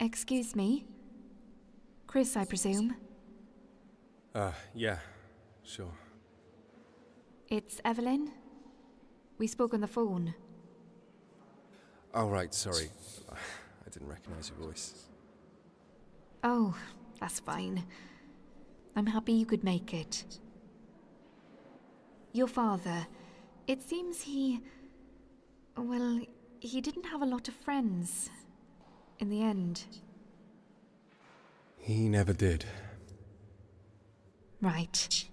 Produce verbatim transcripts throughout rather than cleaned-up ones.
Excuse me? Chris, I presume? Uh, yeah, sure. It's Evelyn? We spoke on the phone. Oh, right, sorry. I didn't recognize your voice. Oh, that's fine. I'm happy you could make it. Your father, it seems he... well, he didn't have a lot of friends. In the end. He never did. Right.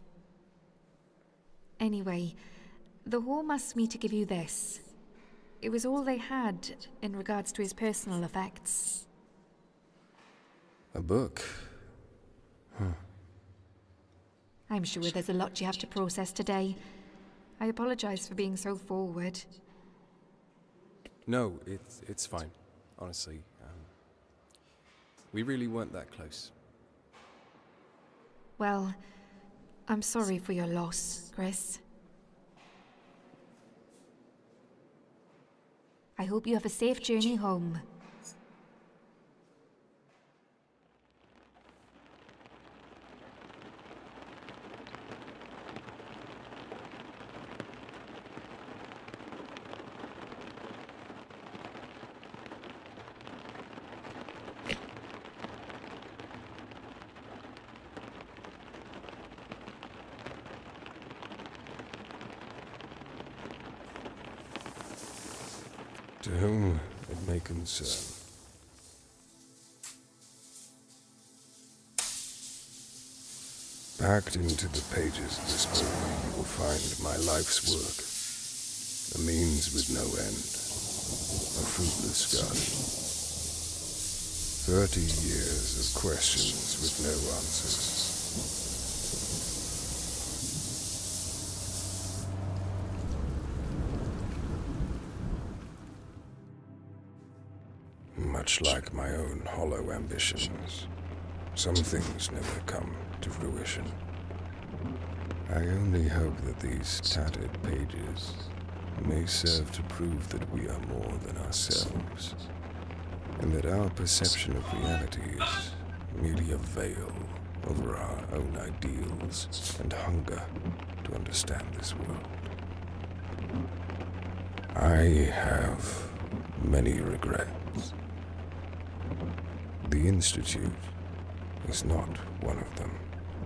Anyway, the home asked me to give you this. It was all they had in regards to his personal effects. A book? Huh. I'm sure there's a lot you have to process today. I apologize for being so forward. No, it's, it's fine, honestly. Um, we really weren't that close. Well, I'm sorry for your loss, Chris. I hope you have a safe journey home. To whom it may concern. Packed into the pages of this book, you will find my life's work. A means with no end. A fruitless garden. Thirty years of questions with no answers. Much like my own hollow ambitions, some things never come to fruition. I only hope that these tattered pages may serve to prove that we are more than ourselves, and that our perception of reality is merely a veil over our own ideals and hunger to understand this world. I have many regrets. The Institute is not one of them.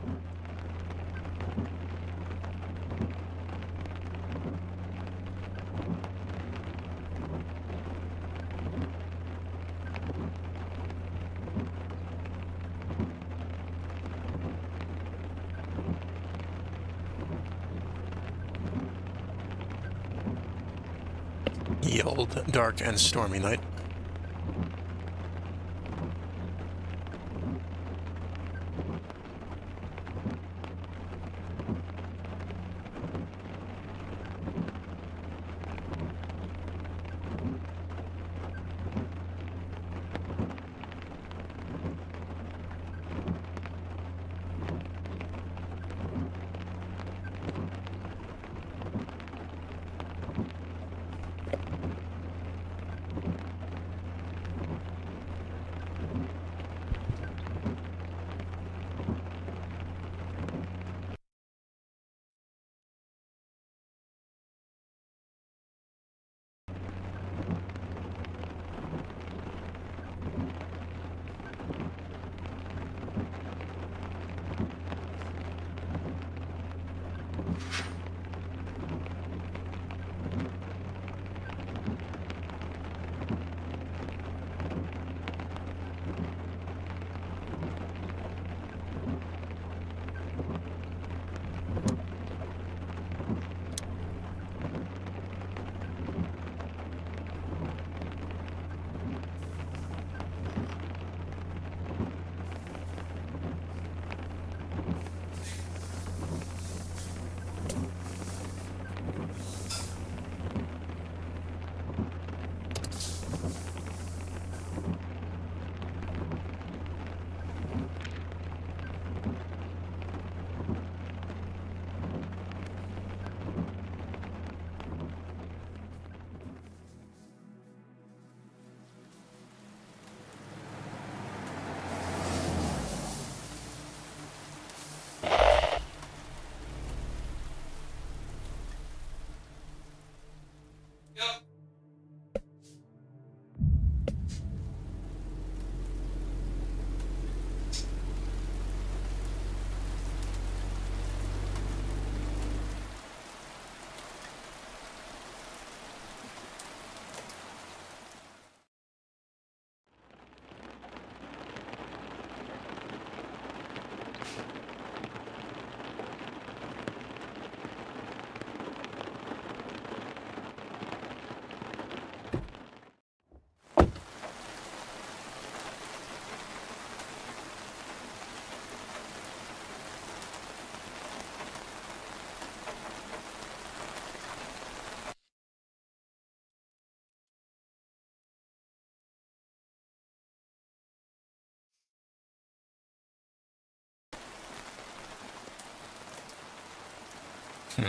Ye old, dark, and stormy night. Hmm.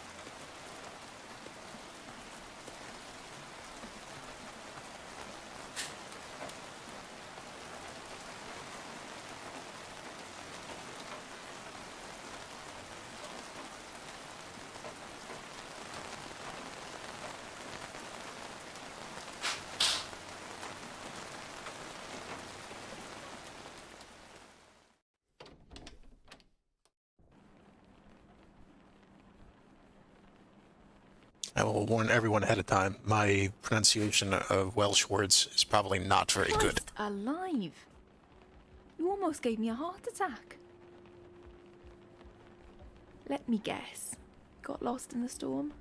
I will warn everyone ahead of time. My pronunciation of Welsh words is probably not very good. Christ alive! You almost gave me a heart attack. Let me guess. Got lost in the storm?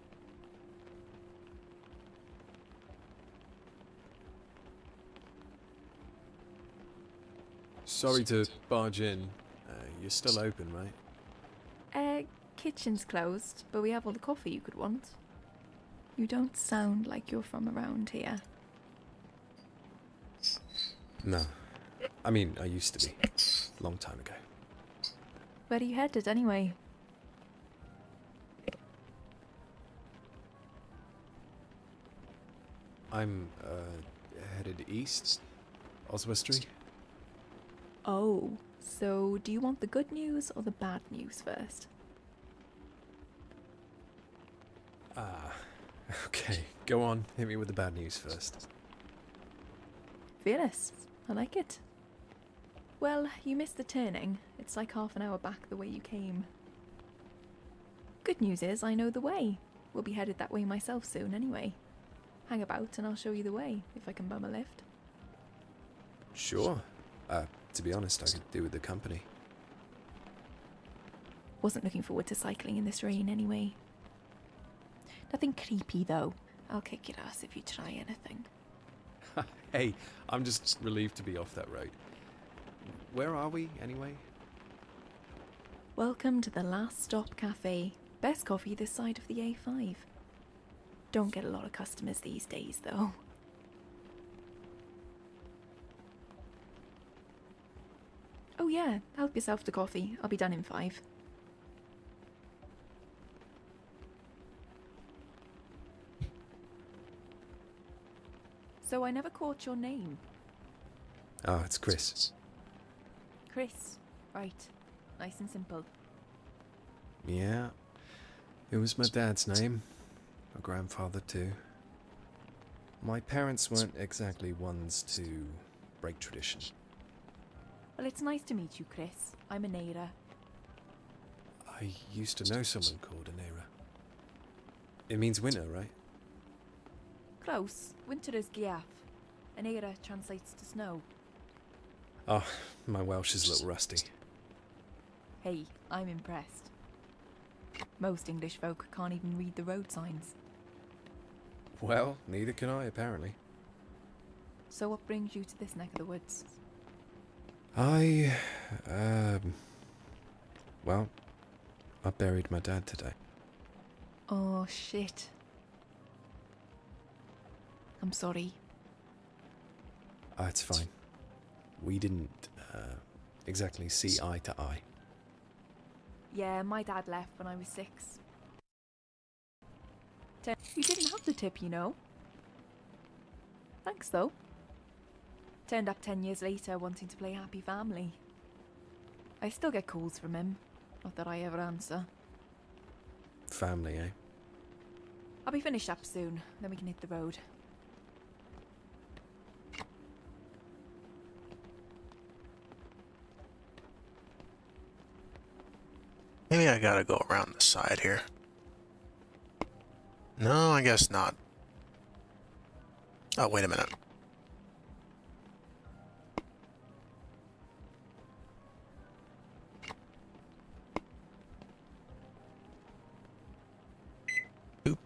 Sorry to barge in. Uh, you're still open, right? Uh, kitchen's closed, but we have all the coffee you could want. You don't sound like you're from around here. No. I mean, I used to be. Long time ago. Where are you headed anyway? I'm, uh, headed east. Oswestry. Oh, so do you want the good news or the bad news first? Ah, okay. Go on, hit me with the bad news first. Fearless. I like it. Well, you missed the turning. It's like half an hour back the way you came. Good news is I know the way. We'll be headed that way myself soon anyway. Hang about and I'll show you the way, if I can bum a lift. Sure. Uh, to be honest, I could do with the company. Wasn't looking forward to cycling in this rain anyway. Nothing creepy though. I'll kick your ass if you try anything. Hey, I'm just relieved to be off that road. Where are we, anyway? Welcome to the Last Stop Cafe. Best coffee this side of the A five. Don't get a lot of customers these days, though. Oh yeah, help yourself to coffee. I'll be done in five. So I never caught your name. Oh, it's Chris. Chris. Right. Nice and simple. Yeah. It was my dad's name. My grandfather too. My parents weren't exactly ones to break tradition. Well, it's nice to meet you, Chris. I'm Anera. I used to know someone called Anera. It means winter, right? Close. Winter is Giaf. Anera translates to snow. Oh, my Welsh is a little rusty. Hey, I'm impressed. Most English folk can't even read the road signs. Well, neither can I, apparently. So what brings you to this neck of the woods? I, um, well, I buried my dad today. Oh, shit. I'm sorry. Ah, it's fine. We didn't, uh, exactly see eye to eye. Yeah, my dad left when I was six. Ten. You didn't have the tip, you know. Thanks, though. Turned up ten years later wanting to play Happy Family. I still get calls from him. Not that I ever answer. Family, eh? I'll be finished up soon, then we can hit the road. Maybe I gotta go around the side here. No, I guess not. Oh, wait a minute. Oop.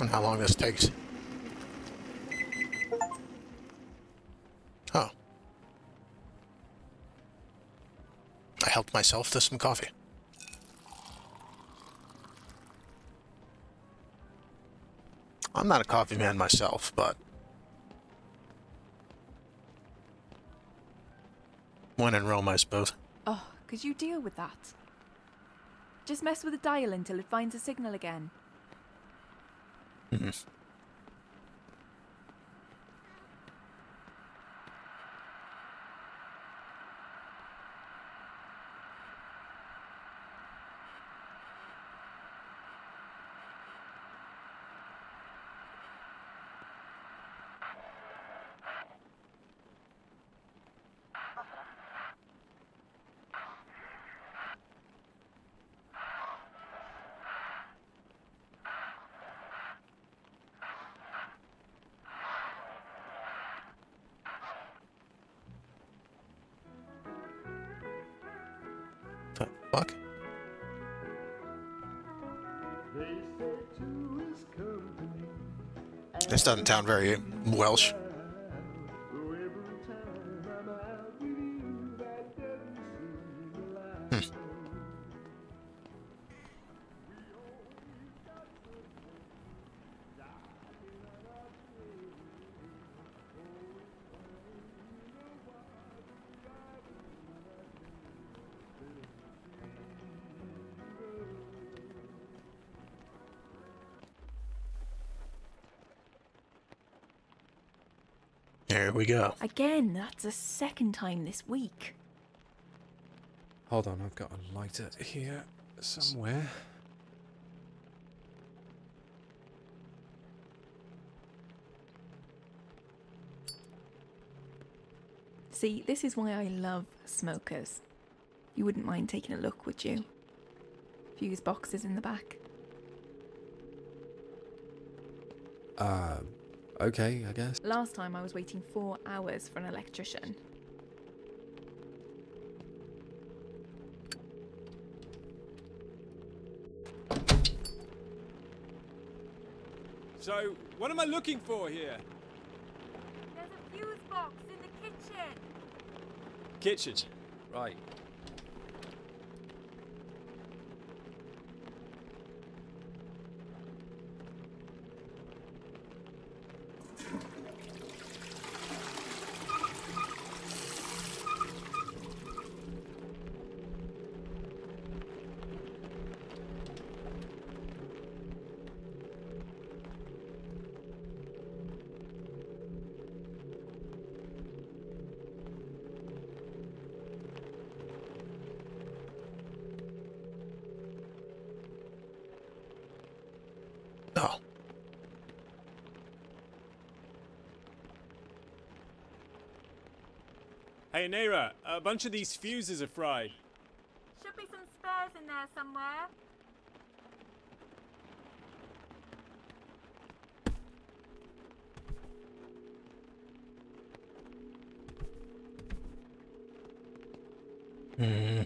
And how long this takes. Oh. I helped myself to some coffee. I'm not a coffee man myself, but when in Rome, I suppose. Oh, could you deal with that? Just mess with the dial until it finds a signal again. Mm-hmm. The fuck? This doesn't sound very Welsh. Hmm. There we go. Again, that's the second time this week. Hold on, I've got a lighter here somewhere. See, this is why I love smokers. You wouldn't mind taking a look, would you? Fuse boxes in the back. Uh, okay, I guess. Last time I was waiting four hours for an electrician. So, what am I looking for here? There's a fuse box in the kitchen. Kitchen. Right. Oh. Hey, Naira, a bunch of these fuses are fried. Should be some spares in there somewhere. Hmm.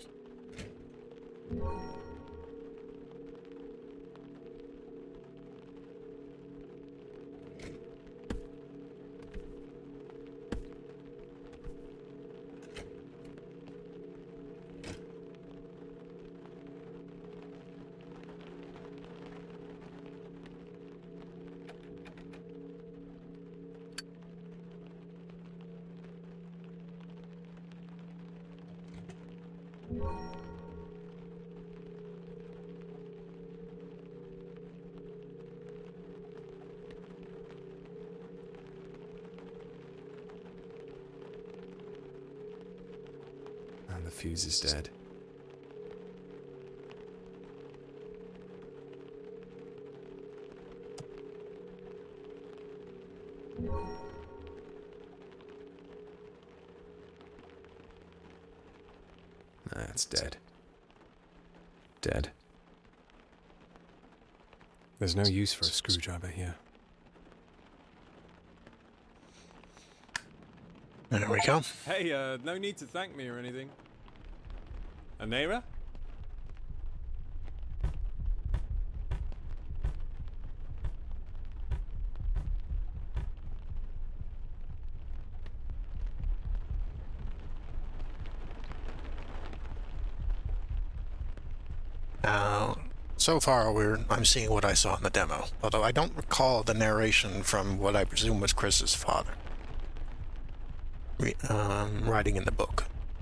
And the fuse is dead. That's dead. Dead. There's no use for a screwdriver here. There we go. Hey, uh, no need to thank me or anything. A Naira? So far, we're I'm seeing what I saw in the demo, although I don't recall the narration from what I presume was Chris's father. Re um, writing in the book.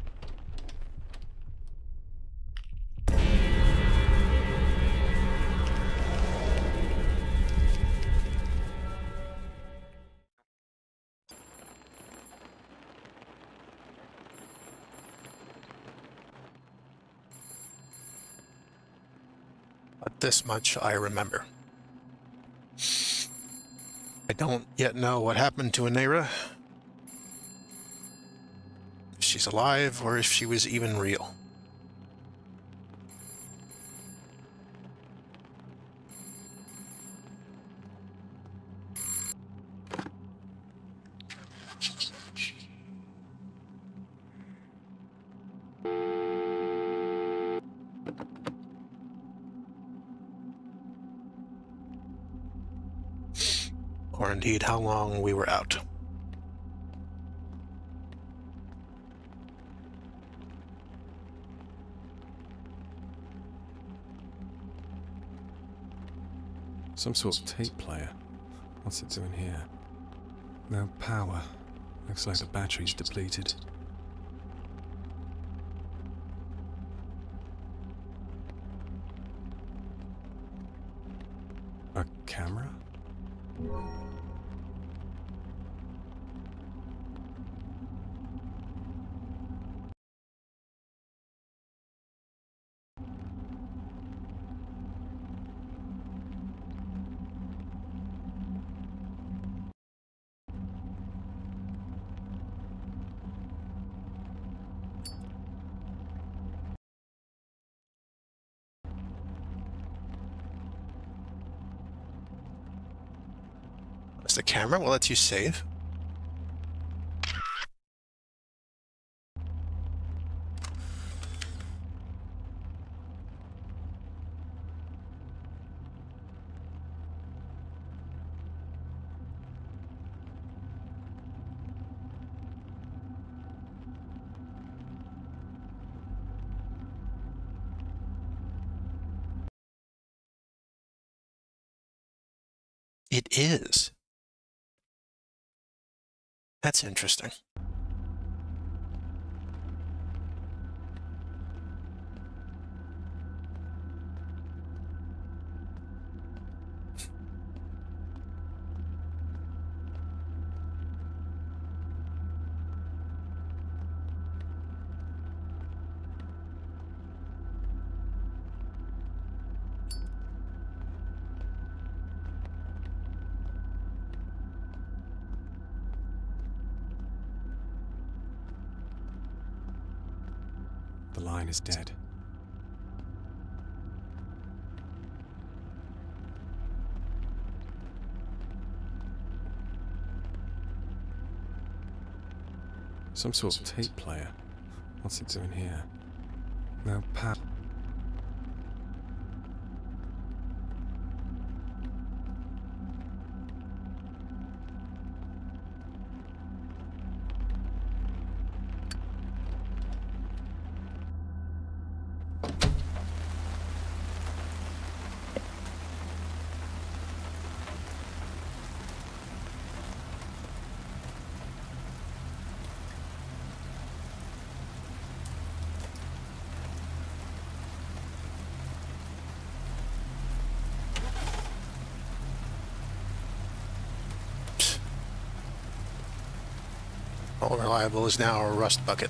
But this much I remember. I don't yet know what happened to Anera. If she's alive, or if she was even real. Or indeed how long we were out. Some sort of tape player. What's it doing here? No power. Looks like the battery's depleted. A camera? Is the camera will let you save? It is. That's interesting. The line is dead. Some sort of tape player. What's it doing here? No power. All reliable is now a rust bucket.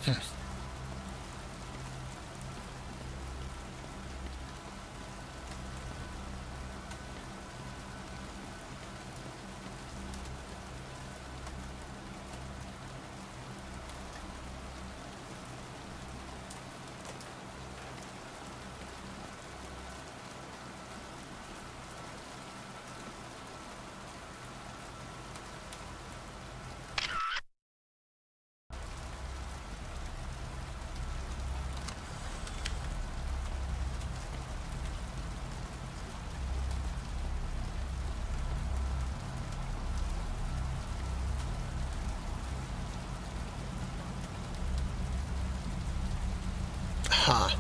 Huh.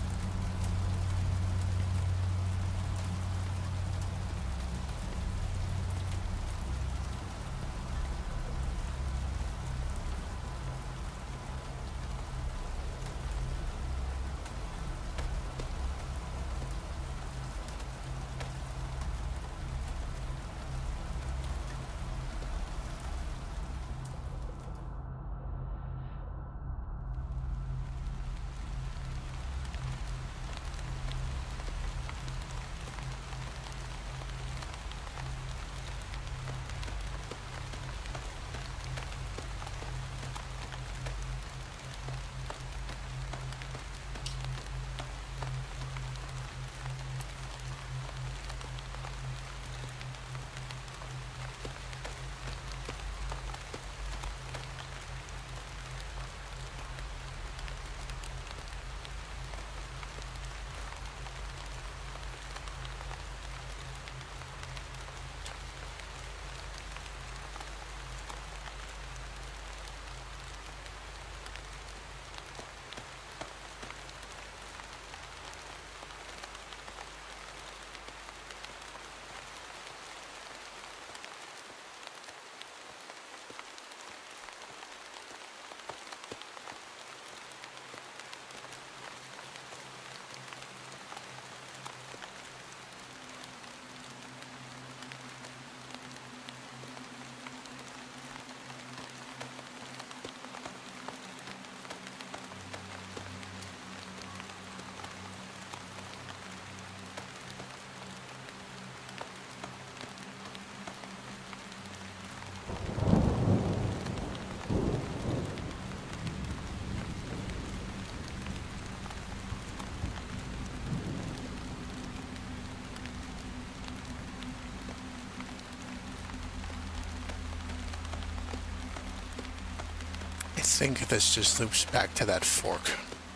I think this just loops back to that fork.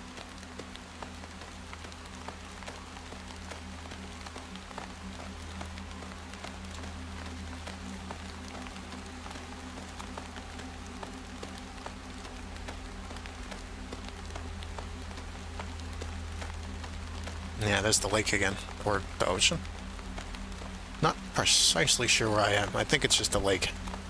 Yeah, there's the lake again, or the ocean. Not precisely sure where I am. I think it's just a lake.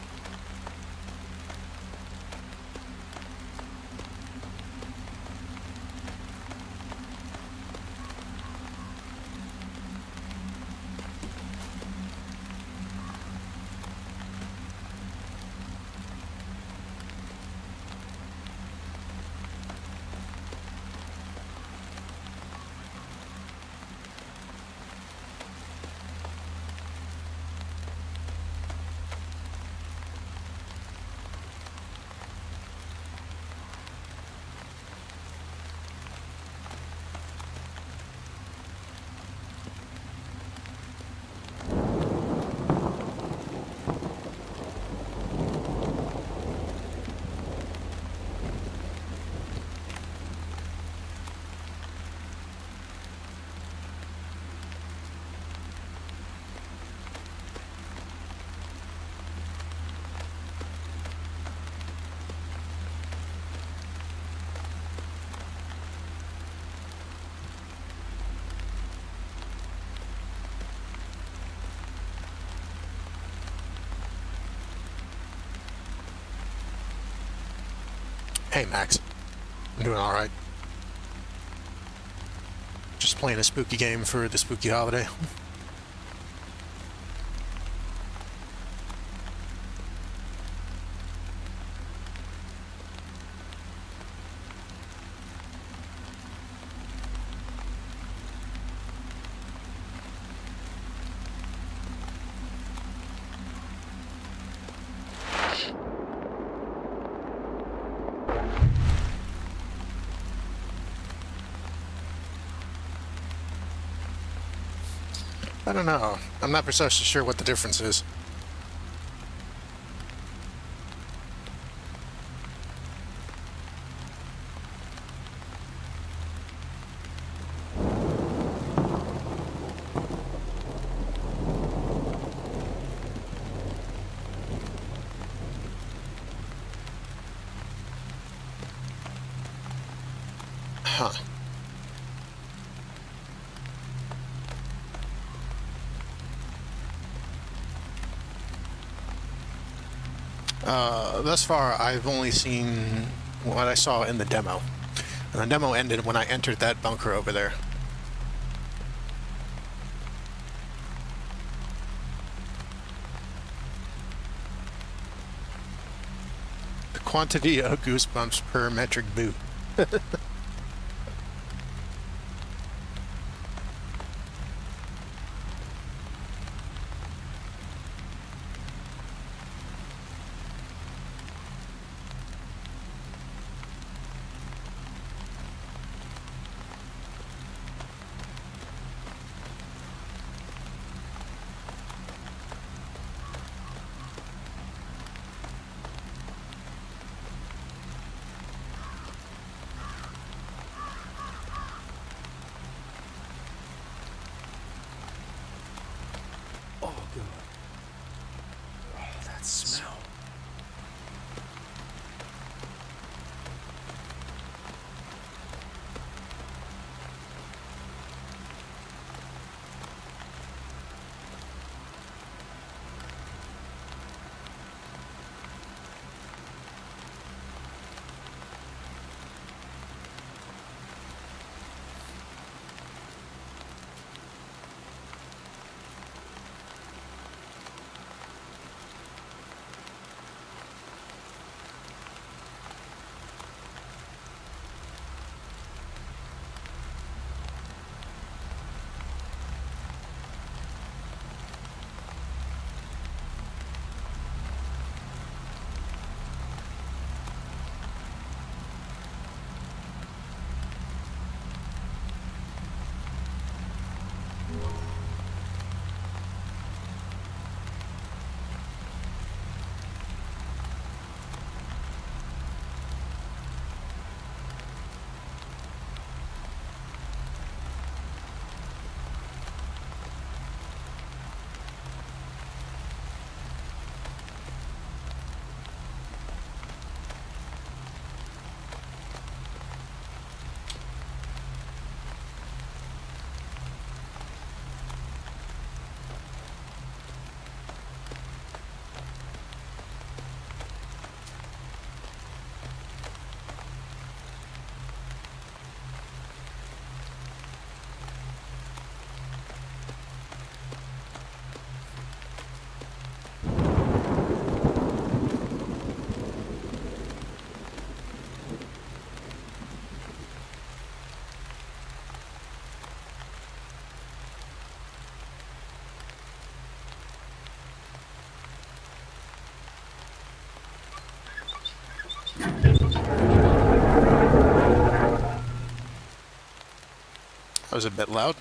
Hey, Max. I'm doing alright. Just playing a spooky game for the spooky holiday. I don't know. I'm not precisely sure what the difference is. Huh. Uh, thus far, I've only seen what I saw in the demo. And the demo ended when I entered that bunker over there. The quantity of goosebumps per metric boot. Oh, God. Oh, that smell. That was a bit loud.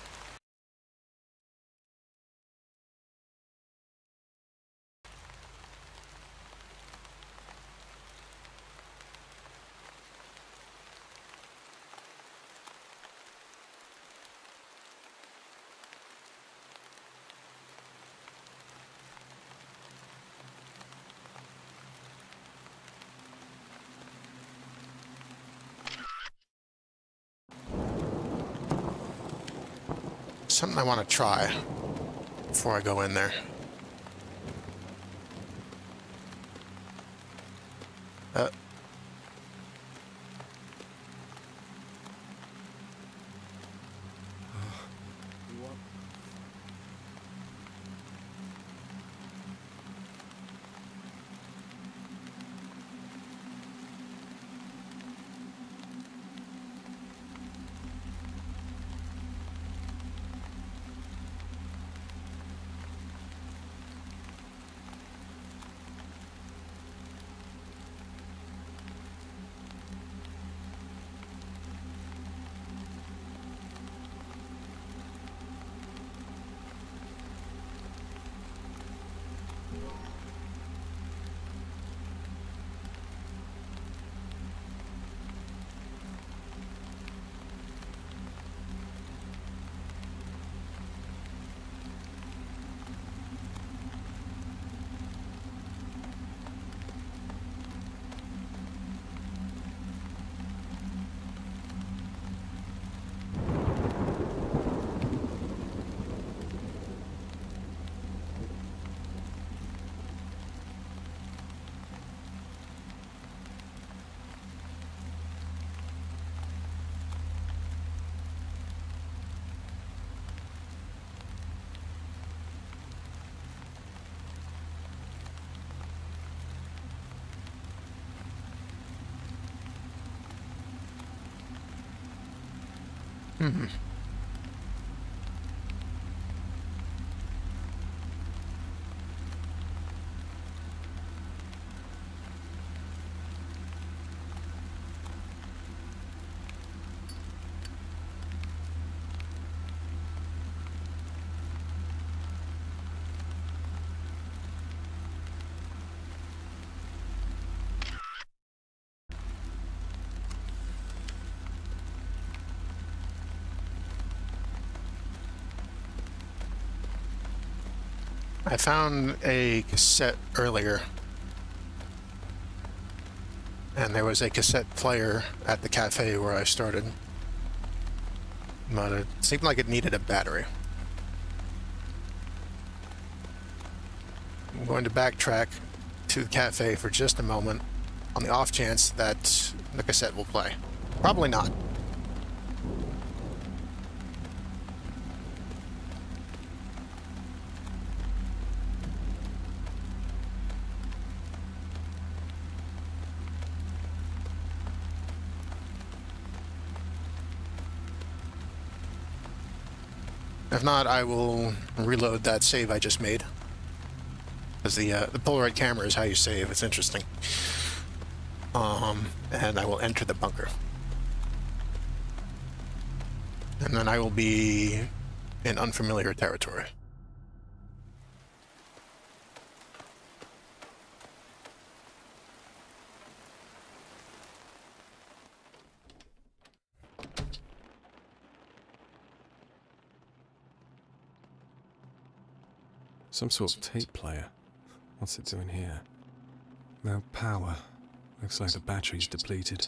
Something I want to try before I go in there. Uh, Hmm. I found a cassette earlier, and there was a cassette player at the cafe where I started, but it seemed like it needed a battery. I'm going to backtrack to the cafe for just a moment on the off chance that the cassette will play. Probably not. If not, I will reload that save I just made. Because the, uh, the Polaroid camera is how you save. It's interesting. Um, and I will enter the bunker. And then I will be in unfamiliar territory. Some sort of tape player. What's it doing here? No power. Looks like the battery's depleted.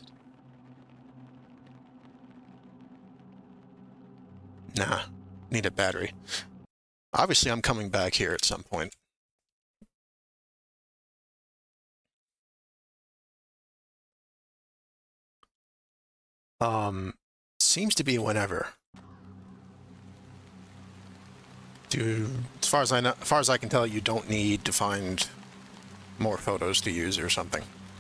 Nah, need a battery. Obviously, I'm coming back here at some point. Um, seems to be whenever. To, as far as I know, as far as I can tell, you don't need to find more photos to use or something.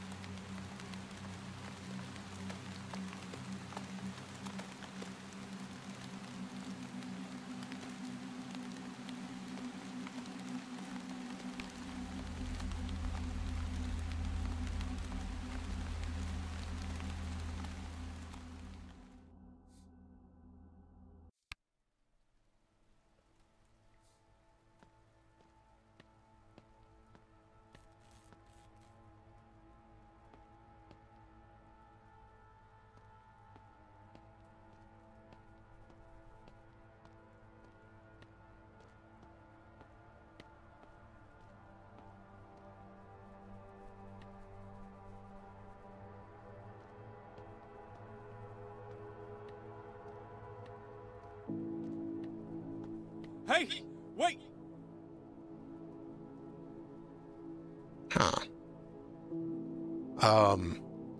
Hey! Wait! Huh. Um.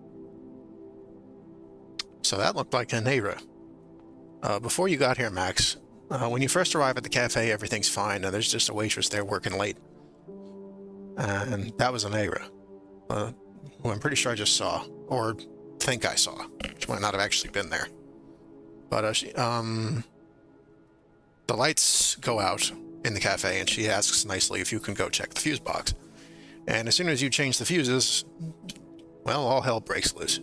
So that looked like an Aira. Uh, before you got here, Max, uh, when you first arrive at the cafe, everything's fine, and there's just a waitress there working late. And that was an Aira, uh, who I'm pretty sure I just saw, or think I saw. She might not have actually been there. But, uh, she, um... the lights go out in the cafe, and she asks nicely if you can go check the fuse box. And as soon as you change the fuses, well, all hell breaks loose.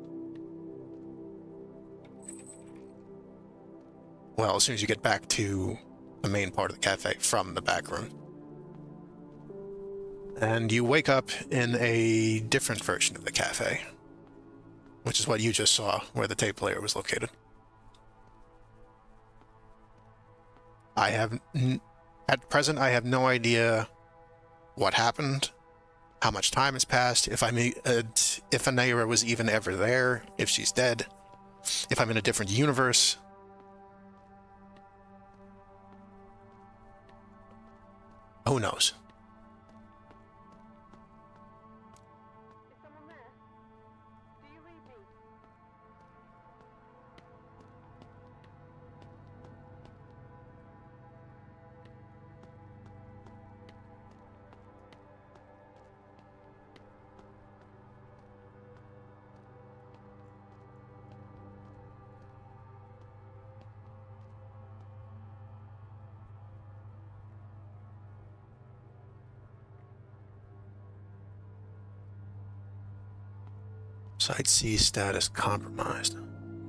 Well, as soon as you get back to the main part of the cafe from the back room. And you wake up in a different version of the cafe, which is what you just saw, where the tape player was located. I have, n at present, I have no idea what happened, how much time has passed, if I'm, uh, if Anayra was even ever there, if she's dead, if I'm in a different universe. Who knows? Is someone there? Do you read me? Site C status compromised.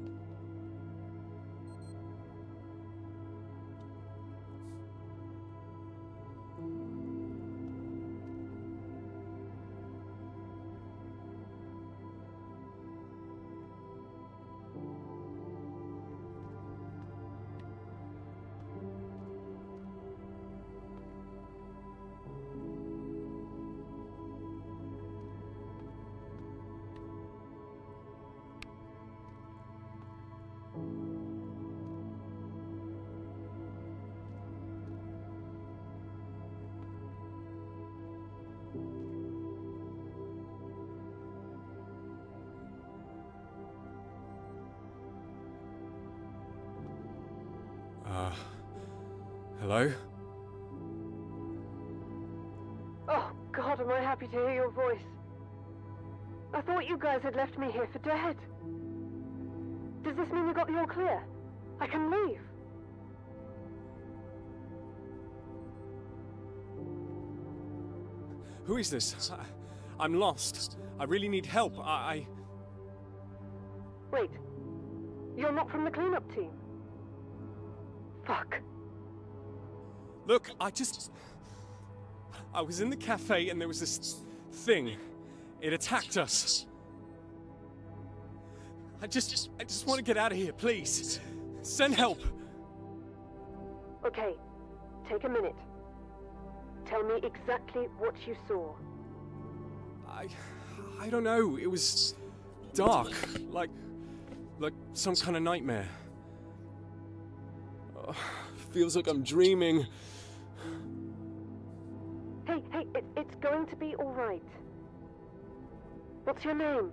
Uh, hello? Oh, God, am I happy to hear your voice. I thought you guys had left me here for dead. Does this mean you got the all clear? I can leave. Who is this? I, I'm lost. I really need help. I, I... Wait. You're not from the cleanup team? Fuck. Look, I just... I was in the cafe and there was this thing. It attacked us. I just... I just want to get out of here, please. Send help. Okay. Take a minute. Tell me exactly what you saw. I... I don't know. It was dark. Like... Like some kind of nightmare. Oh, feels like I'm dreaming. Hey, hey, it, it's going to be all right. What's your name?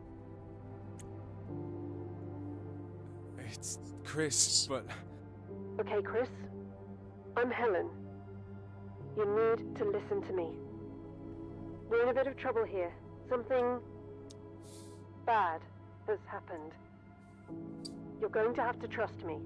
It's Chris, but... Okay, Chris. I'm Helen. You need to listen to me. We're in a bit of trouble here. Something bad has happened. You're going to have to trust me.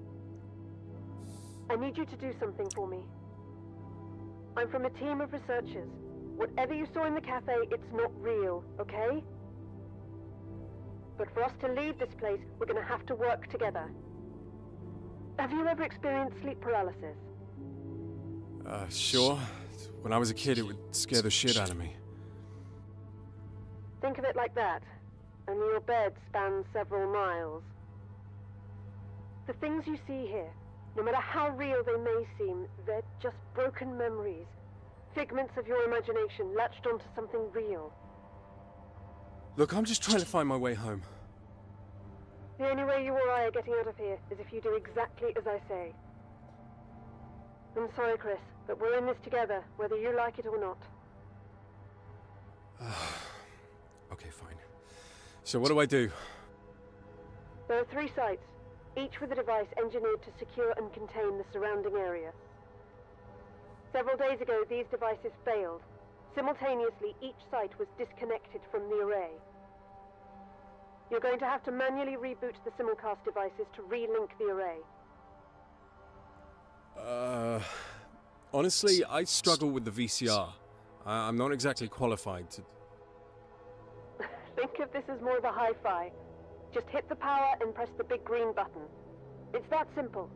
I need you to do something for me. I'm from a team of researchers. Whatever you saw in the cafe, it's not real, okay? But for us to leave this place, we're gonna have to work together. Have you ever experienced sleep paralysis? Uh, sure. When I was a kid, it would scare the shit out of me. Think of it like that. Only your bed spans several miles. The things you see here, no matter how real they may seem, they're just broken memories. Figments of your imagination latched onto something real. Look, I'm just trying to find my way home. The only way you or I are getting out of here is if you do exactly as I say. I'm sorry, Chris, but we're in this together, whether you like it or not. Okay, fine. So what do I do? There are three sites, each with a device engineered to secure and contain the surrounding area. Several days ago, these devices failed. Simultaneously, each site was disconnected from the array. You're going to have to manually reboot the simulcast devices to re-link the array. Uh... Honestly, I struggle with the V C R. I I'm not exactly qualified to... Think of this as more of a hi-fi. Just hit the power and press the big green button. It's that simple.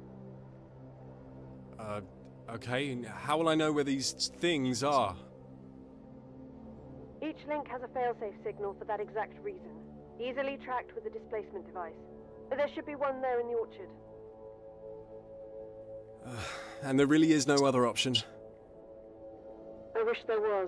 Uh, okay, and how will I know where these things are? Each link has a failsafe signal for that exact reason. Easily tracked with a displacement device. There should be one there in the orchard. Uh, and there really is no other option? I wish there was.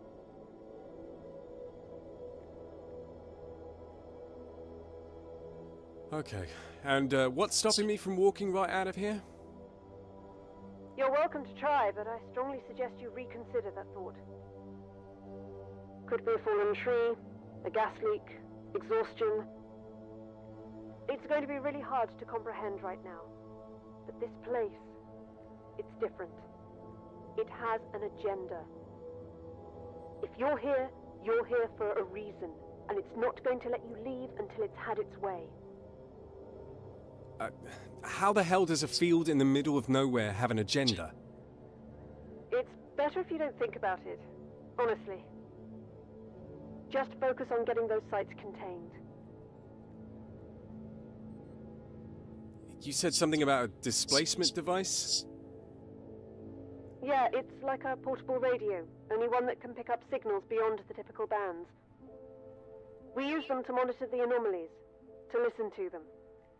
Okay, and uh, what's stopping me from walking right out of here? You're welcome to try, but I strongly suggest you reconsider that thought. Could be a fallen tree, a gas leak, exhaustion. It's going to be really hard to comprehend right now. But this place, it's different. It has an agenda. If you're here, you're here for a reason, and it's not going to let you leave until it's had its way. Uh, how the hell does a field in the middle of nowhere have an agenda? It's better if you don't think about it, honestly. Just focus on getting those sites contained. You said something about a displacement device? Yeah, it's like a portable radio, only one that can pick up signals beyond the typical bands. We use them to monitor the anomalies, to listen to them.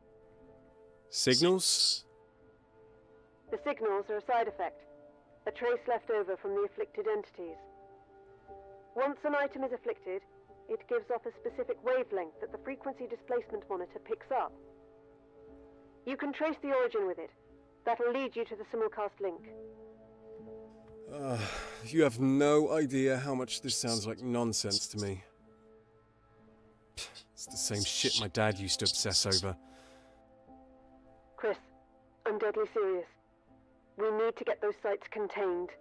Signals? The signals are a side effect, a trace left over from the afflicted entities. Once an item is afflicted, it gives off a specific wavelength that the frequency displacement monitor picks up. You can trace the origin with it. That'll lead you to the simulcast link. Uh, you have no idea how much this sounds like nonsense to me. It's the same shit my dad used to obsess over. Chris, I'm deadly serious. We need to get those sites contained.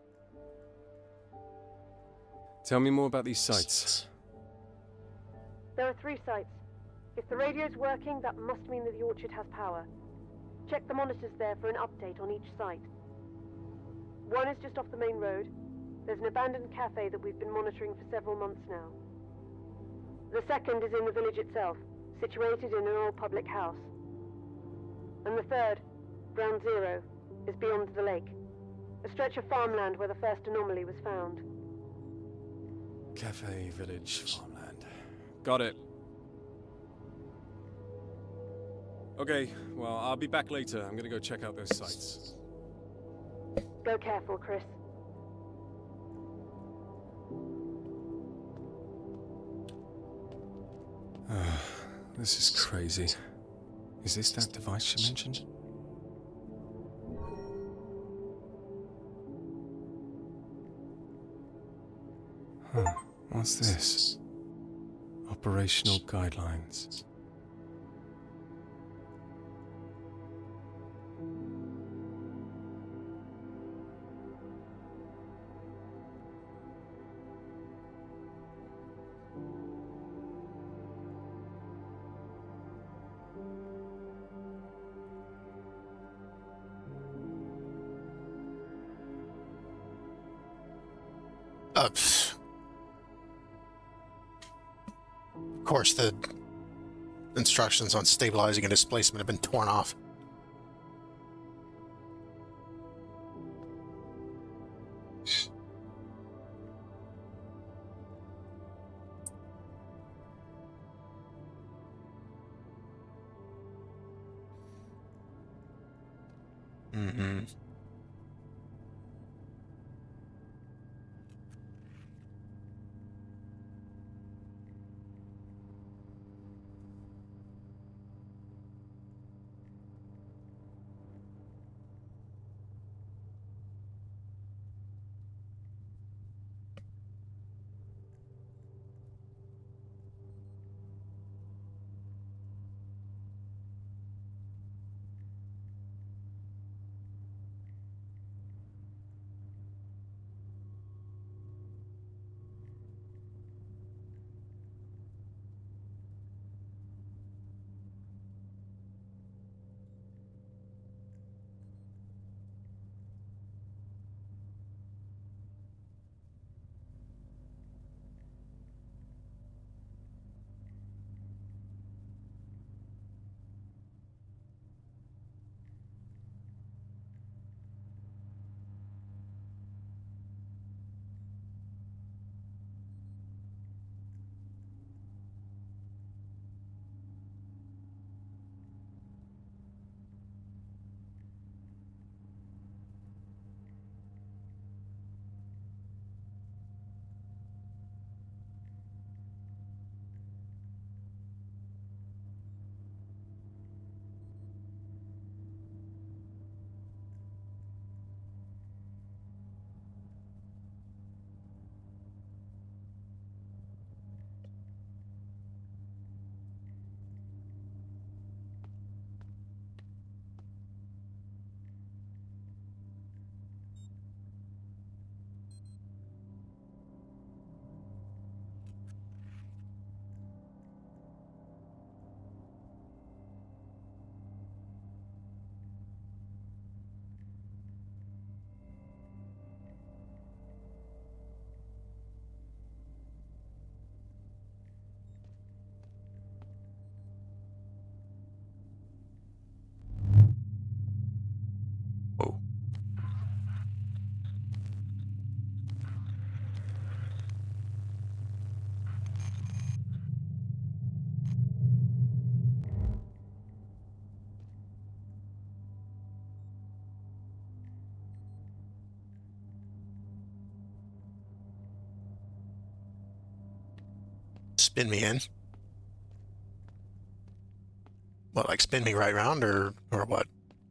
Tell me more about these sites. There are three sites. If the radio's working, that must mean that the orchard has power. Check the monitors there for an update on each site. One is just off the main road. There's an abandoned cafe that we've been monitoring for several months now. The second is in the village itself, situated in an old public house. And the third, Ground Zero, is beyond the lake, a stretch of farmland where the first anomaly was found. Cafe, village, farmland. Got it. Okay, well, I'll be back later. I'm gonna go check out those sites. Go careful, Chris. Ah, this is crazy. Is this that device you mentioned? Huh, what's this? Operational guidelines. Uh, pff. Of course, the instructions on stabilizing and displacement have been torn off. Mm-hmm. spin me in. What, like spin me right round, or or what?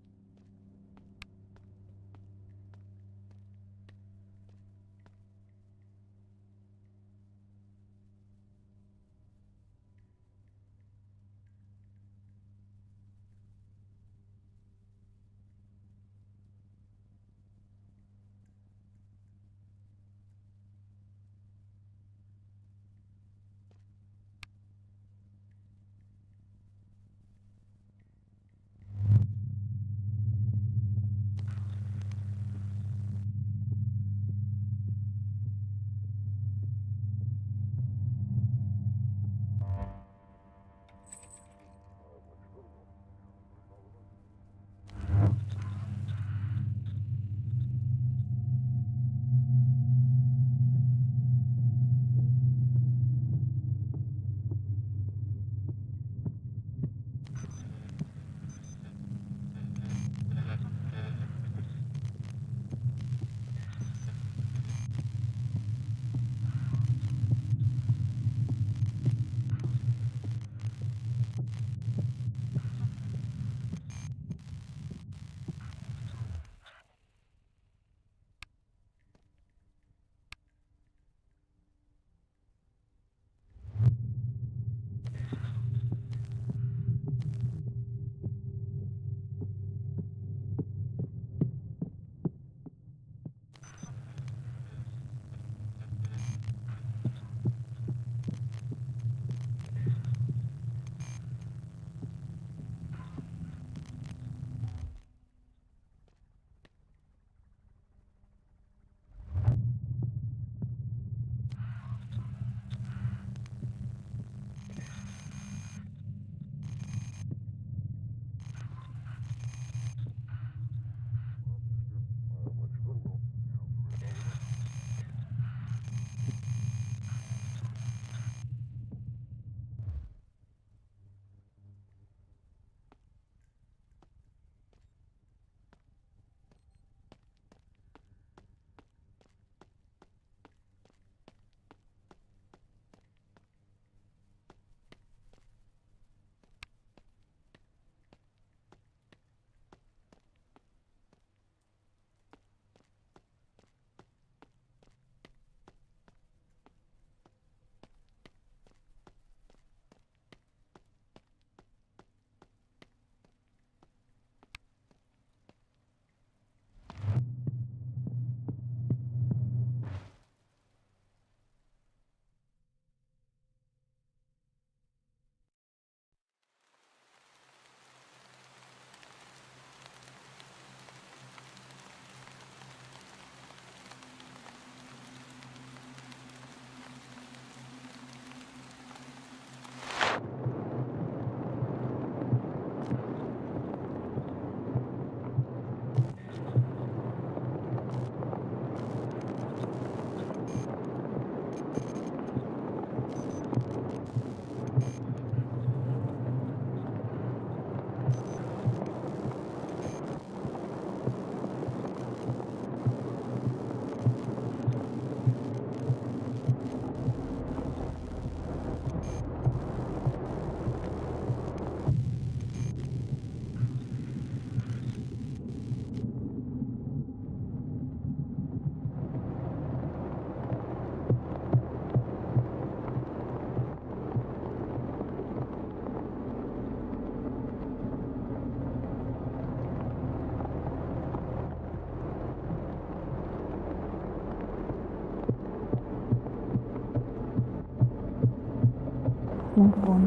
Last one.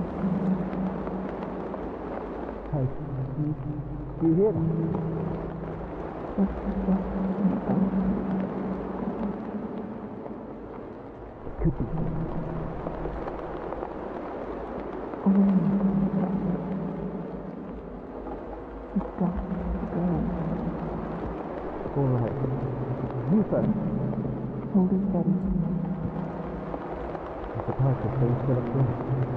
Hey, you, do you hear me? Yes, yes, it could be. Oh, it's got to go. All right. You first. Hold it steady. The park is very still up there.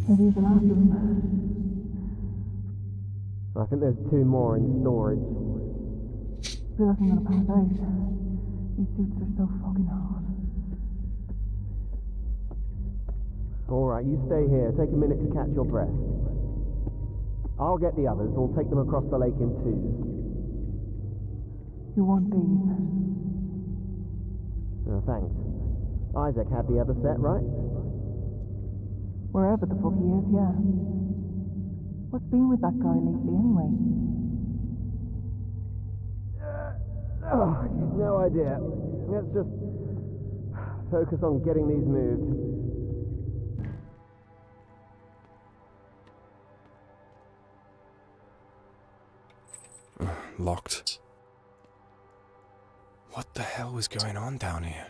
Maybe the last of them. I think there's two more in storage. I feel like I'm gonna pass out. These suits are so fucking hot. Alright, you stay here. Take a minute to catch your breath. I'll get the others. We'll take them across the lake in twos. You want these? Oh, thanks. Isaac had the other set, right? Wherever the fuck he is, yeah. What's been with that guy lately, anyway? Oh, no idea. Let's just focus on getting these moved. Locked. What the hell was going on down here?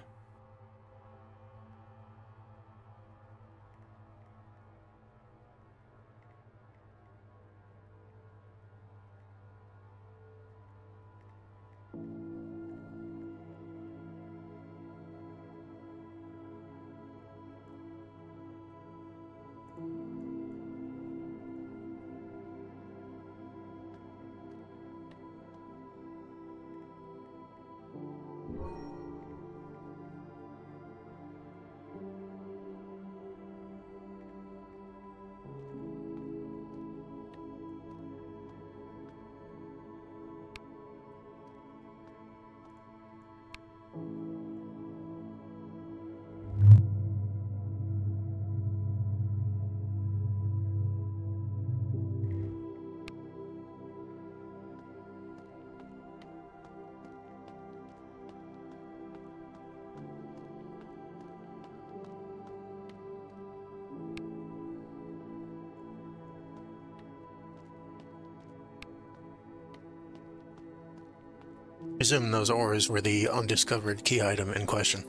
Presume those ores were the undiscovered key item in question.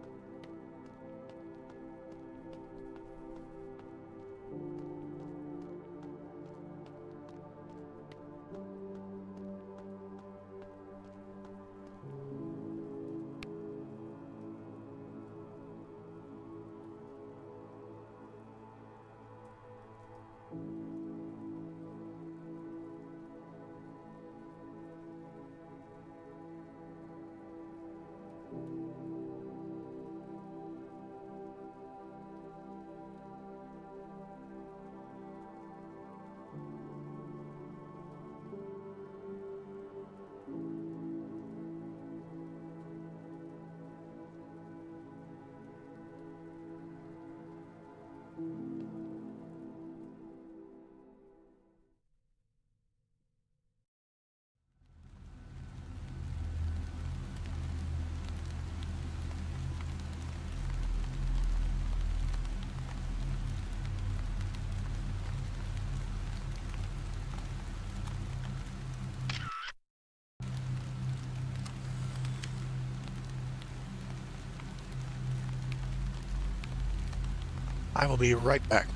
I will be right back.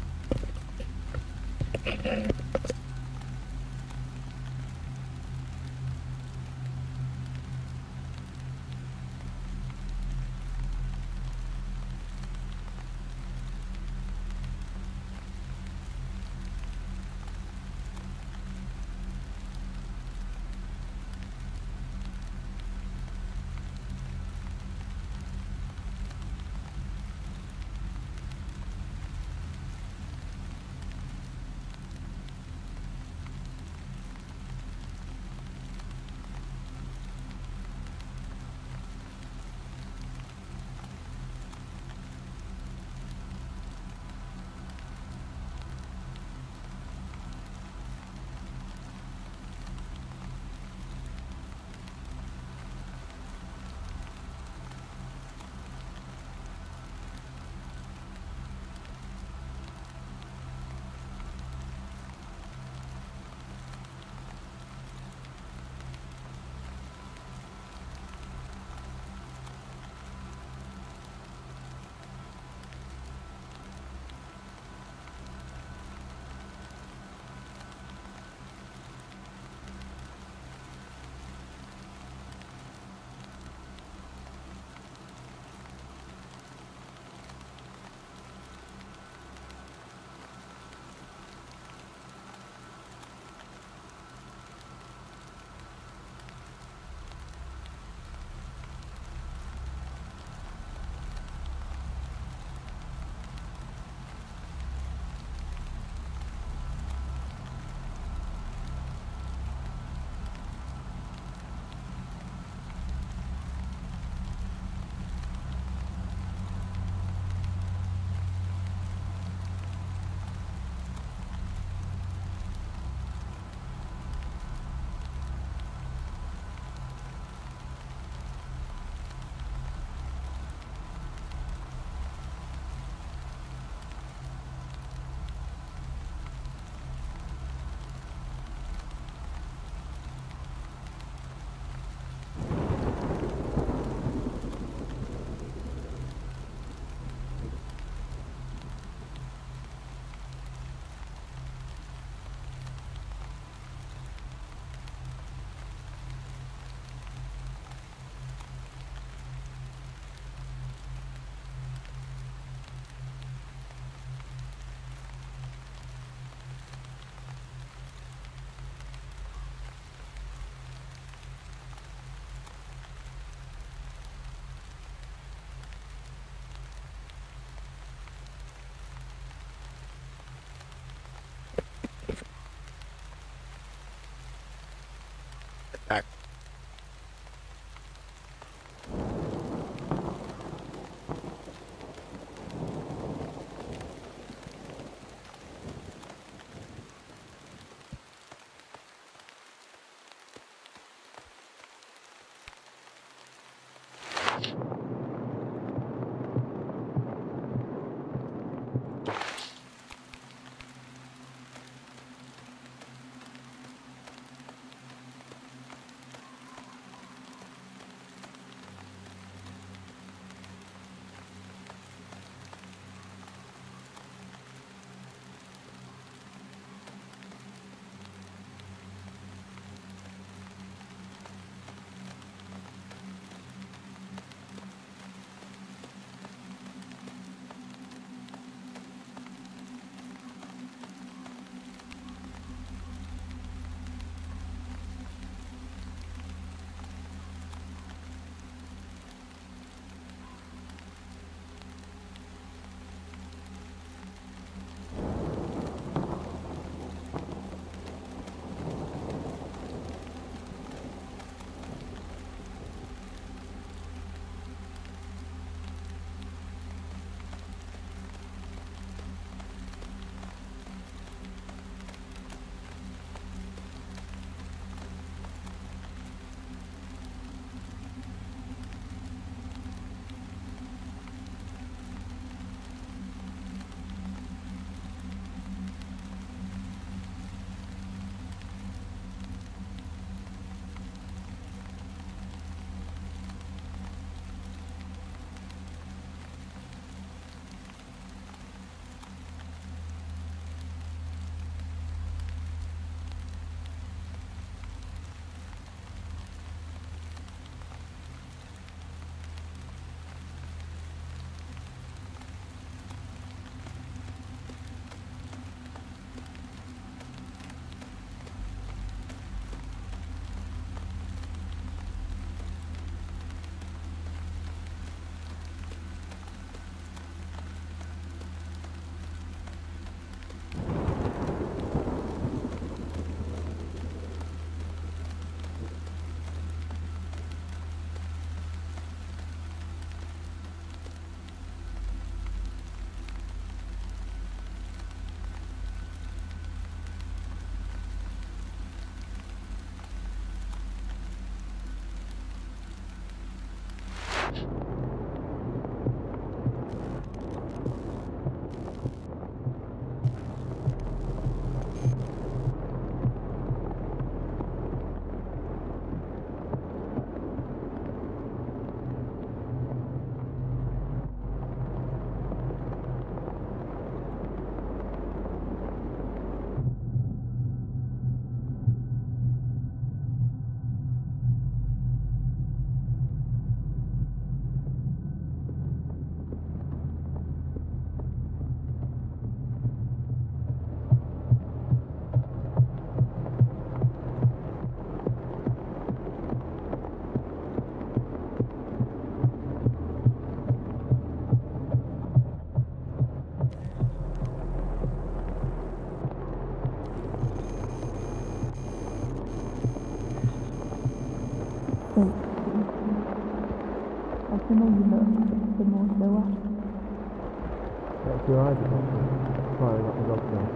The more you look, the more show up. That's your eyes are firing up the dog now.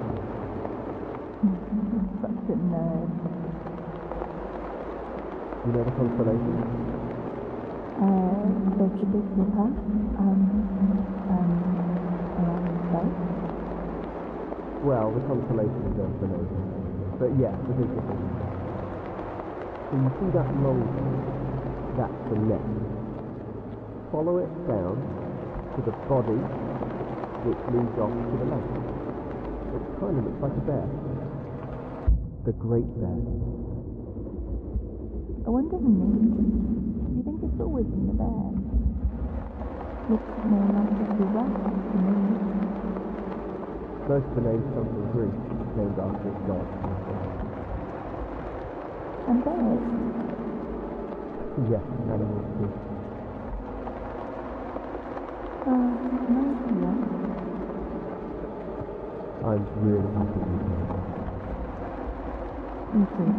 Such a nerd. You know the constellation? Uh, there's the big dipper, um, um, around the belt. Well, the constellations are below. But yeah, the big dipper. So you see that long thing? That's the neck. Follow it down to the body, which leads off to the left. It kind of looks like a bear. The Great Bear. I wonder the name. Do you think it's always been a bear? Looks more like a giraffe to me. Most of the names come from Greece, named after its god. And bears? Yes, animals too. Uh, nice, yeah. I'm really happy with you. Me too.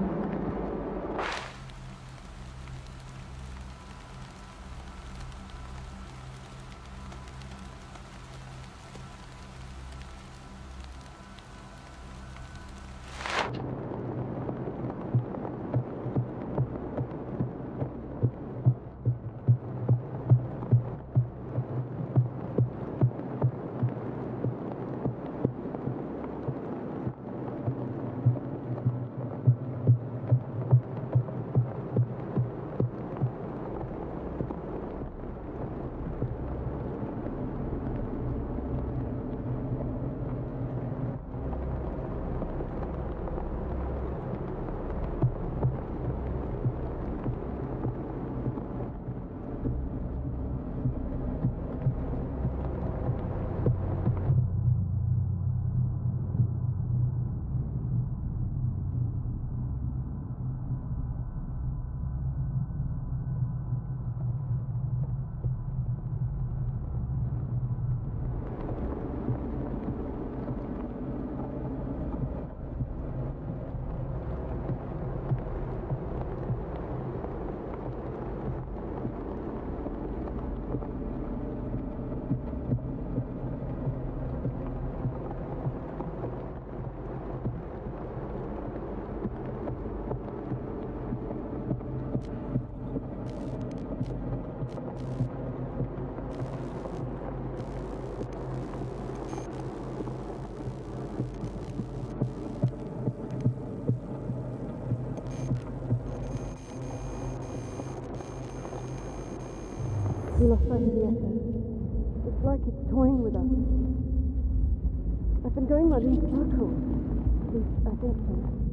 We lost sight of the echo. It's like it's toying with us. I've been going round in circles. At least, I think so.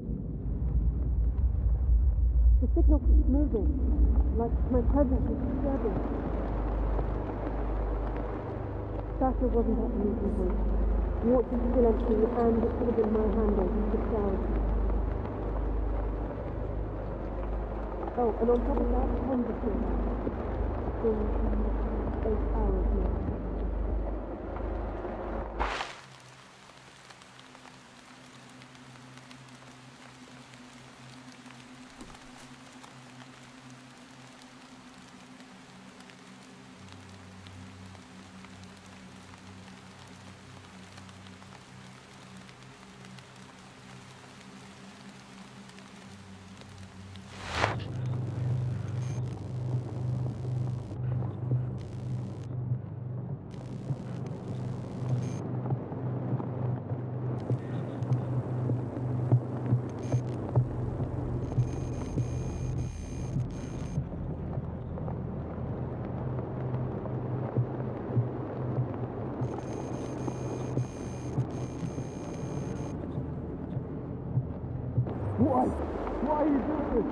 The signal keeps moving, like my presence is disturbing. Sasha wasn't at the meeting point. The watch is still empty, and it could have been my handle, the cloud. Oh, and on top of that, tons of things. Eight hours now. Why? Why are you doing this?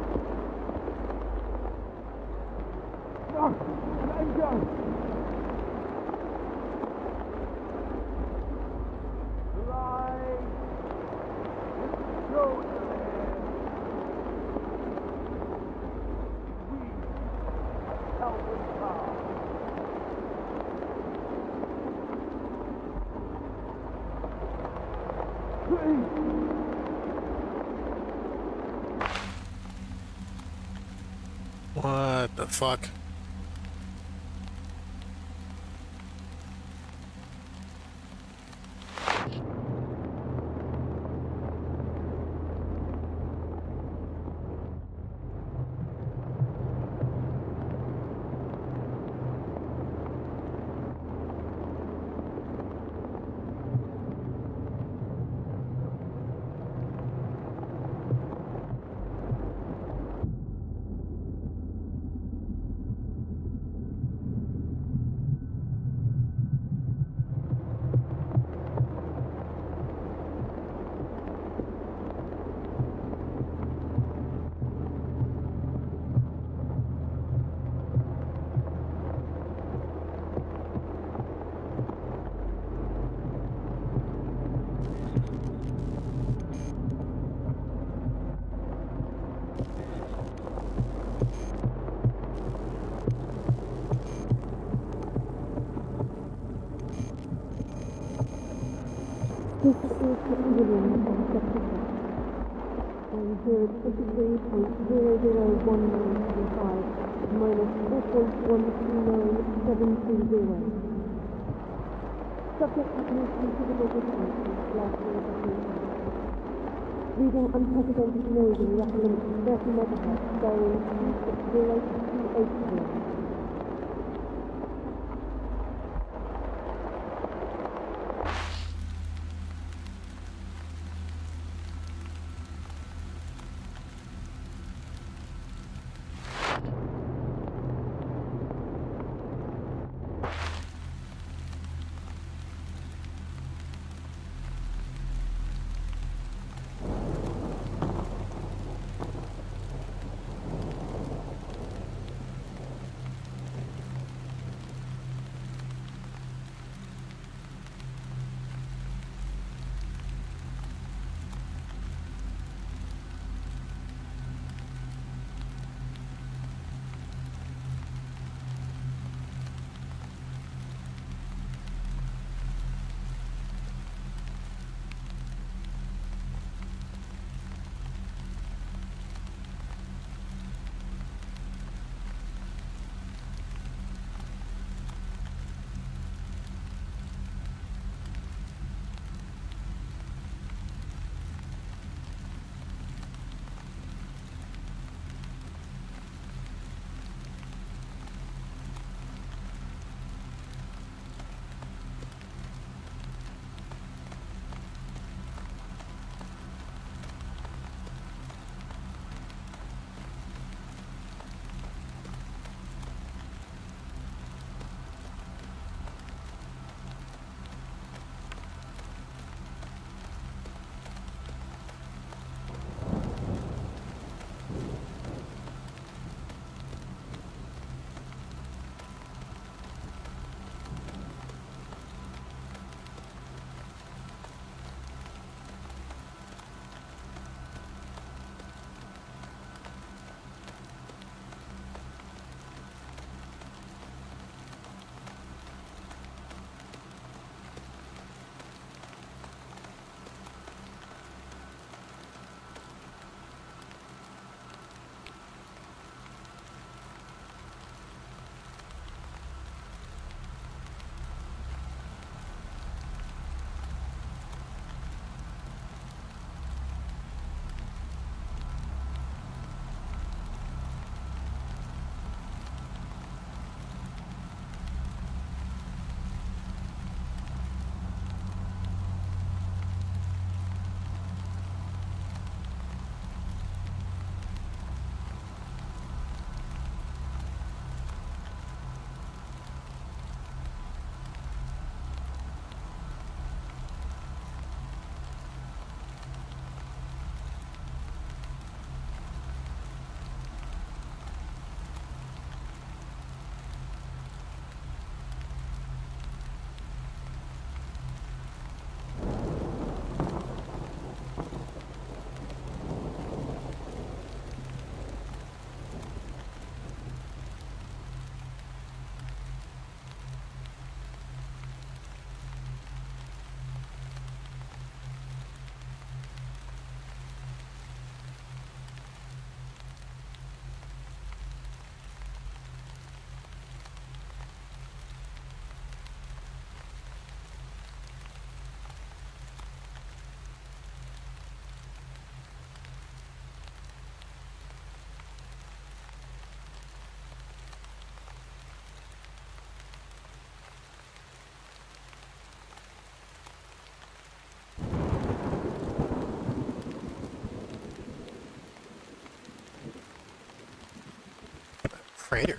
Fuck! Let him go! Alive! Let's go to the man! We help him out! Please! What the fuck? This is Captain Williams of Skeptical. And here at fifty-three point zero zero one nine seven five, minus four point one two nine seven two zero. Subject has moved considerable distance since last year's operation. Reading unprecedented noise in the upper limit of thirty megahertz, bearing two six zero to two eight zero. Crater.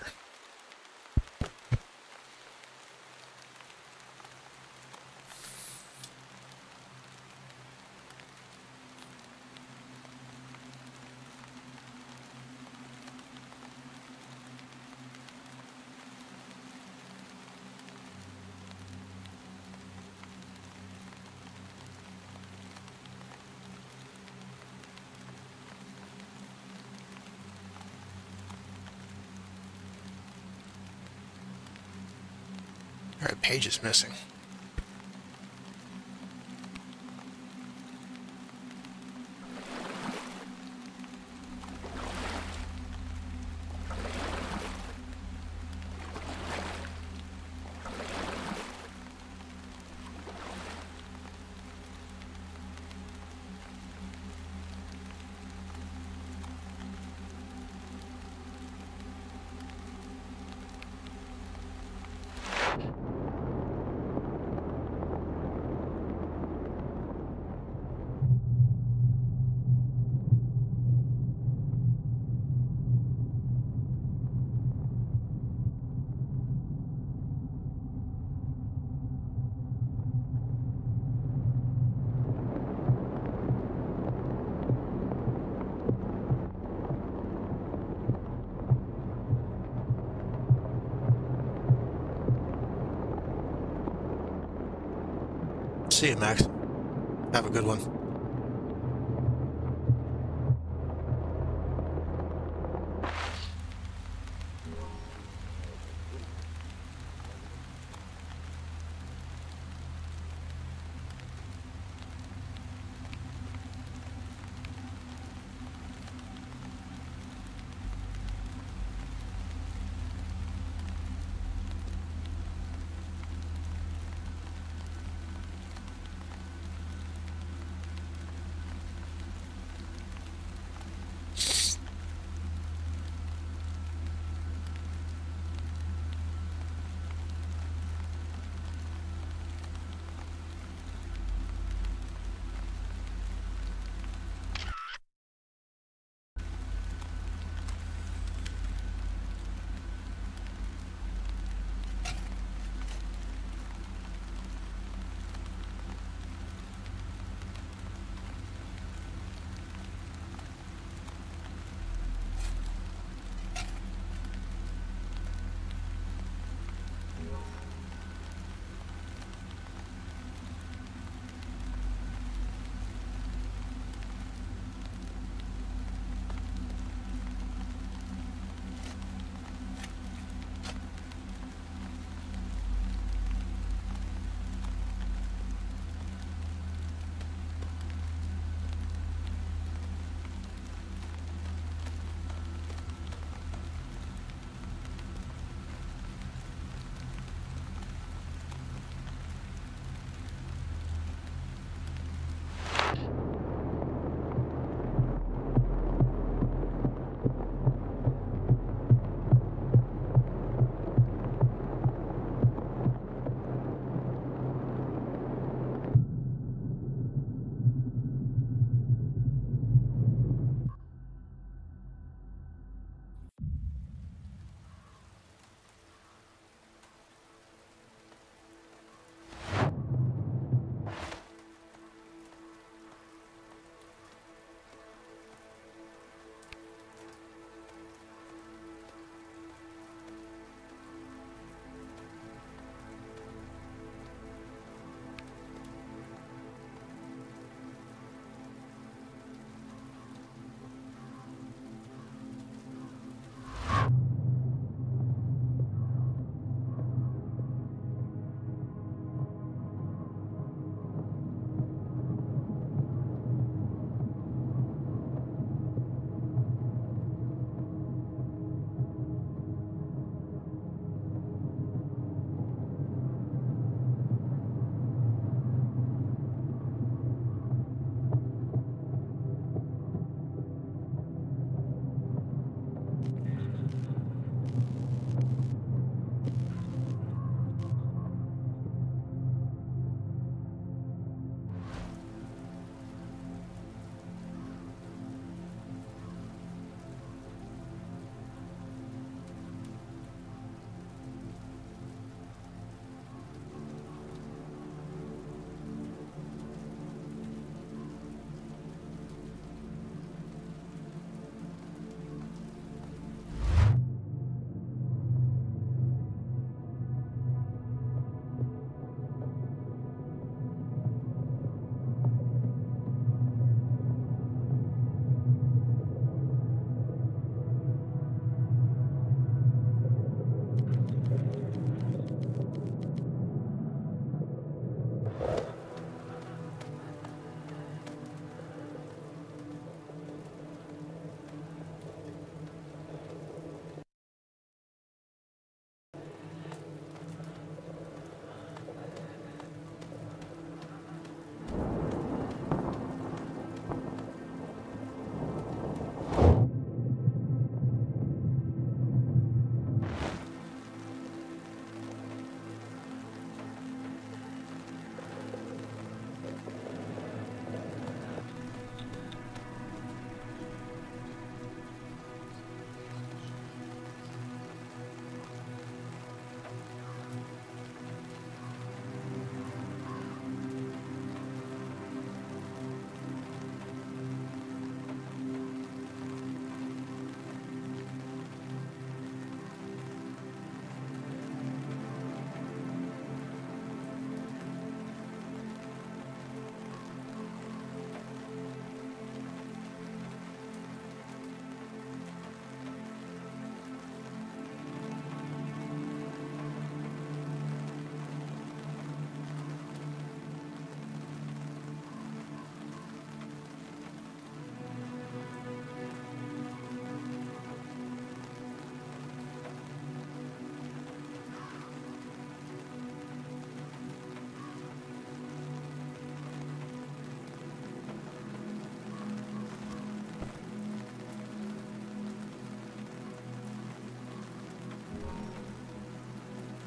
Alright, page is missing. See you, Max. Have a good one.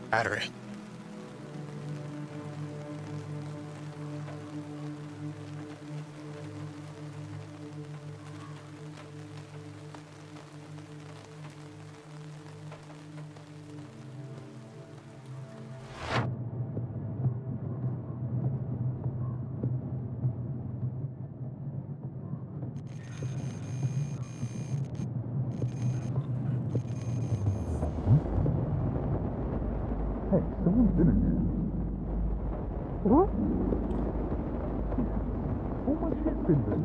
battery. Hey, someone's in it. What? All my shit's been there.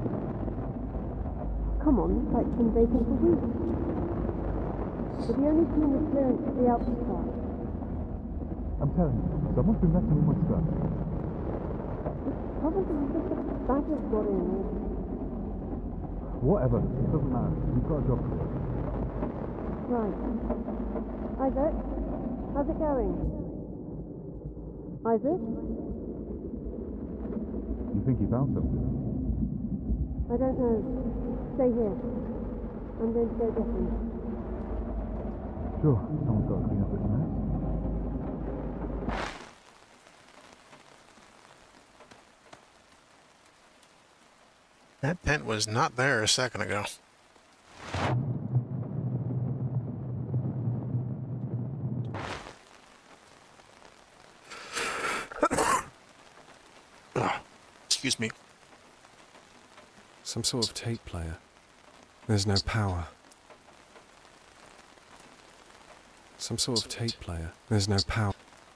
Come on, this site's been vacant for weeks. We're the only team with clearance at the outpost site. I'm telling you, someone's been messing with my stuff. Probably just the badges got in. Whatever, it doesn't matter. We've got a job to do. Right. Isaac, how's it going? Isaac? You think he found something? I don't know. Stay here. I'm going to go get him. Sure, someone's got to clean up this mess. That tent was not there a second ago. Excuse me. Some sort of tape player. There's no power. Some sort of tape player. There's no power.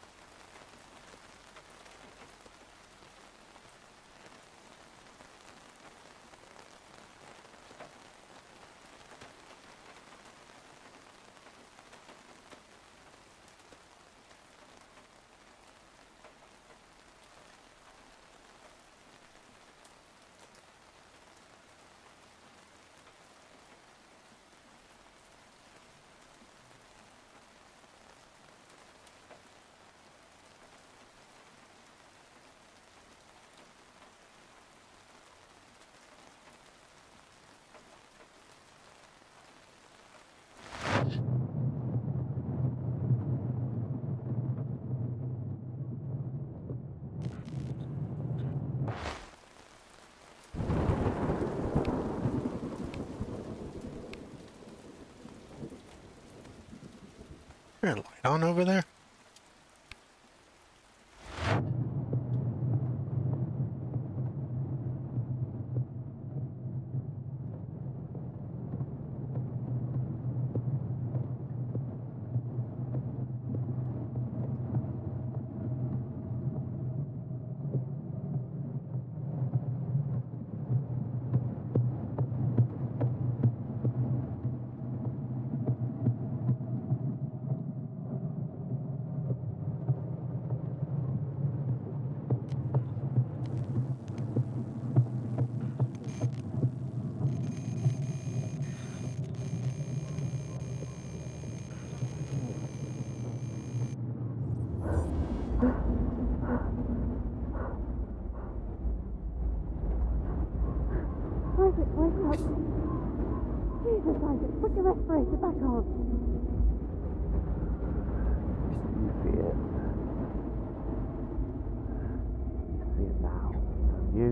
Is there a light on over there? Isaac, wake up! Jesus, Isaac, put your respirator back on! You see it. You see it now. You.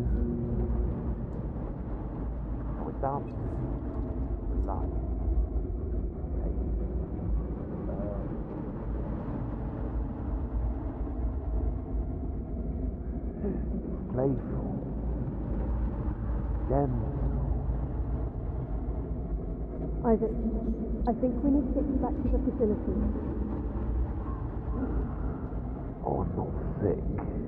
We're done. The light. It's playful. Gentle. Isaac, I think we need to get you back to the facility. Oh, I'm not sick.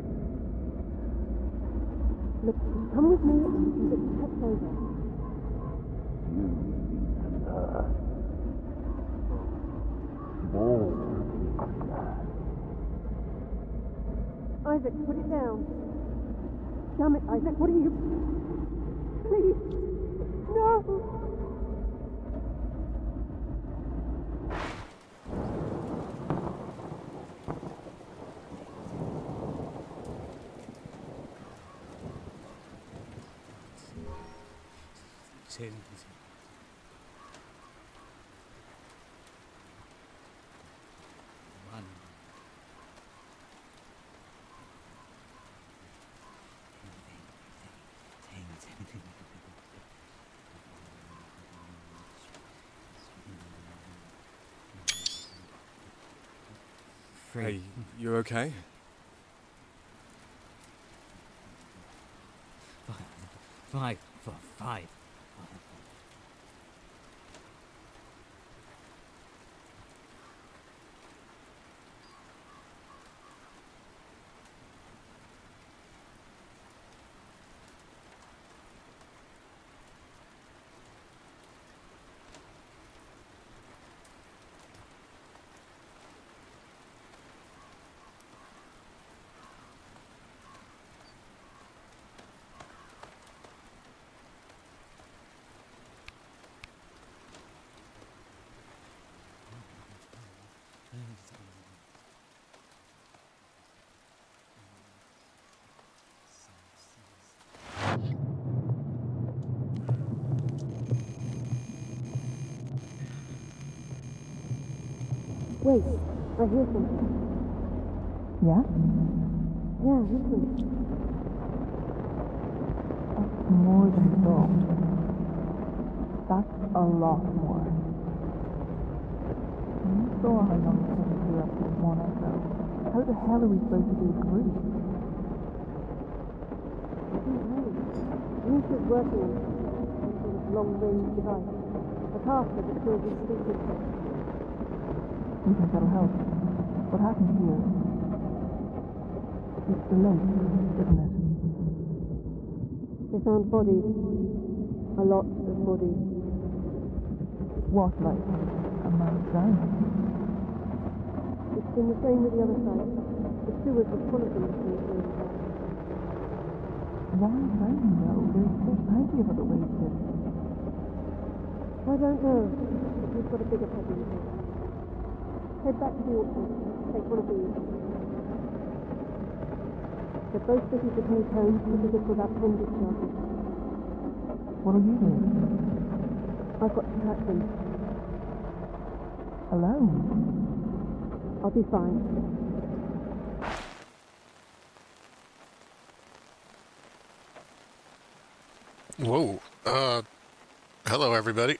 Look, come with me and we can get you checked over. You need to learn. Small. Isaac, put it down. Damn it, Isaac, what are you... Please! No! Ten. One. Hey, you okay? Five for five. Wait, I hear something. Yeah? Yeah, listen. That's more than dog. That's a lot more. You saw how long it took to clear up this one echo. How the hell are we supposed to do a group? I don't know. Nisha's working on some sort of long-range device. A caster that kills his sleep insects. You think that'll help? What happened here? It's the lake, isn't it? They found bodies. A lot of bodies. What, like a man drowning? It's been the same with the other side. The sewers were full of them before it came back. Why drowning though? There's, there's plenty of other ways to... I don't know, but we've got a bigger problem here. Head back to the orchard. Take one of these. They're both fitted to take home specific for that pen discharges. What'll you do? I've got to track them. Alone? I'll be fine. Whoa. Uh, hello, everybody.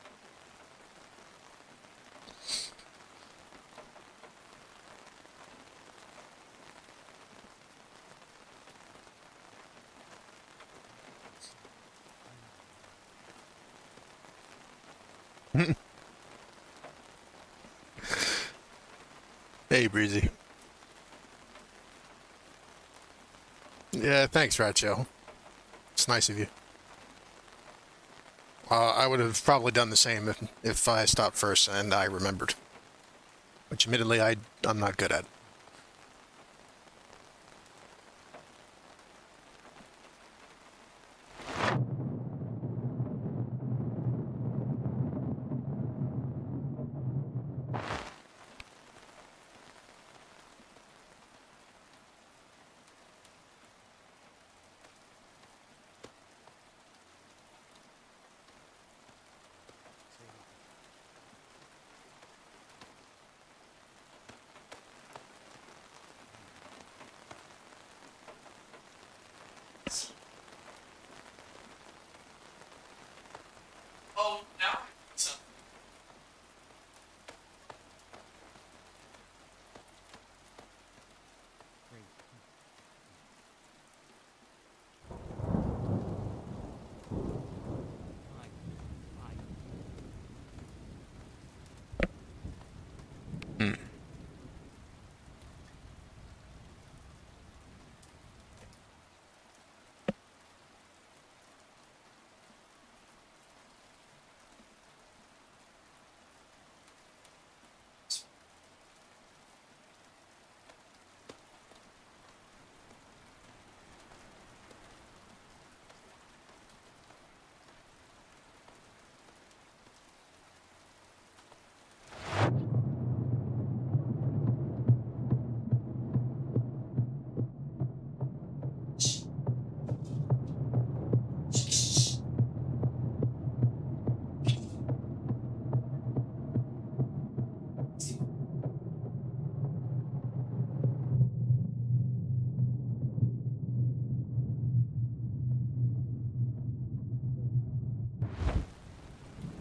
Hey, Breezy. Yeah, thanks, Ratcho. It's nice of you. Uh, I would have probably done the same if, if I stopped first and I remembered. Which, admittedly, I, I'm not good at. Oh, now? So. Hmm.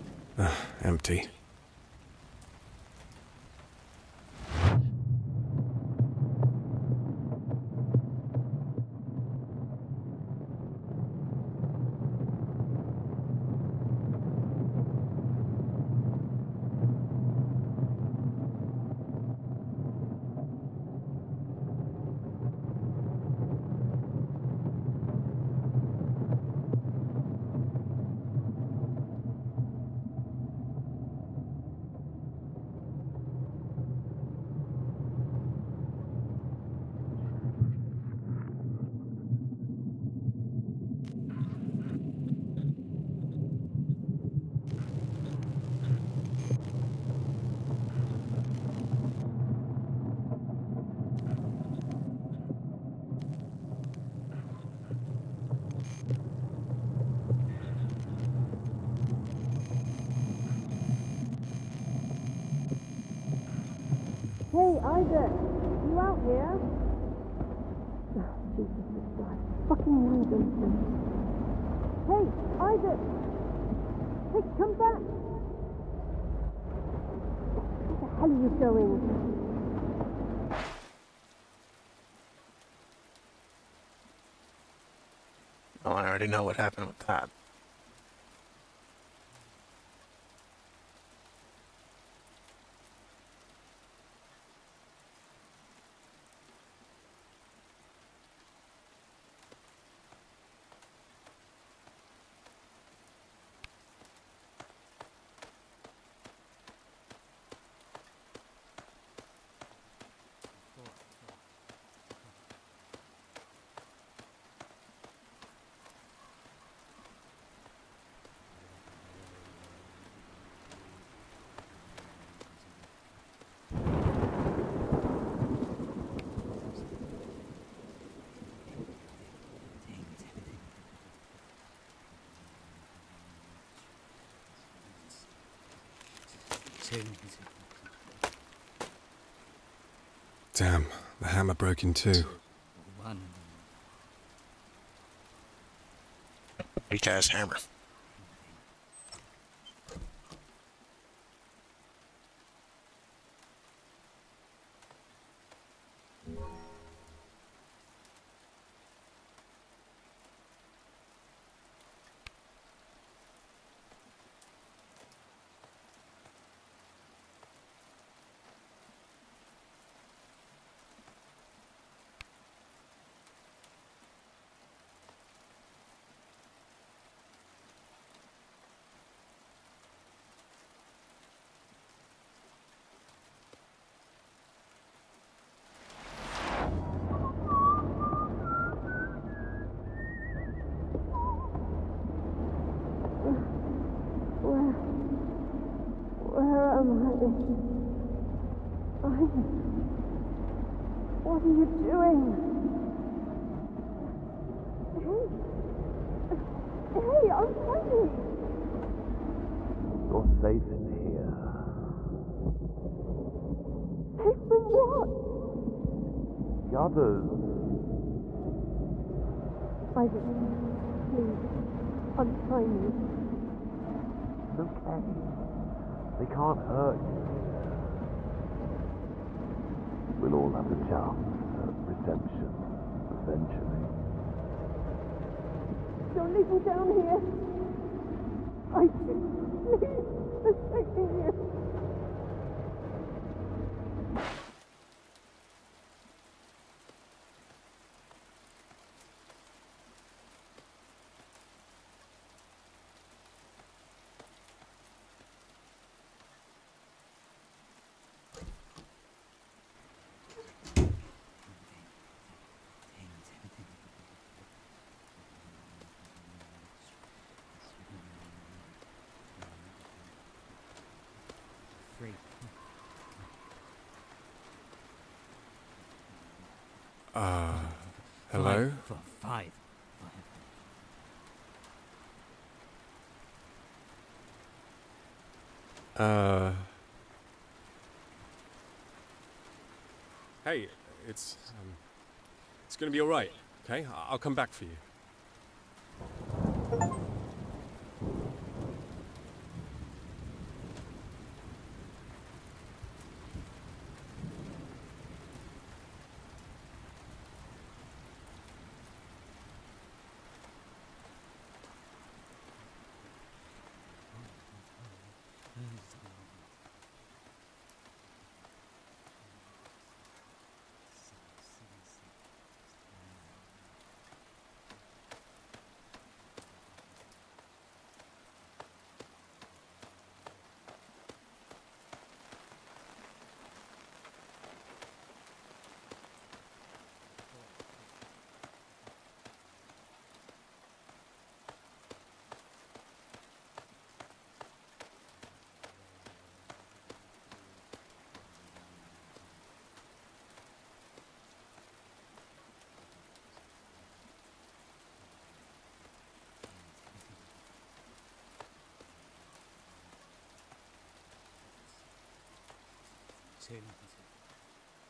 Empty. Isaac, you out here? Oh, Jesus, this guy. Fucking nonsense. Hey, Isaac! Hey, come back! Where the hell are you going? Oh, I already know what happened with that. Damn, the hammer broke in two. One. Weak ass hammer. What are you doing? Hey! Hey, I'm fine! You're safe in here. Safe from what? The others. Isaac, please, untie me. It's okay. They can't hurt you. We'll all have a chance at redemption eventually. Don't leave me down here. Isaac, please, I'm begging you. Three. Uh, hello? Five for five. Uh, Hey, it's um, it's gonna be all right. Okay, I- I'll come back for you. Two.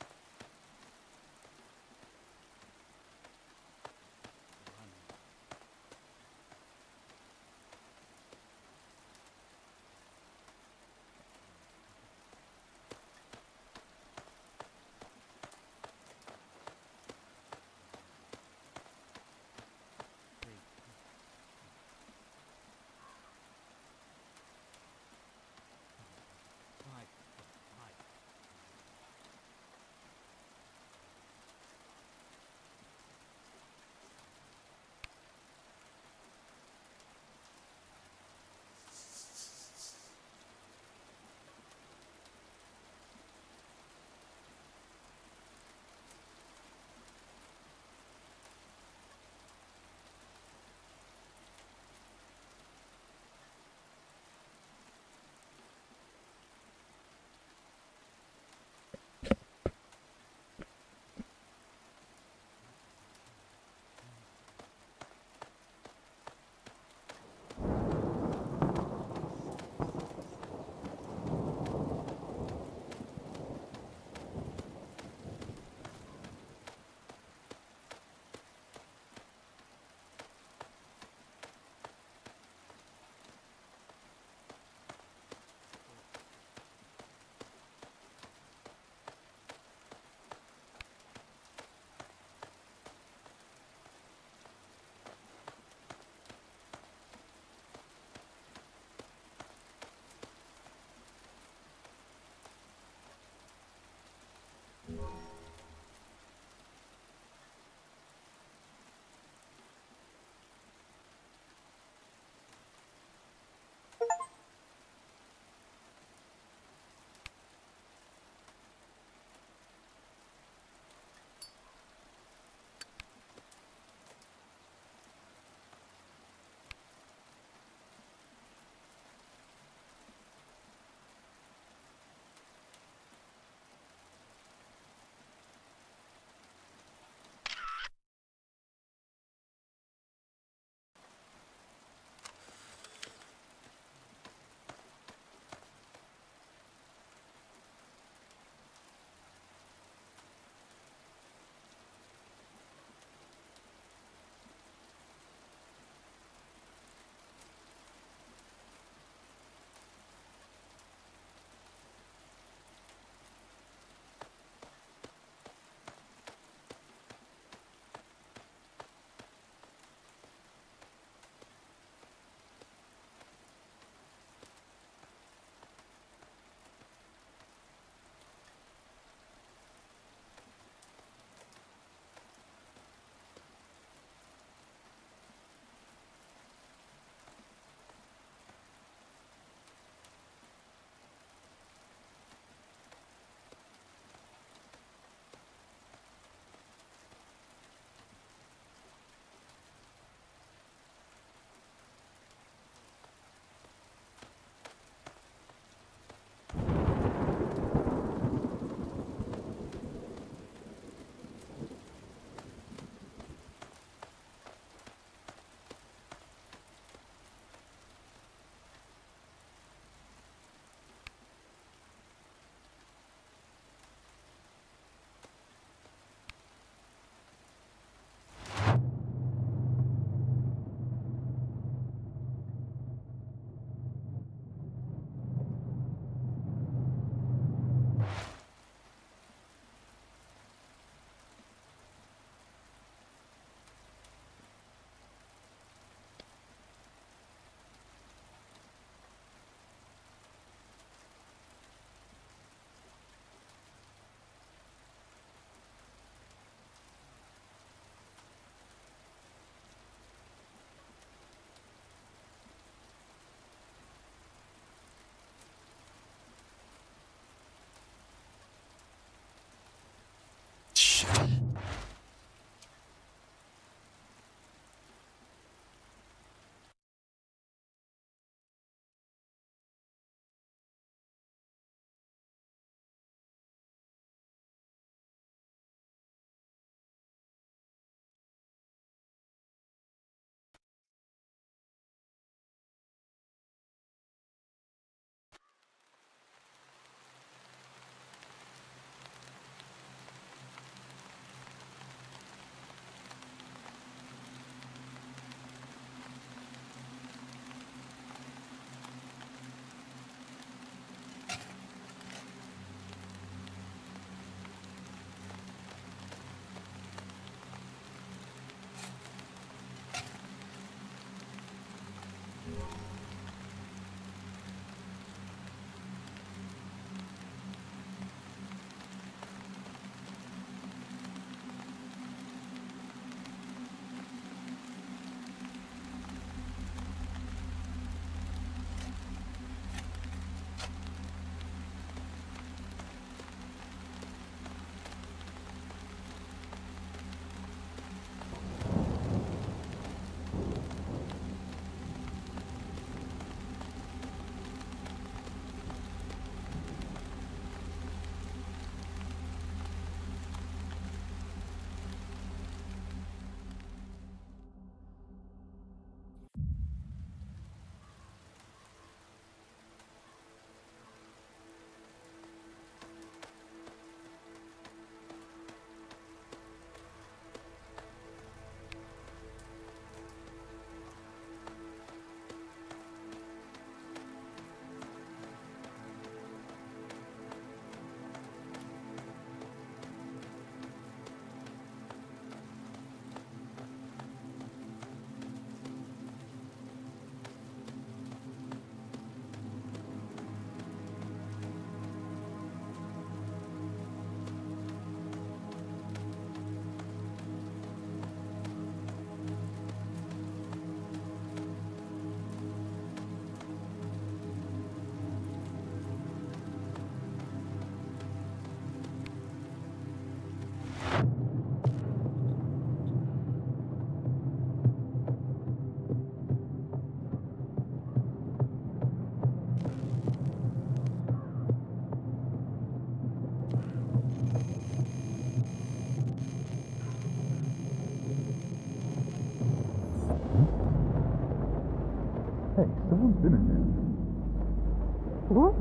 Hey, someone's been in here. What?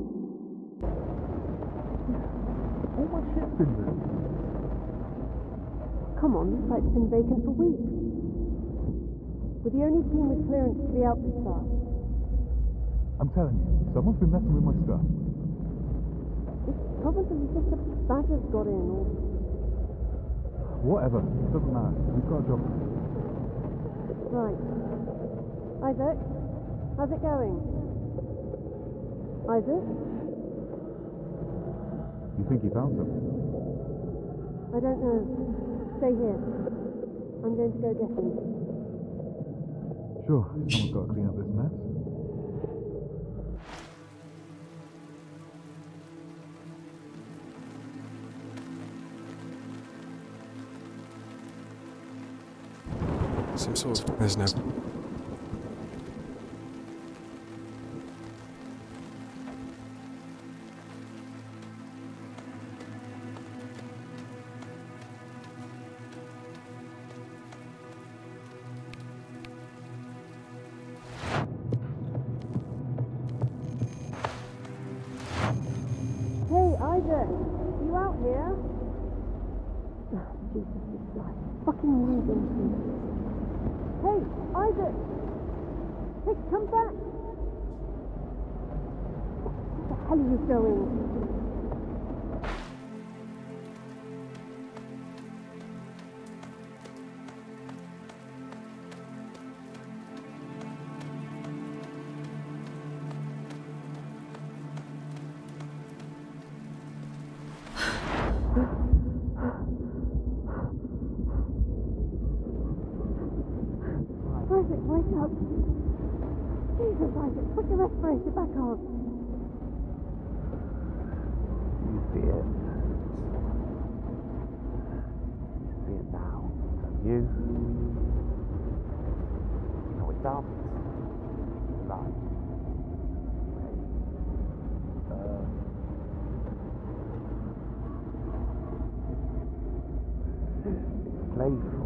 All my shit's been moved. Come on, this site's been vacant for weeks. We're the only team with clearance to be out this far. I'm telling you, someone's been messing with my stuff. It's probably just a badger's got in, or... Whatever, it doesn't matter. We've got a job. Right. Isaac, how's it going? Isaac? You think he found something? I don't know. Stay here. I'm going to go get him. Sure, someone's got to clean up this mess. Some sort of... There's no... Hey, Isaac! You out here? Oh, Jesus, this guy. Fucking leaving me. Hey, Isaac! Hey, come back! Where the hell are you going? Isaac, wake up! Jesus, Isaac, put your respirator back on! You see it. You see it now. Don't you? No, it's up. Right. Uh, it's playful.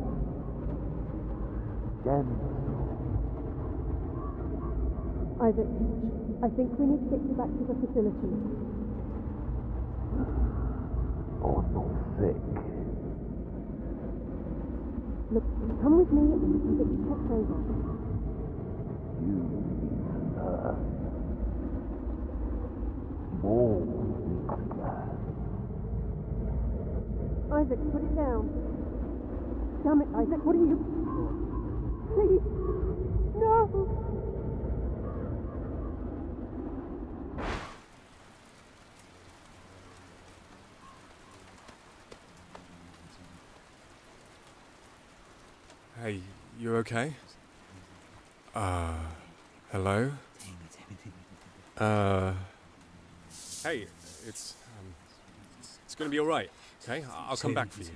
Gentle. Isaac, I think we need to get you back to the facility. Oh, I'm not sick. Look, come with me and we can get you checked over. You need to learn. More need to learn. Isaac, put it down. Damn it, Isaac, what are you... Please! No! Hey, you okay? Uh, hello? Uh, hey, it's, um, it's gonna be alright, okay? I'll come back for you.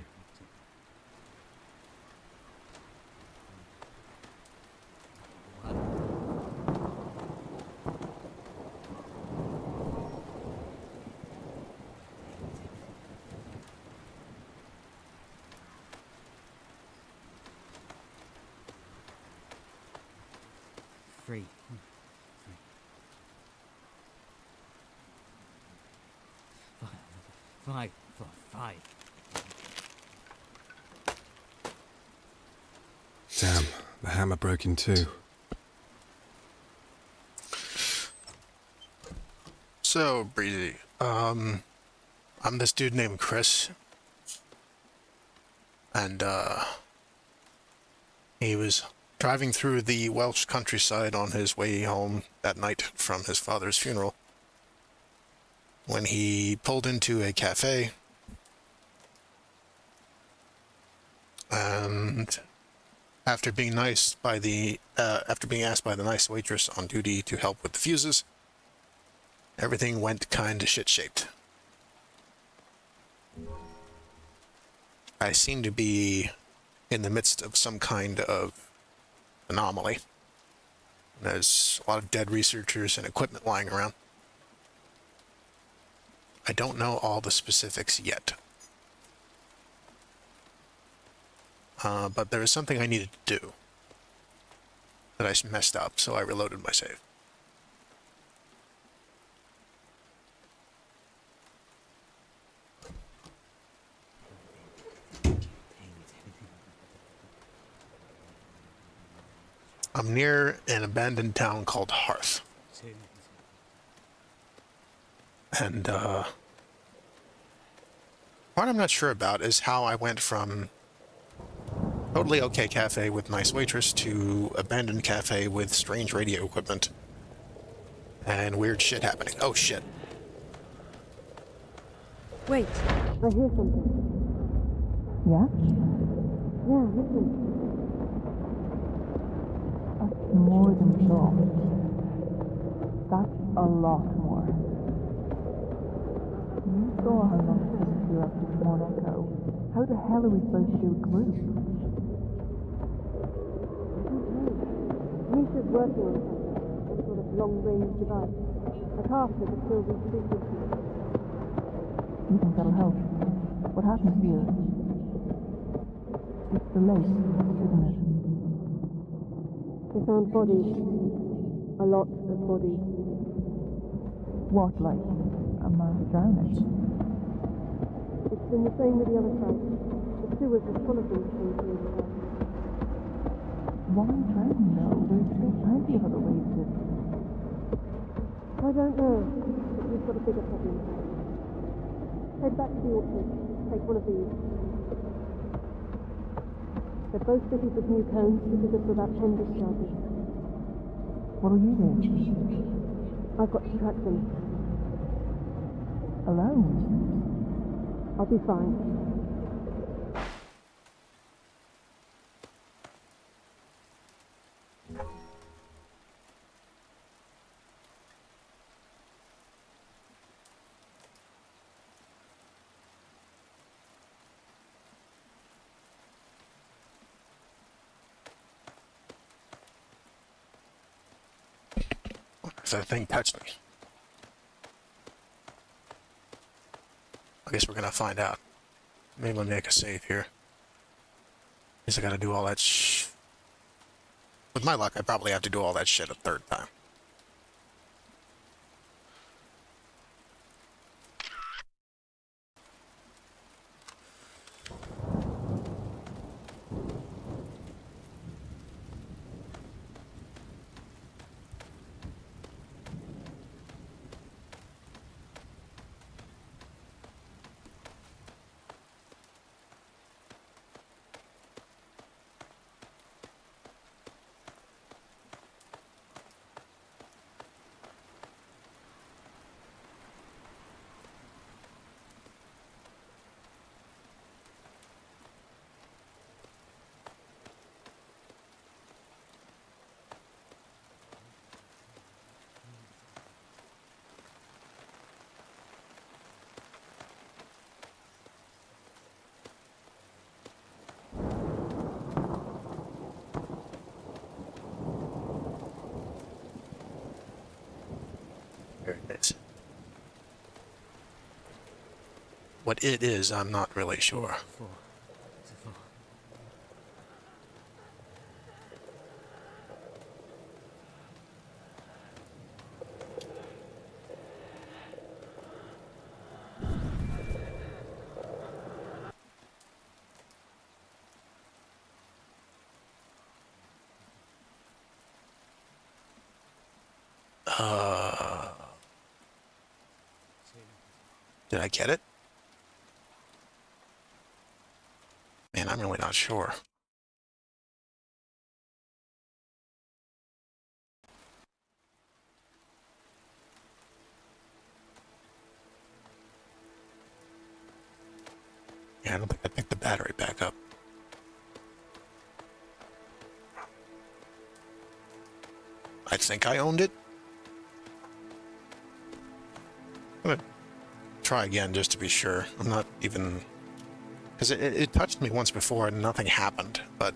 Free. Five. Five for five. Damn, the hammer broke in two. So, Breezy, um, I'm this dude named Chris. And, uh, he was driving through the Welsh countryside on his way home that night from his father's funeral when he pulled into a cafe and after being nice by the uh, after being asked by the nice waitress on duty to help with the fuses, everything went kinda shit-shaped. I seem to be in the midst of some kind of anomaly. There's a lot of dead researchers and equipment lying around. I don't know all the specifics yet. Uh, but there is something I needed to do. that I messed up, so I reloaded my save. I'm near an abandoned town called Hearth. And, uh... part I'm not sure about is how I went from totally okay cafe with nice waitress to abandoned cafe with strange radio equipment and weird shit happening. Oh shit. Wait, I hear something. Yeah? Yeah, listen. That's more than sure. That's a lot more. You saw how long it took to clear up this small echo. How the hell are we supposed to do a group? Misha's working on something, some sort of long-range device. A caster that fills these frequencies. You think that'll help? What happened here? It's the lake, isn't it? They found bodies. A lot of bodies. What, like a man drowning? It's been the same with the other side. The sewers are full of them came through the side. Why drowning though? There's still plenty of other ways to... I don't know, but we've got a bigger problem. Head back to the orchard. Take one of these. They're both fitted with new cones because of about ten discharges. What'll you do? I've got to track them. Alone? I'll be fine. That thing touched me. I guess we're gonna find out. Maybe I'll make a save here. Guess I gotta do all that sh... With my luck, I probably have to do all that shit a third time. There it is. What it is, I'm not really sure. Four. It's a four. Uh, did I get it? Man, I'm really not sure. Yeah, I don't think I picked the battery back up. I think I owned it. I'm gonna try again just to be sure. I'm not even... Because it, it touched me once before and nothing happened, but...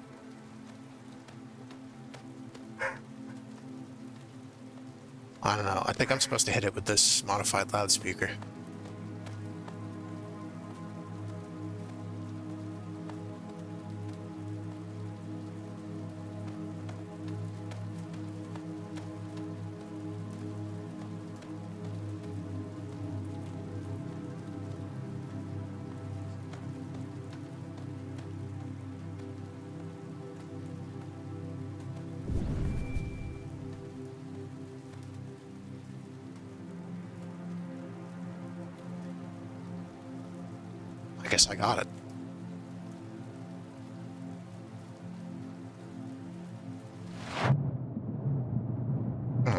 I don't know. I think I'm supposed to hit it with this modified loudspeaker. guess I got it. Huh.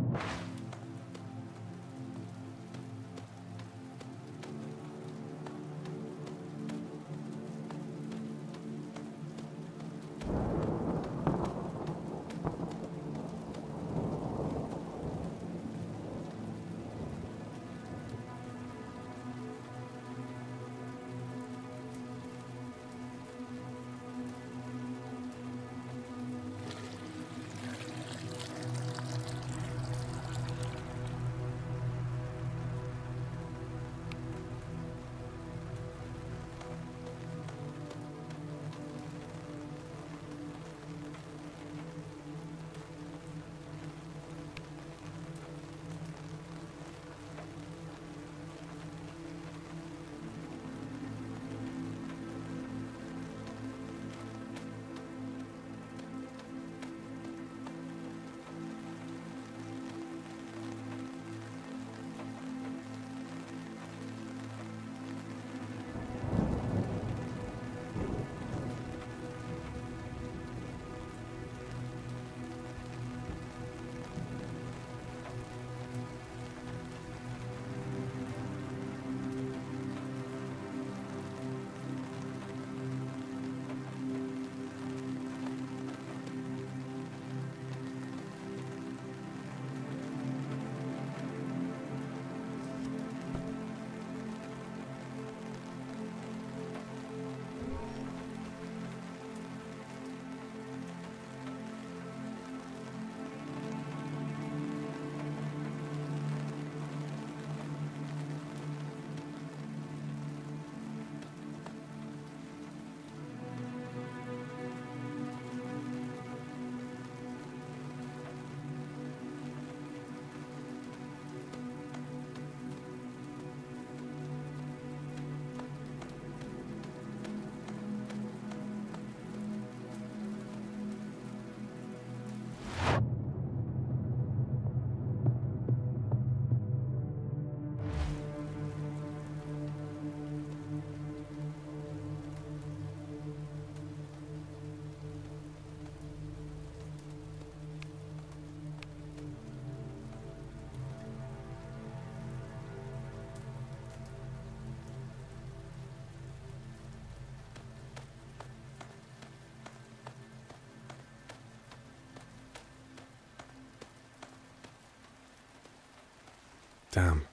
Damn.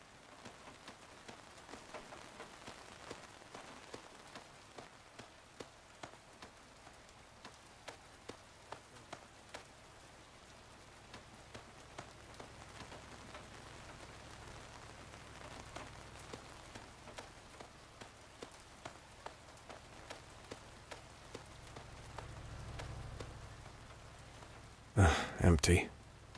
Uh, empty.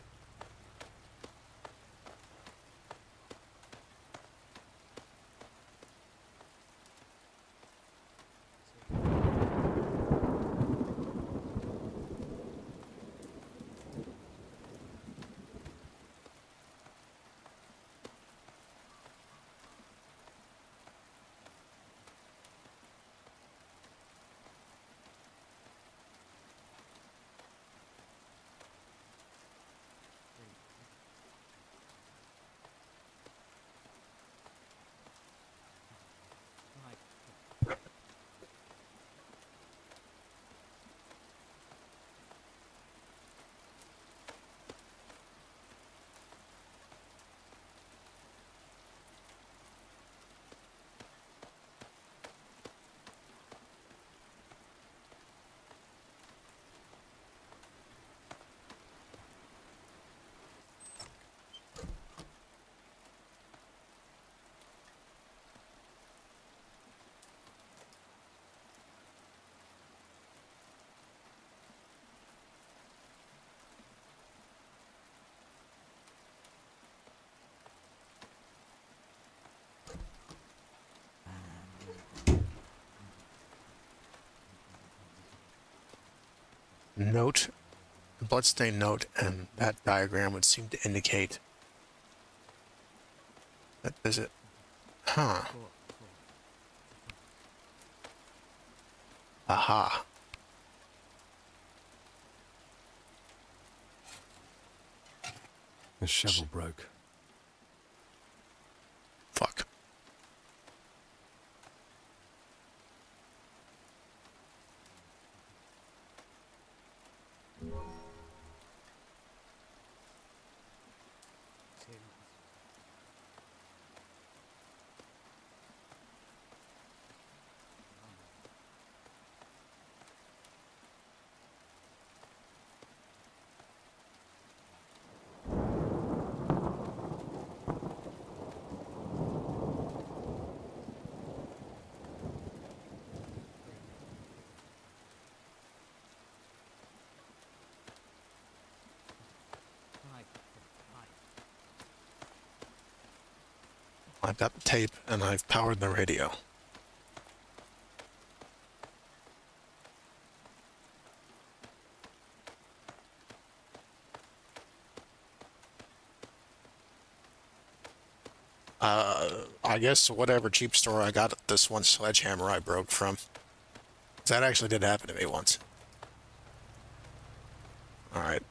Note, the bloodstain note and that diagram would seem to indicate that visit. Huh. Aha. The shovel broke. Fuck. I've got the tape, and I've powered the radio. Uh, I guess whatever cheap store I got this one sledgehammer I broke from. That actually did happen to me once. Alright.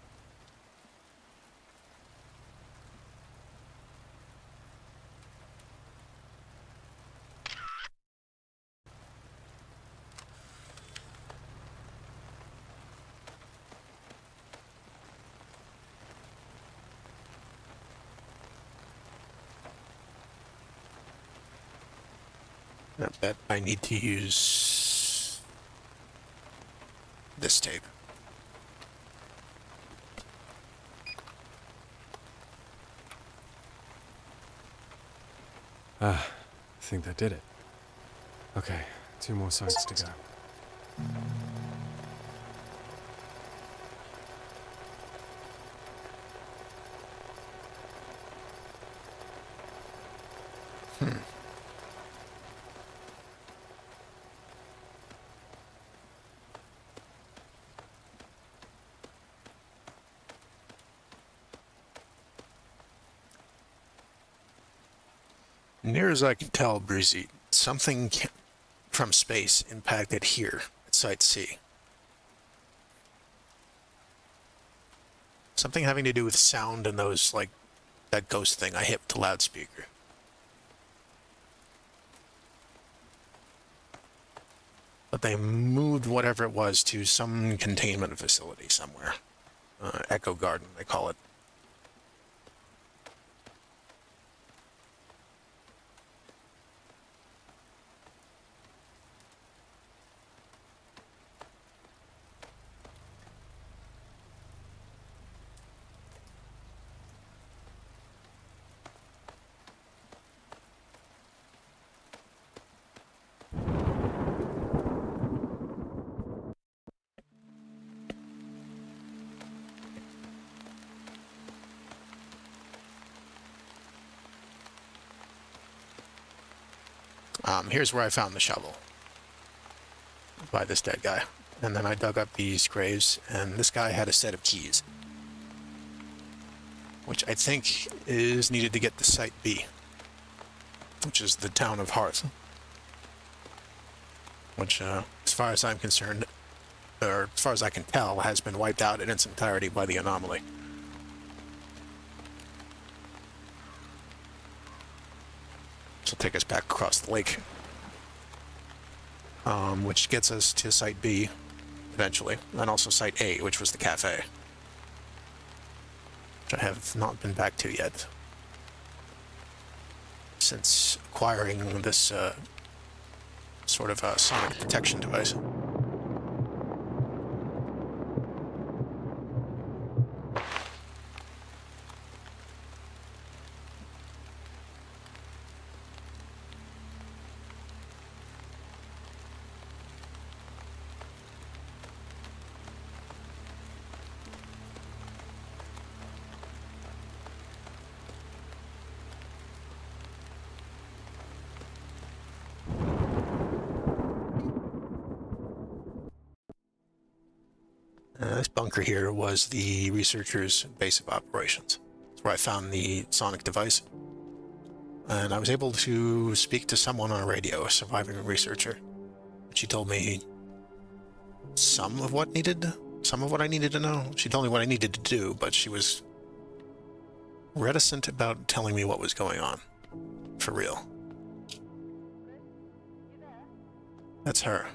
I bet I need to use this tape. Ah, I think that did it. Okay, two more sites to go. Hmm. Near as I can tell, Breezy, something from space impacted here at Site C. Something having to do with sound and those, like, that ghost thing I hit with the loudspeaker. But they moved whatever it was to some containment facility somewhere. Uh, Echo Garden, they call it. Um, here's where I found the shovel by this dead guy. And then I dug up these graves, and this guy had a set of keys, which I think is needed to get to Site B, which is the town of Hearth, which, uh, as far as I'm concerned, or as far as I can tell, has been wiped out in its entirety by the anomaly. This will take us back across the lake, um, which gets us to Site B eventually, and also Site A, which was the cafe, which I have not been back to yet since acquiring this uh, sort of uh, sonic detection device. Uh, this bunker here was the researchers' base of operations. That's where I found the sonic device. And I was able to speak to someone on a radio, a surviving researcher. She told me some of what needed, some of what I needed to know. She told me what I needed to do, but she was reticent about telling me what was going on. For real. That's her.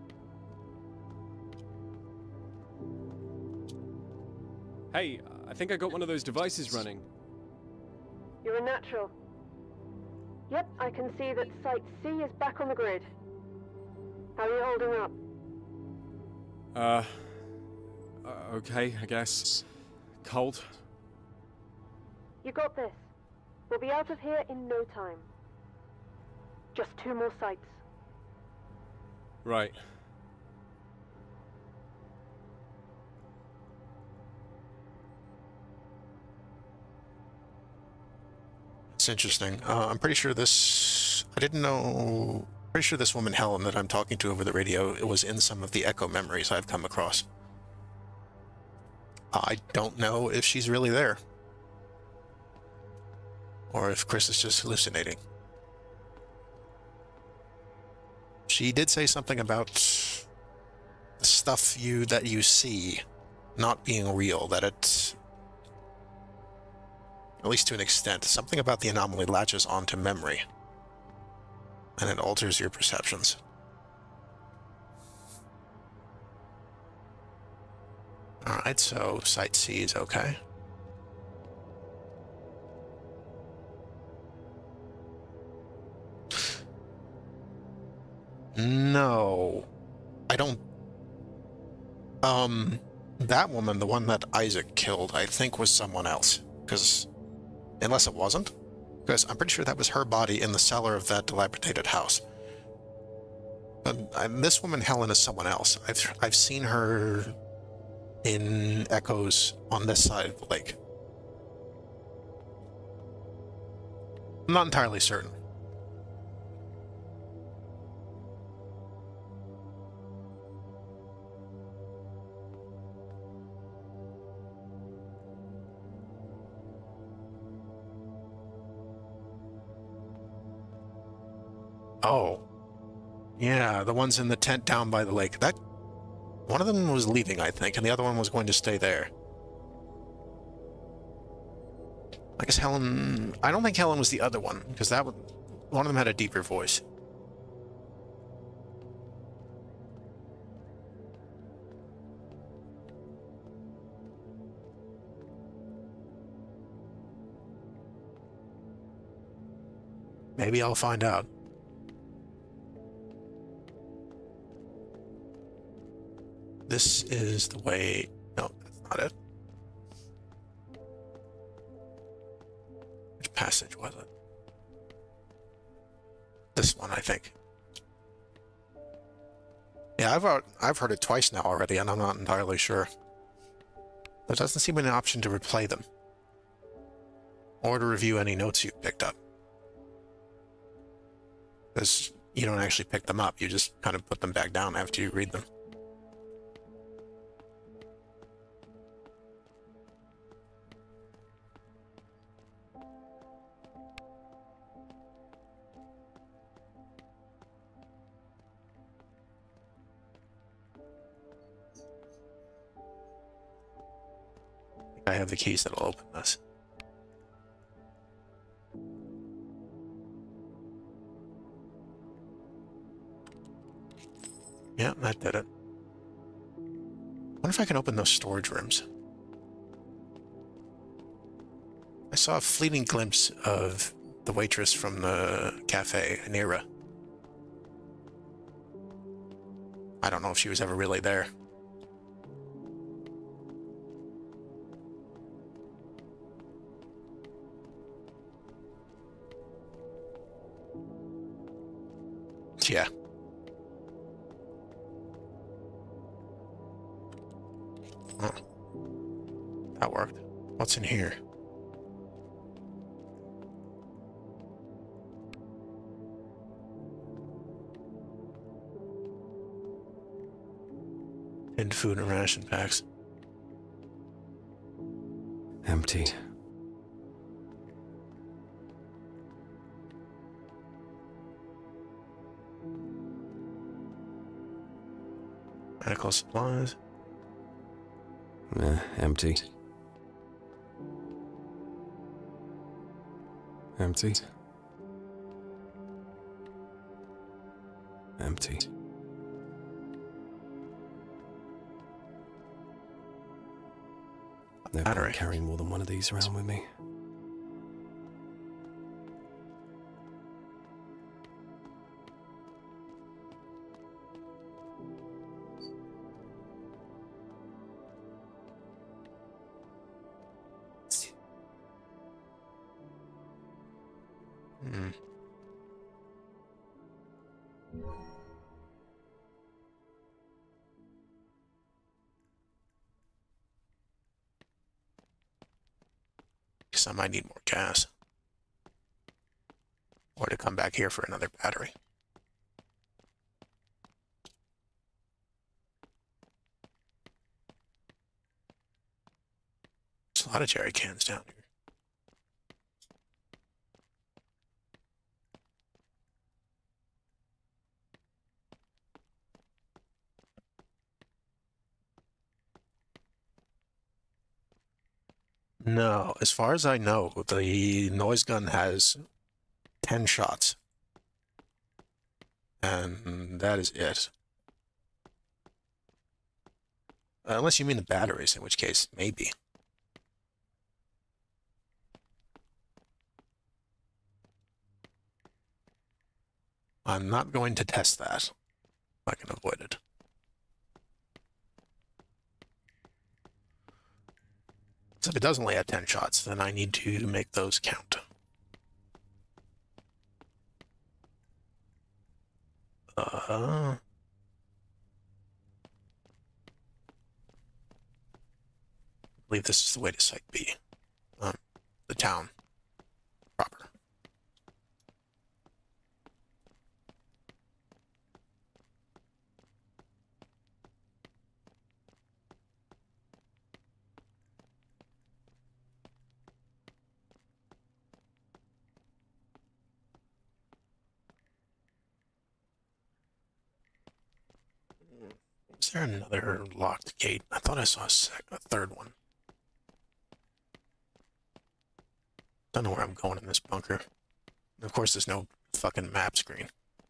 Hey, I think I got one of those devices running. You're a natural. Yep, I can see that Site C is back on the grid. How are you holding up? Uh, uh, okay, I guess. Cold. You got this. We'll be out of here in no time. Just two more sites. Right. It's interesting. Uh, I'm pretty sure this... I didn't know... Pretty sure this woman, Helen, that I'm talking to over the radio, it was in some of the echo memories I've come across. I don't know if she's really there. Or if Chris is just hallucinating. She did say something about the stuff you that you see not being real, that it, at least to an extent, something about the anomaly latches onto memory, and it alters your perceptions. Alright, so Site C is okay. No, I don't. Um, that woman, the one that Isaac killed, I think was someone else. Because, unless it wasn't, because I'm pretty sure that was her body in the cellar of that dilapidated house. And, and this woman, Helen, is someone else. I've I've seen her in echoes on this side of the lake. I'm not entirely certain. Oh. Yeah, the ones in the tent down by the lake. That one of them was leaving, I think, and the other one was going to stay there. I guess Helen... I don't think Helen was the other one, because that one, one of them had a deeper voice. Maybe I'll find out. This is the way... No, that's not it. Which passage was it? This one, I think. Yeah, I've heard, I've heard it twice now already, and I'm not entirely sure. There doesn't seem an option to replay them. Or to review any notes you've picked up. Because you don't actually pick them up, you just kind of put them back down after you read them. I have the keys that'll open this. Yeah, that did it. Wonder if I can open those storage rooms. I saw a fleeting glimpse of the waitress from the cafe, Anira. I don't know if she was ever really there. Yeah. Oh. That worked. What's in here? Tinned food and ration packs. Empty. Medical supplies. Eh, empty. Empty. Empty. No Battery. point carrying more than one of these around with me. Hmm. Guess I might need more gas. Or to come back here for another battery. There's a lot of jerry cans down here. No, as far as I know, the noise gun has ten shots. And that is it. Uh, unless you mean the batteries, in which case, maybe. I'm not going to test that. I can avoid it. So if it does only have ten shots, then I need to make those count. Uh, I believe this is the way to Site B. Um, the town proper. Is there another locked gate? I thought I saw a, sec a third one. Don't know where I'm going in this bunker. And of course, there's no fucking map screen.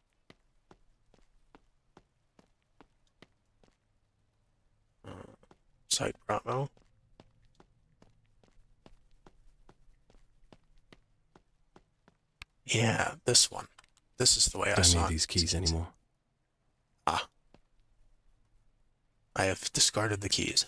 Uh, Site Bravo. Yeah, this one. This is the way I Don't saw need it. these keys anymore. Ah. I have discarded the keys.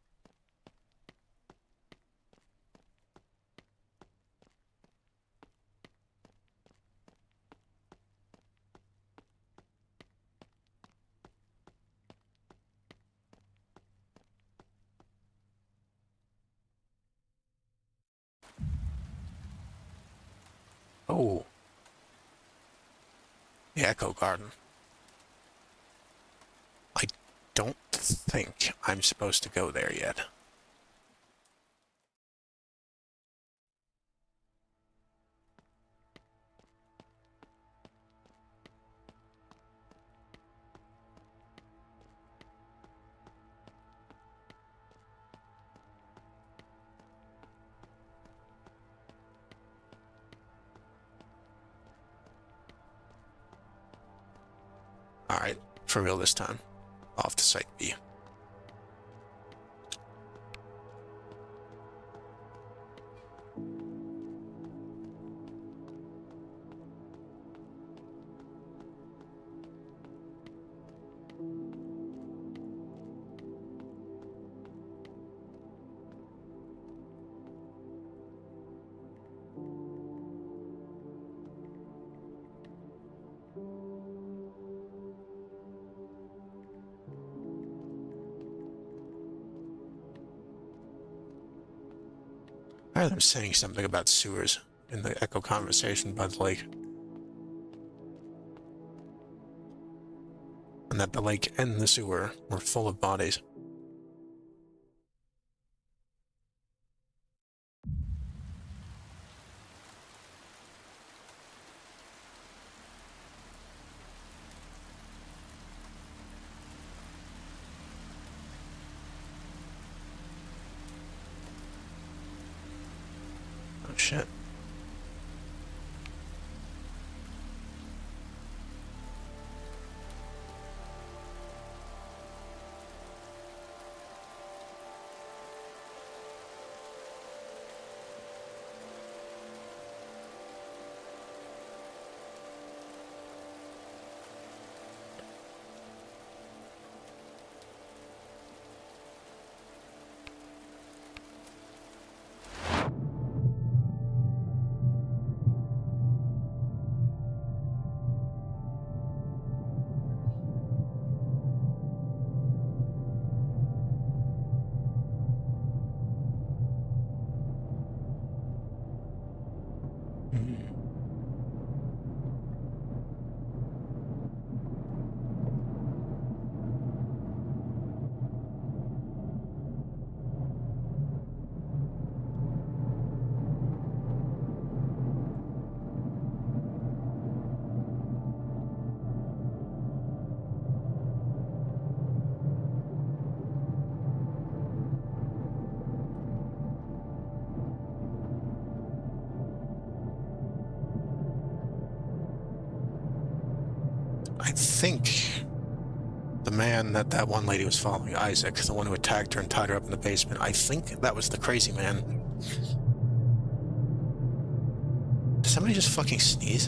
Oh. The Echo Garden. I don't think I'm supposed to go there yet. Alright, for real this time. Off to Site B. I heard them saying something about sewers in the Echo conversation by the lake. And that the lake and the sewer were full of bodies. shit. I think the man that that one lady was following, Isaac, the one who attacked her and tied her up in the basement, I think that was the crazy man. Did somebody just fucking sneeze?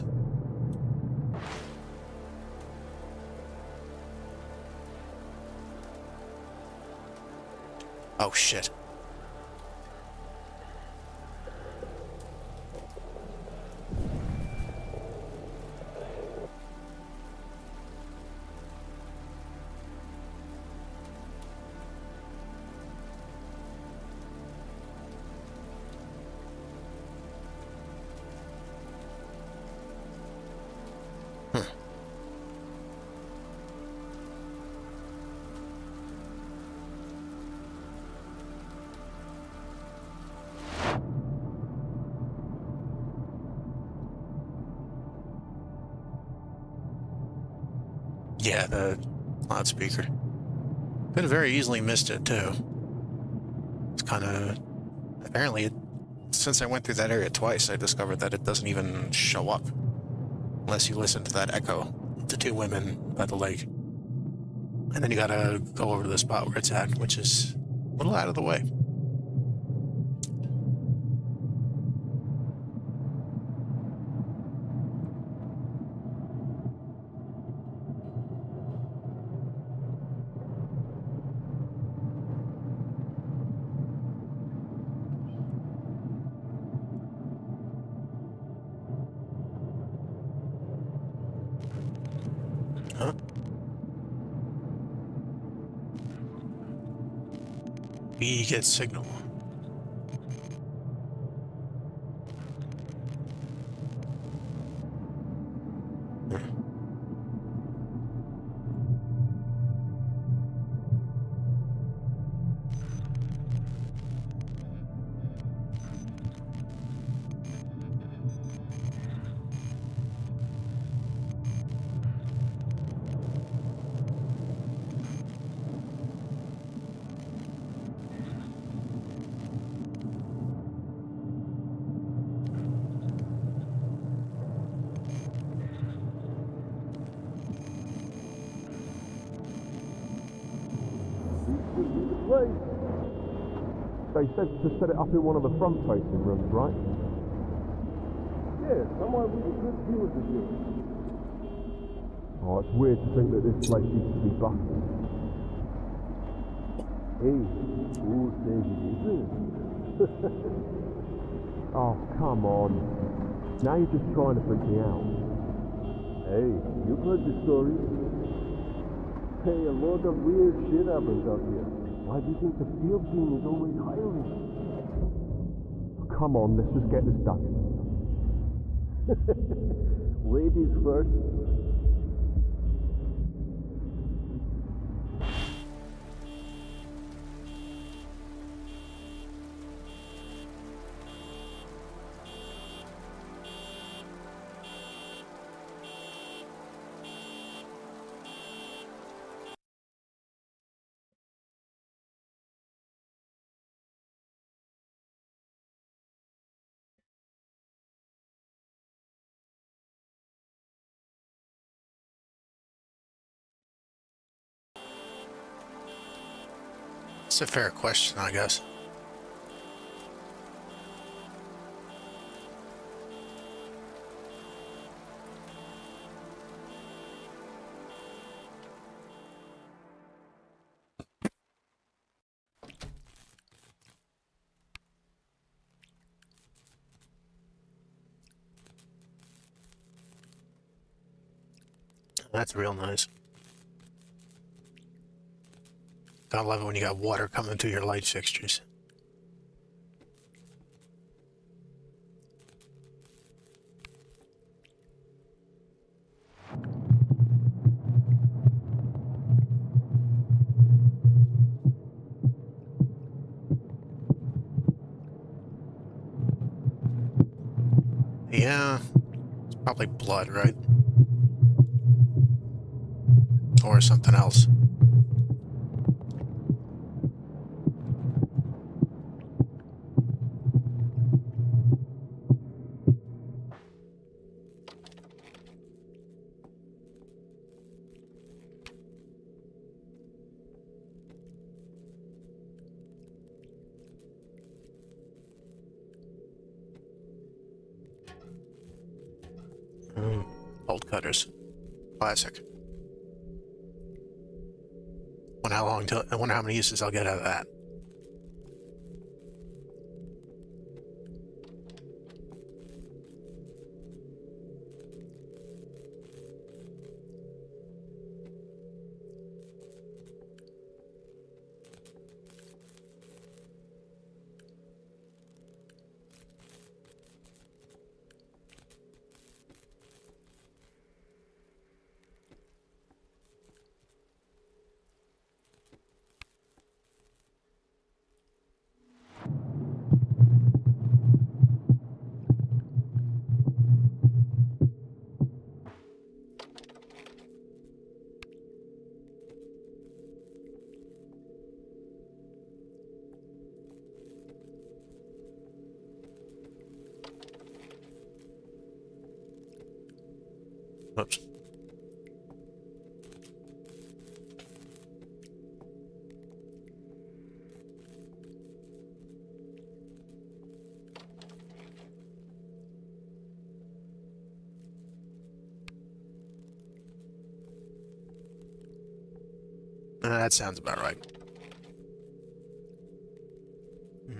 Oh shit. Yeah, the loudspeaker. Could have very easily missed it, too. It's kind of... Apparently, it, since I went through that area twice, I discovered that it doesn't even show up. Unless you listen to that echo. The two women by the lake. And then you gotta go over to the spot where it's at, which is a little out of the way. Huh? We get signal. They said to set it up in one of the front-facing rooms, right? Yeah, somewhere with a good view of the view. Oh, it's weird to think that this place used to be busted. Hey, who says it isn't? Oh, come on. Now you're just trying to freak me out. Hey, you've heard the story. Hey, a lot of weird shit happens out here. Why do you think the field team is always hiring? Come on, let's just get this done. Ladies first. It's a fair question, I guess. That's real nice. I love it when you got water coming through your light fixtures. Yeah, it's probably blood, right? Or something else. Mm, bolt cutters. Classic. Wonder how long till, I wonder how many uses I'll get out of that. Oops. Uh, that sounds about right. Hmm.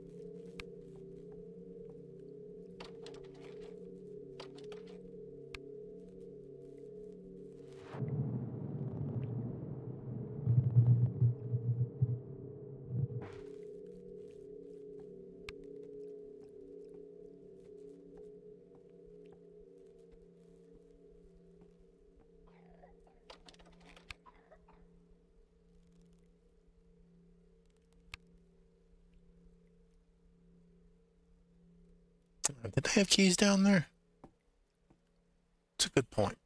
Did they have keys down there? That's a good point.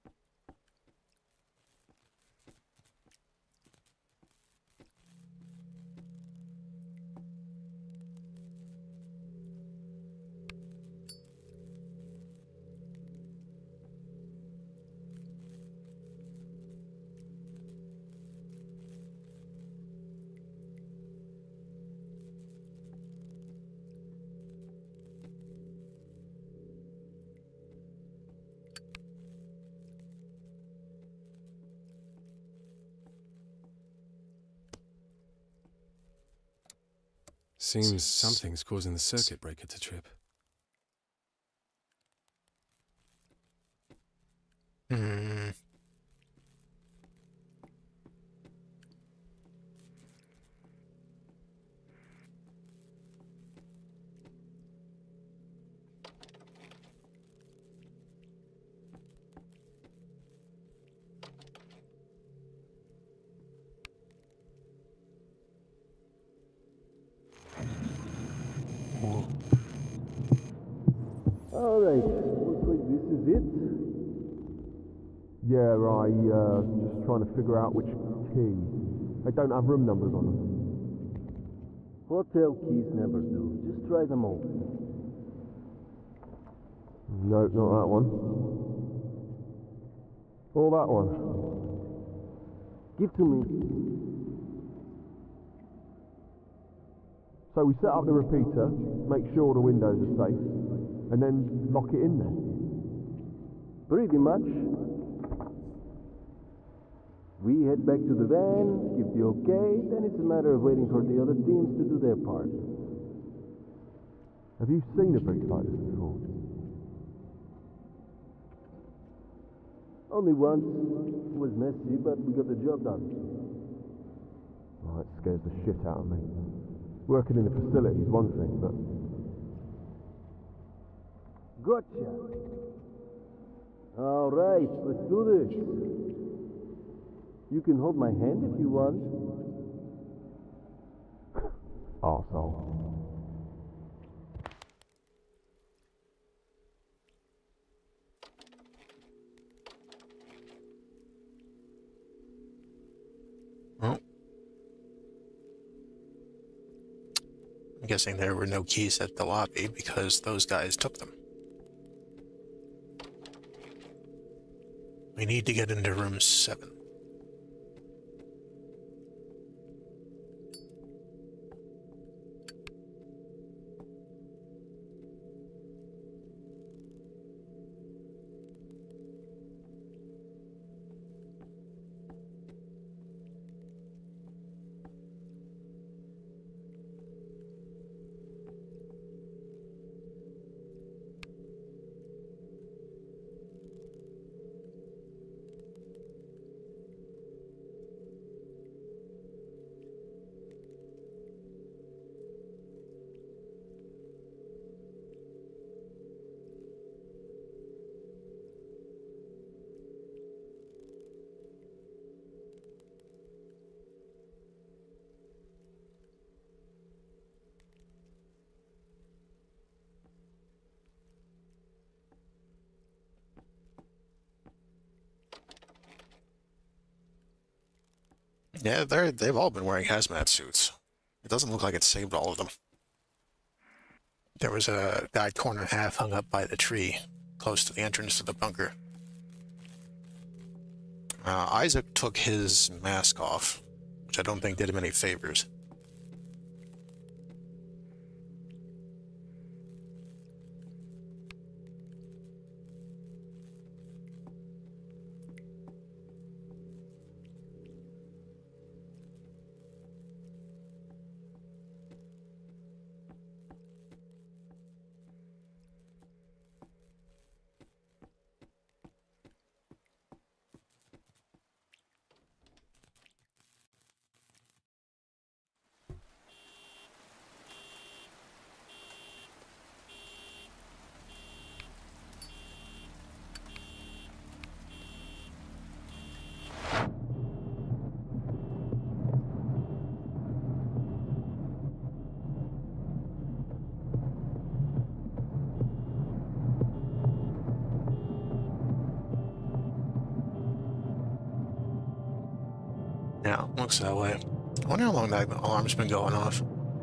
Seems something's causing the circuit breaker to trip. Hmm. Alright, looks like this is it. Yeah, I, uh, just trying to figure out which key. They don't have room numbers on them. Hotel keys never do. Just try them all. No, not that one. Or that one. Give to me. So we set up the repeater, make sure the windows are safe, and then lock it in there. Pretty much. We head back to the van, give the okay, then it's a matter of waiting for the other teams to do their part. Have you seen a breach like this before? Only once. It was messy, but we got the job done. Oh, it scares the shit out of me. Working in the facility is one thing, but... Gotcha! Alright, let's do this. You can hold my hand if you want. Arsehole. Oh. I'm guessing there were no keys at the lobby because those guys took them. We need to get into room seven. Yeah, they're, they've all been wearing hazmat suits. It doesn't look like it saved all of them. There was a guy corner and a half hung up by the tree, close to the entrance to the bunker. Uh, Isaac took his mask off, which I don't think did him any favors. Yeah, looks that way. I wonder how long that alarm's been going off.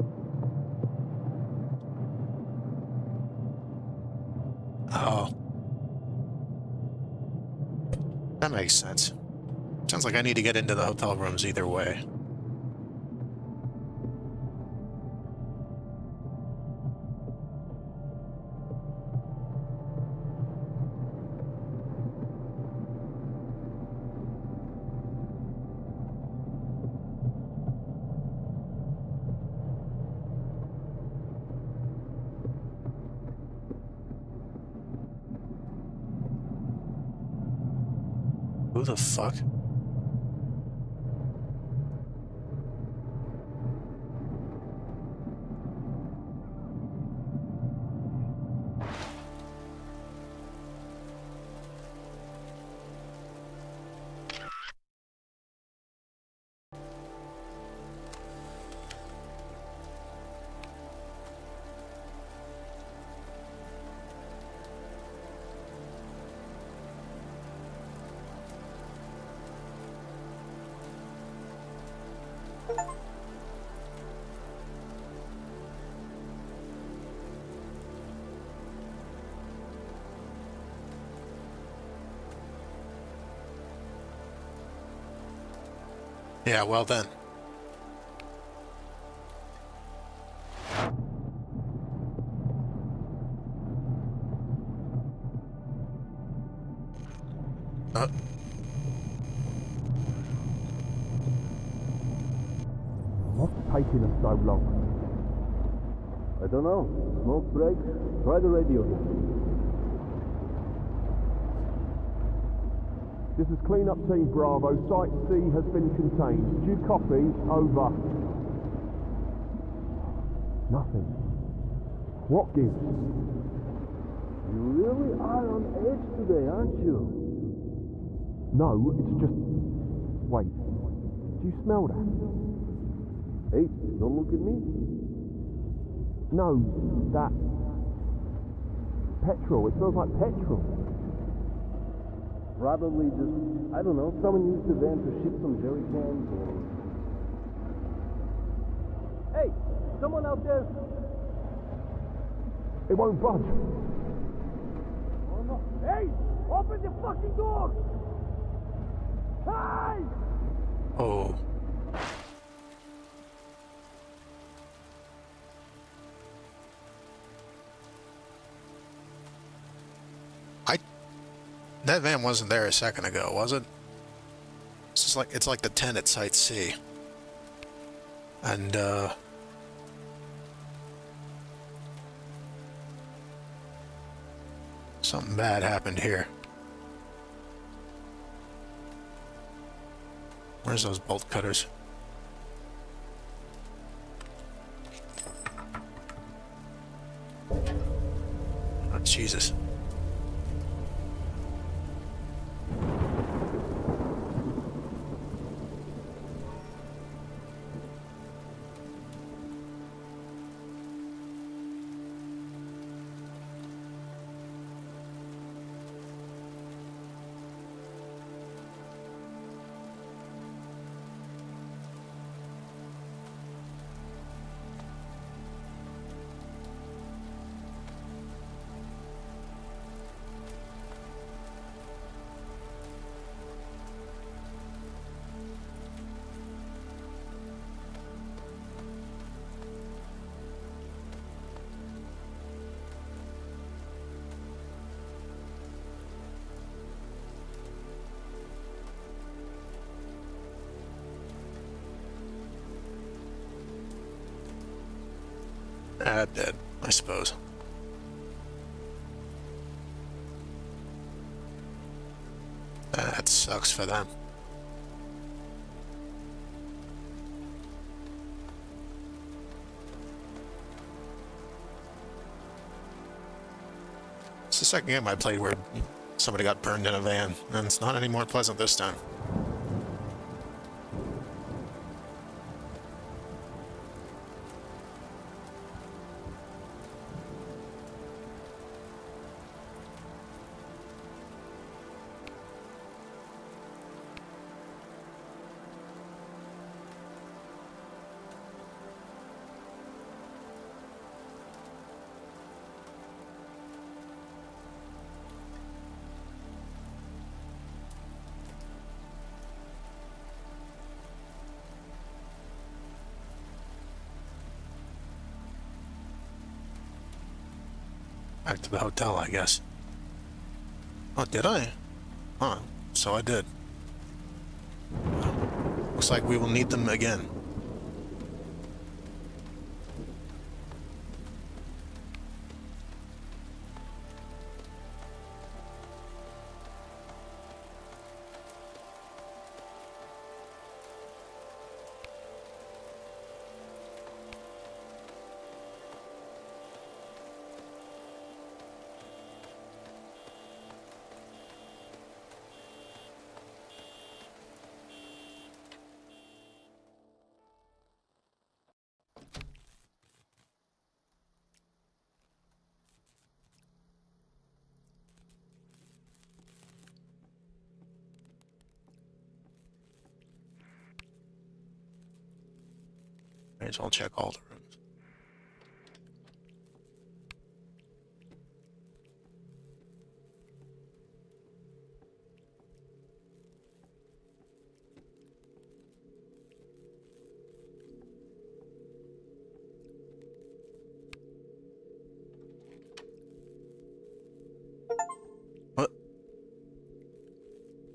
Oh. That makes sense. Sounds like I need to get into the hotel rooms either way. Who the fuck? Yeah, well then. Uh. What's taking us so long? I don't know. Smoke break? Try the radio here. This is Cleanup Team Bravo. Site C has been contained. Do you copy? Over. Nothing. What gives? You really are on edge today, aren't you? No, it's just... Wait. Do you smell that? Hey, don't look at me. No, that... Petrol. It smells like petrol. Probably just, I don't know, someone used the van to ship some jerry cans or... Hey, someone out there! It won't budge. Oh no. Hey, open the fucking door! Hey! Oh. I... That van wasn't there a second ago, was it? It's just like, it's like the tent at Site C. And, uh... something bad happened here. Where's those bolt cutters? Oh, Jesus. Ah, dead, I suppose. That sucks for them. It's the second game I played where somebody got burned in a van, and it's not any more pleasant this time. Back to the hotel, I guess. Oh, did I? Huh, so I did. Looks like we will need them again. May as well check all the rooms. What?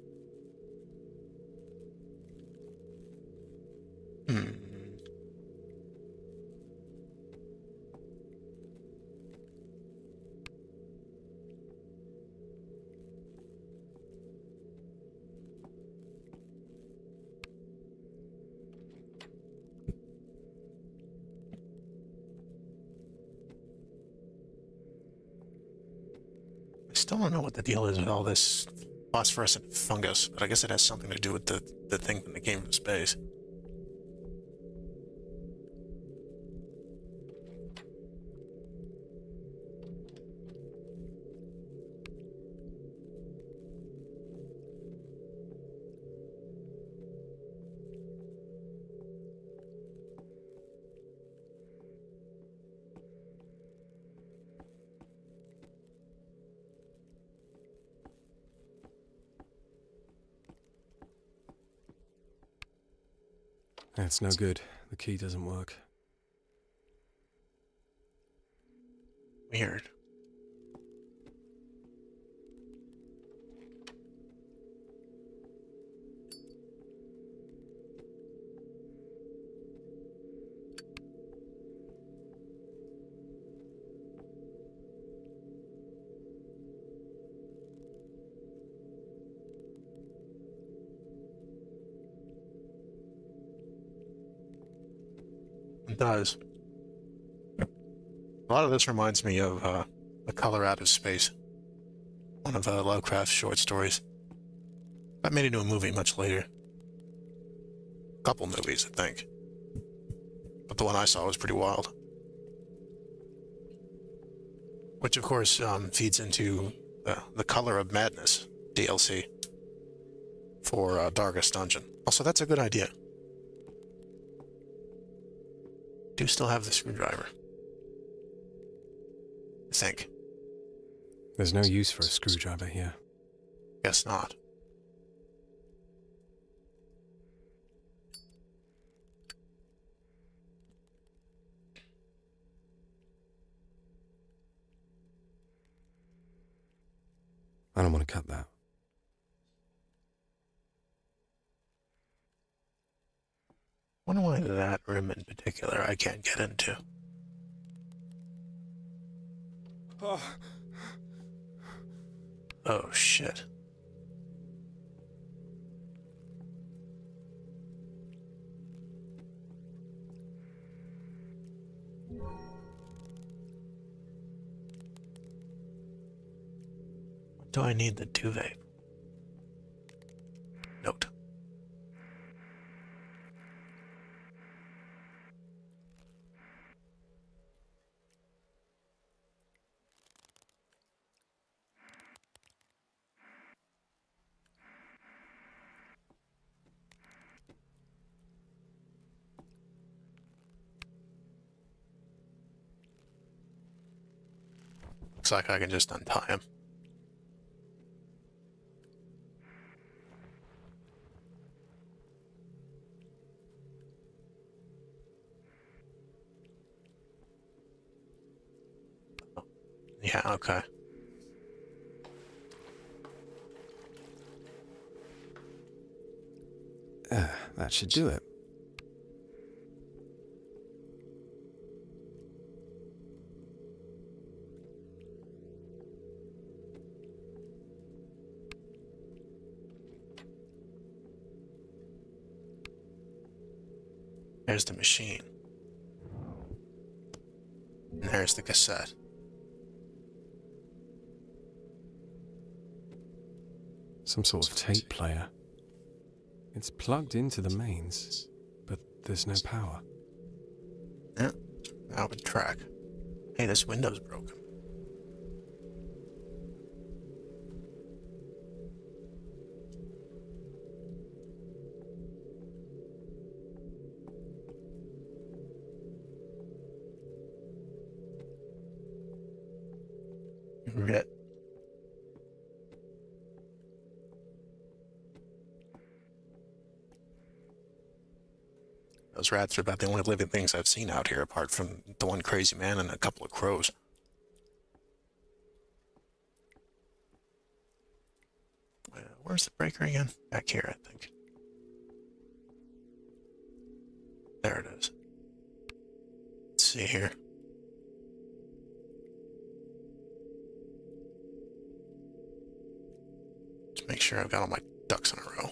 Still don't know what the deal is with all this phosphorescent fungus, but I guess it has something to do with the, the thing when they came from space. That's no good. The key doesn't work. Weird. It does. A lot of this reminds me of uh, The Color Out of Space, one of uh, Lovecraft's short stories. That made it into a movie much later. A couple movies, I think. But the one I saw was pretty wild. Which, of course, um, feeds into uh, The Color of Madness D L C for uh, Darkest Dungeon. Also, that's a good idea. Do still have the screwdriver. I think. There's no use for a screwdriver here. Guess not. I don't want to cut that. Wonder why that room in particular I can't get into. Oh. Oh shit. What do I need the duvet? Note. Looks like I can just untie him. Yeah, okay. Uh, that should do it. There's the machine. And there's the cassette. Some sort of tape player. It's plugged into the mains, but there's no power. Yeah, that would track. Hey, this window's broken. Rit. Those rats are about the only living things I've seen out here, apart from the one crazy man and a couple of crows. Uh, where's the breaker again? Back here, I think. There it is. Let's see here. Just make sure I've got all my ducks in a row.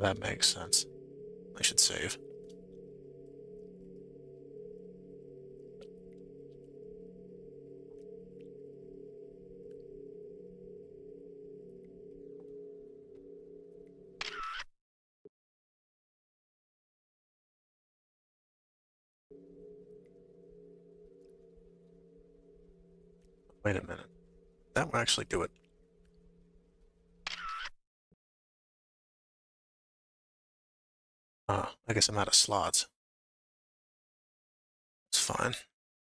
that makes sense. I should save. Wait a minute. That will actually do it. Ah, I guess I'm out of slots. It's fine.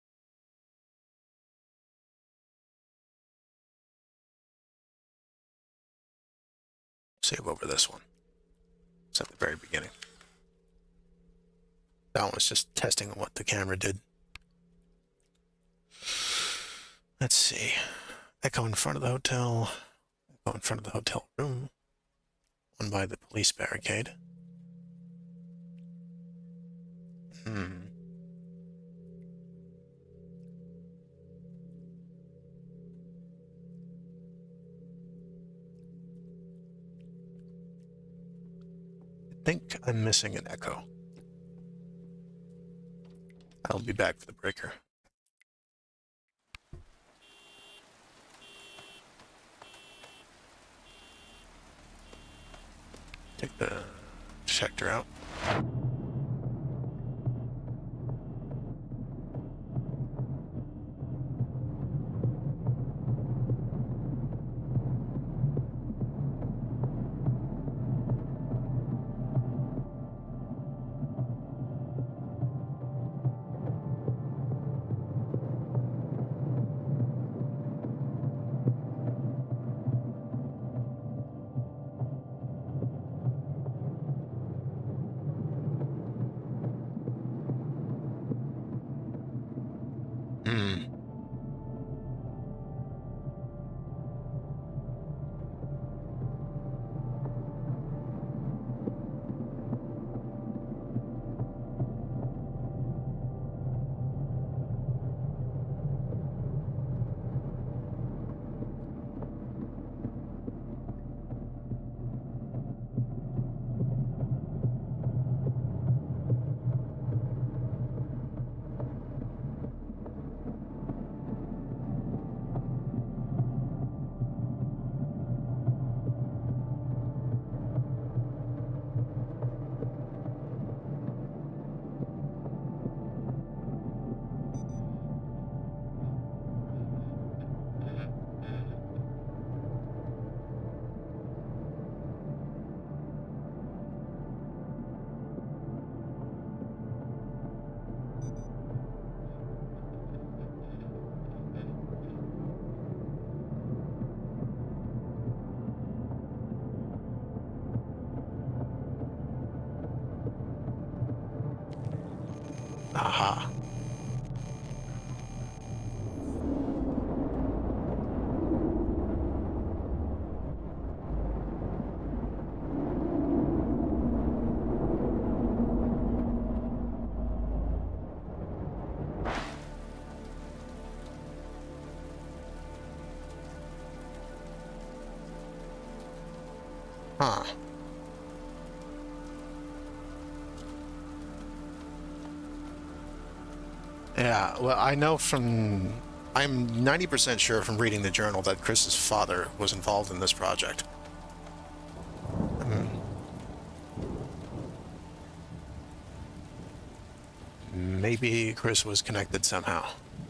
Save over this one. It's at the very beginning. That one was just testing what the camera did. Let's see. Echo in front of the hotel. Echo in front of the hotel room. One by the police barricade. Hmm. I think I'm missing an echo. I'll be back for the breaker. Take the detector out. Aha. Huh. Yeah, well, I know from... I'm ninety percent sure from reading the journal that Chris's father was involved in this project. Hmm. Maybe Chris was connected somehow.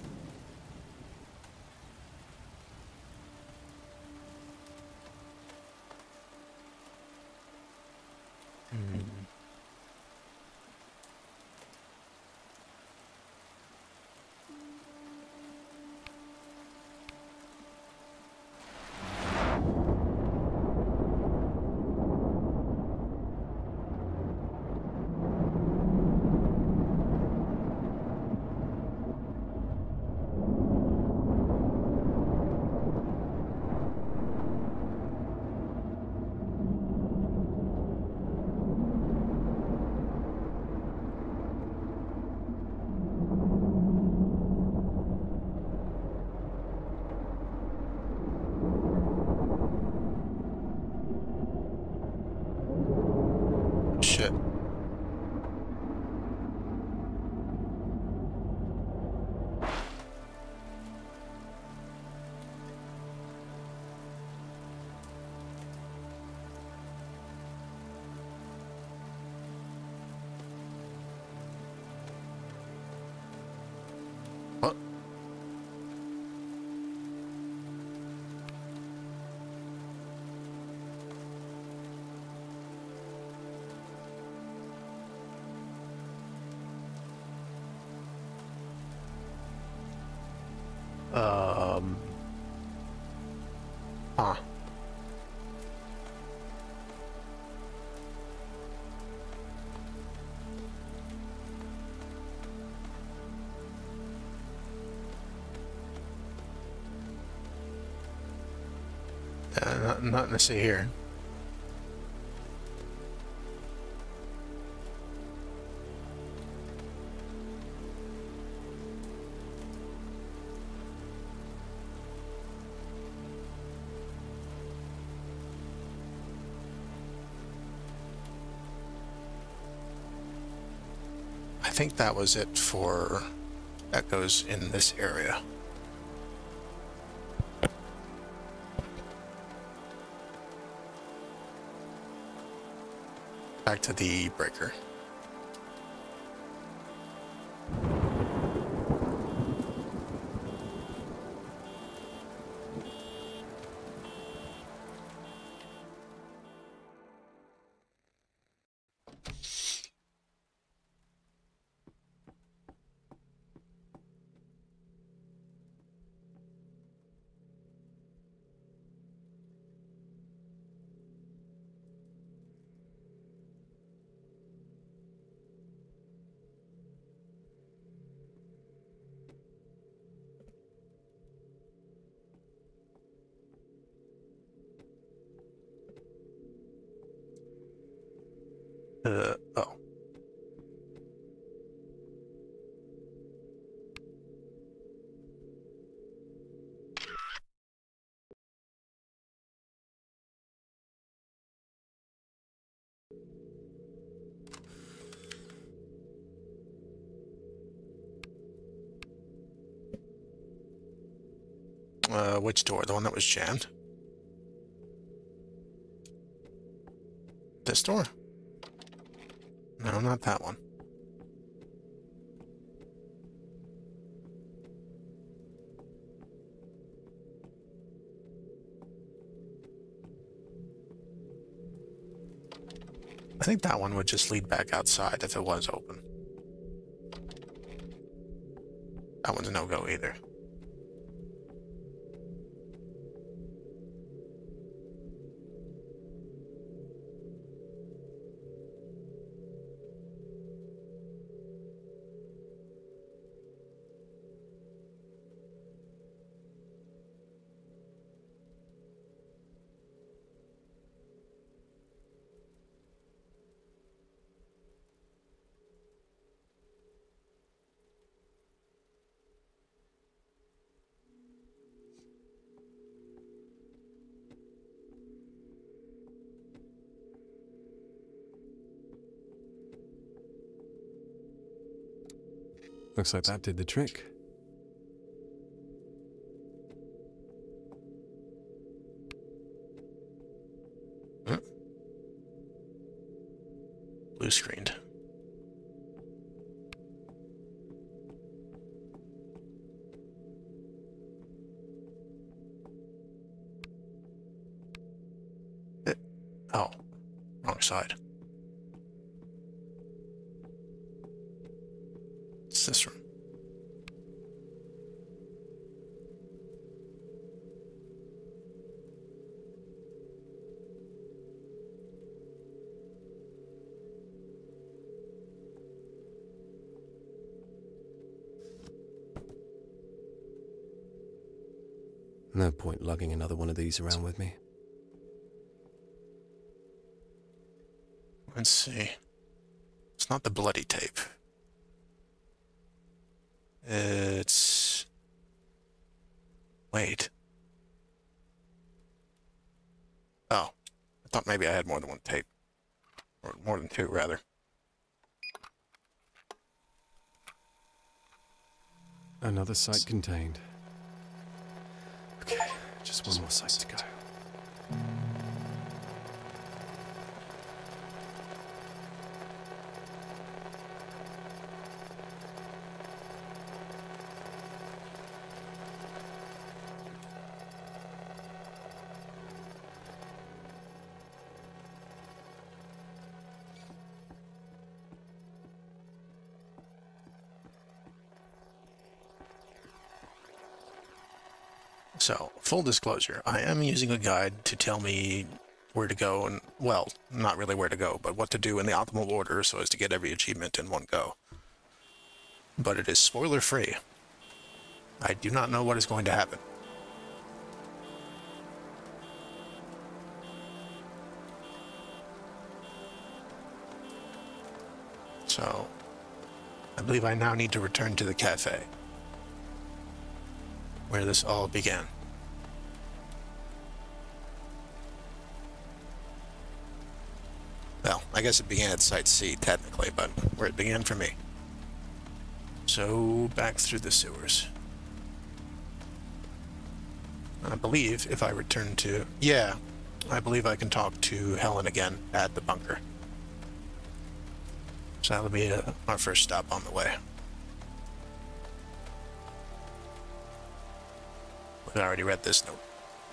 Hmm. Um. Huh. Uh, not, nothing to see here. I think that was it for echoes in this area. Back to the breaker. Uh, oh. Uh, which door? The one that was jammed? This door? No, not that one. I think that one would just lead back outside if it was open. That one's a no-go either. Looks like that did the trick. Hmm. Blue screened. Eh, oh, wrong side. It's this room. No point lugging another one of these around with me. Let's see. It's not the bloody tape. It's... Wait. Oh. I thought maybe I had more than one tape. Or more than two, rather. Another site contained. Okay, just one more site to go. So, full disclosure, I am using a guide to tell me where to go and, well, not really where to go, but what to do in the optimal order so as to get every achievement in one go. But it is spoiler-free. I do not know what is going to happen. So, I believe I now need to return to the cafe, where this all began. Well, I guess it began at Site C, technically, but where it began for me. So, back through the sewers. I believe if I return to... Yeah, I believe I can talk to Helen again at the bunker. So that'll be uh, our first stop on the way. I already read this note.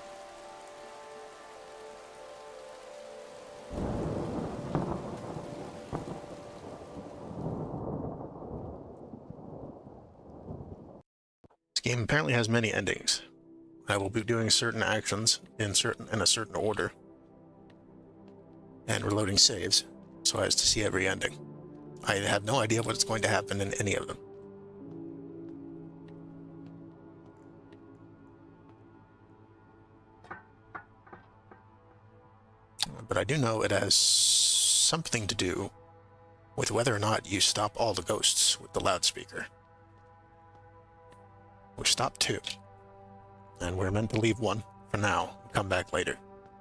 This game apparently has many endings. I will be doing certain actions in certain in a certain order and reloading saves so as to see every ending. I have no idea what's going to happen in any of them. But I do know it has something to do with whether or not you stop all the ghosts with the loudspeaker. We stopped two. And we're meant to leave one for now and come back later.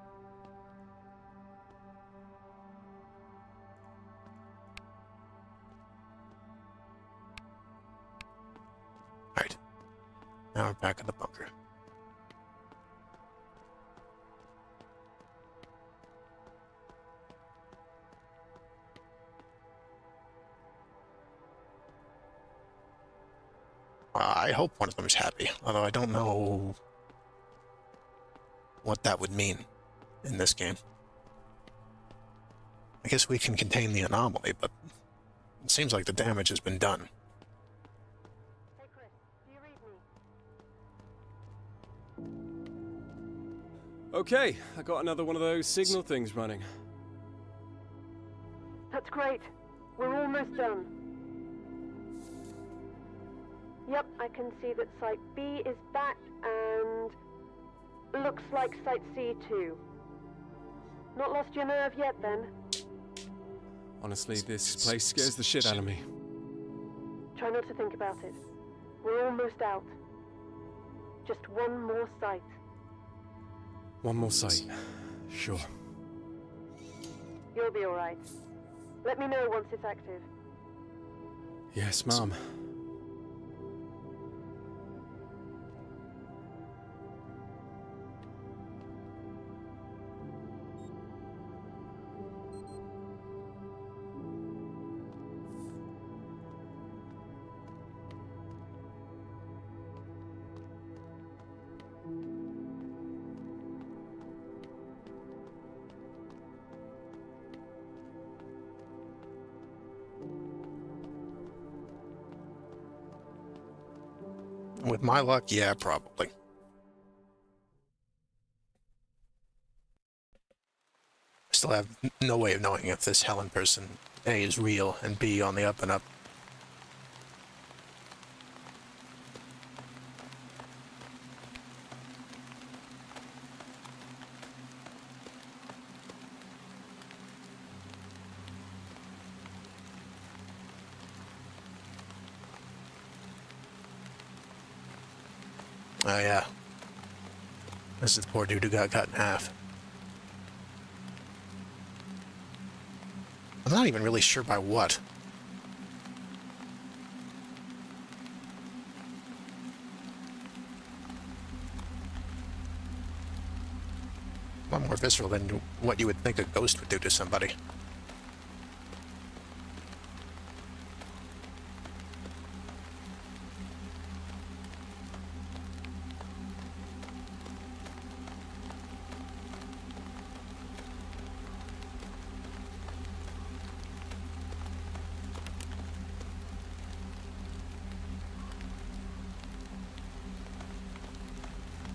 Alright. Now we're back in the bunker. I hope one of them is happy, although I don't know what that would mean in this game. I guess we can contain the anomaly, but it seems like the damage has been done. Hey Chris, do you read me? Okay, I got another one of those signal things running. That's great. We're almost done. Yep, I can see that Site B is back, and looks like Site C too. Not lost your nerve yet, then? Honestly, this place scares the shit out of me. Try not to think about it. We're almost out. Just one more site. One more site. Sure. You'll be alright. Let me know once it's active. Yes, Mom. With my luck, yeah, probably. I still have no way of knowing if this Helen person, A, is real, and B, on the up and up. Oh yeah. This is the poor dude who got cut in half. I'm not even really sure by what. A lot more visceral than what you would think a ghost would do to somebody.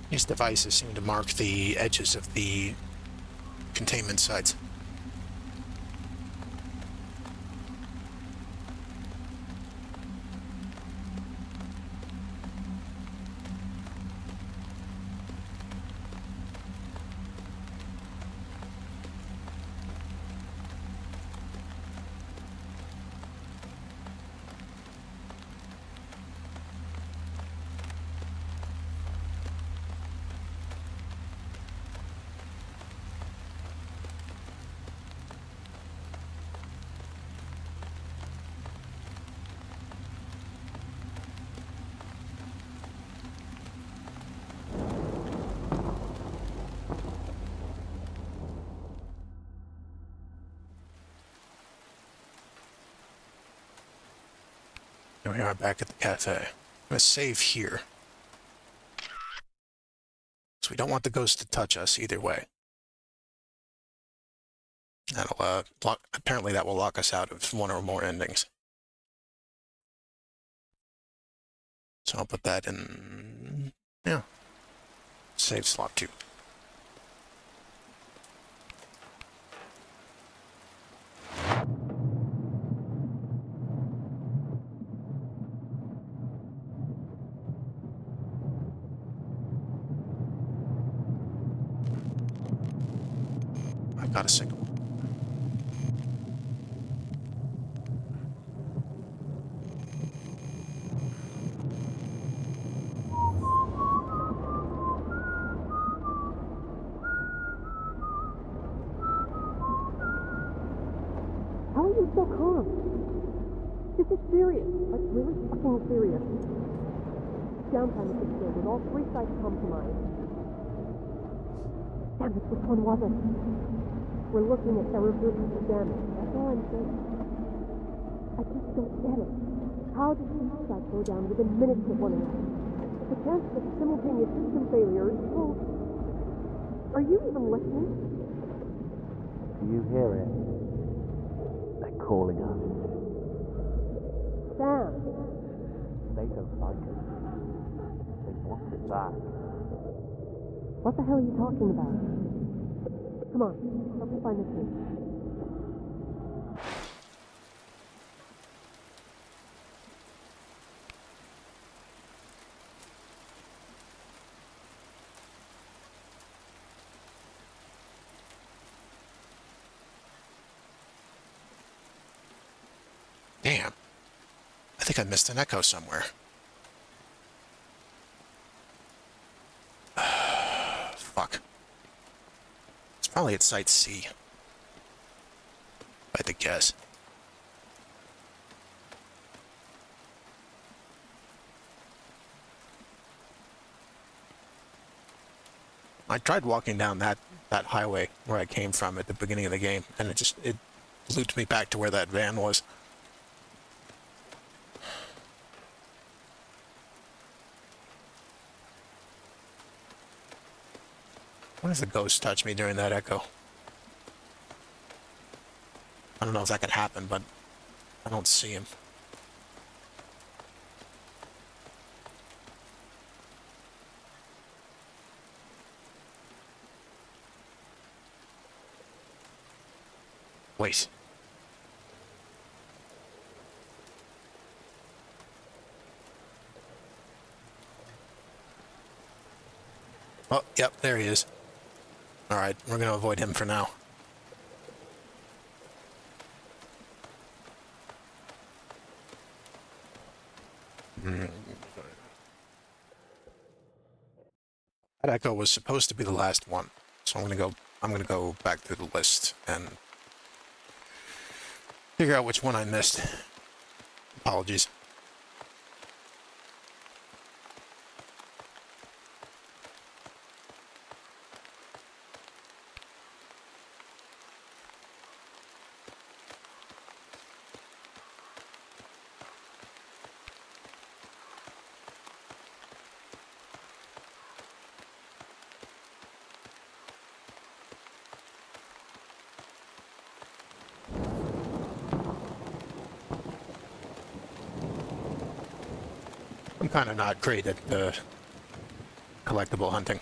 These devices seem to mark the edges of the containment sites. Here we are back at the cafe. I'm going to save here. So we don't want the ghost to touch us either way. That'll, uh, lock, apparently that will lock us out of one or more endings. So I'll put that in, yeah, save slot two. Got a signal. How are you so calm? This is serious, like really fucking serious. Downtime is extended, all three sites come to mind. Damn it, which one was it? We're looking at irreversible damage, that's all I'm saying. I just don't get it. How did each site go down within minutes of one another? The chance of simultaneous system failure is so... Are you even listening? Do you hear it? They're calling us. Sam! They don't like us. They want it back. What the hell are you talking about? Come on, help me find this thing. Damn. I think I missed an echo somewhere. Fuck. It's probably at Site C. If I had to guess. I tried walking down that, that highway where I came from at the beginning of the game, and it just, it looped me back to where that van was. What if the ghost touched me during that echo? I don't know if that could happen, but I don't see him. Wait. Oh, yep, there he is. Alright, we're going to avoid him for now. Mm. That echo was supposed to be the last one, so I'm going to go I'm going to go back through the list and figure out which one I missed. Apologies. I'm kind of not great at uh, collectible hunting.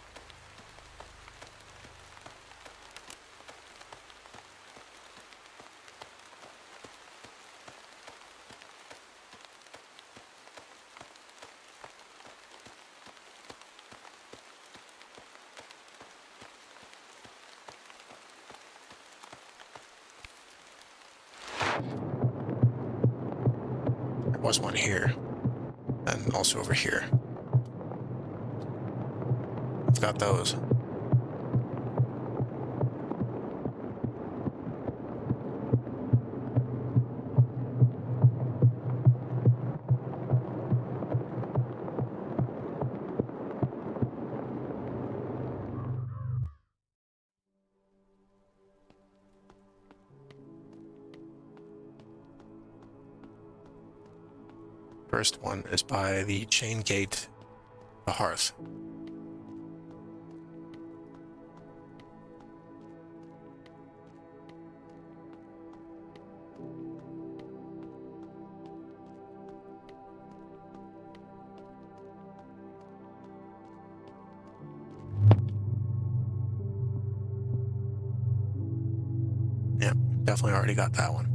There was one here, and also over here. I've got those. First one is by the chain gate, the hearth. Yeah, definitely already got that one.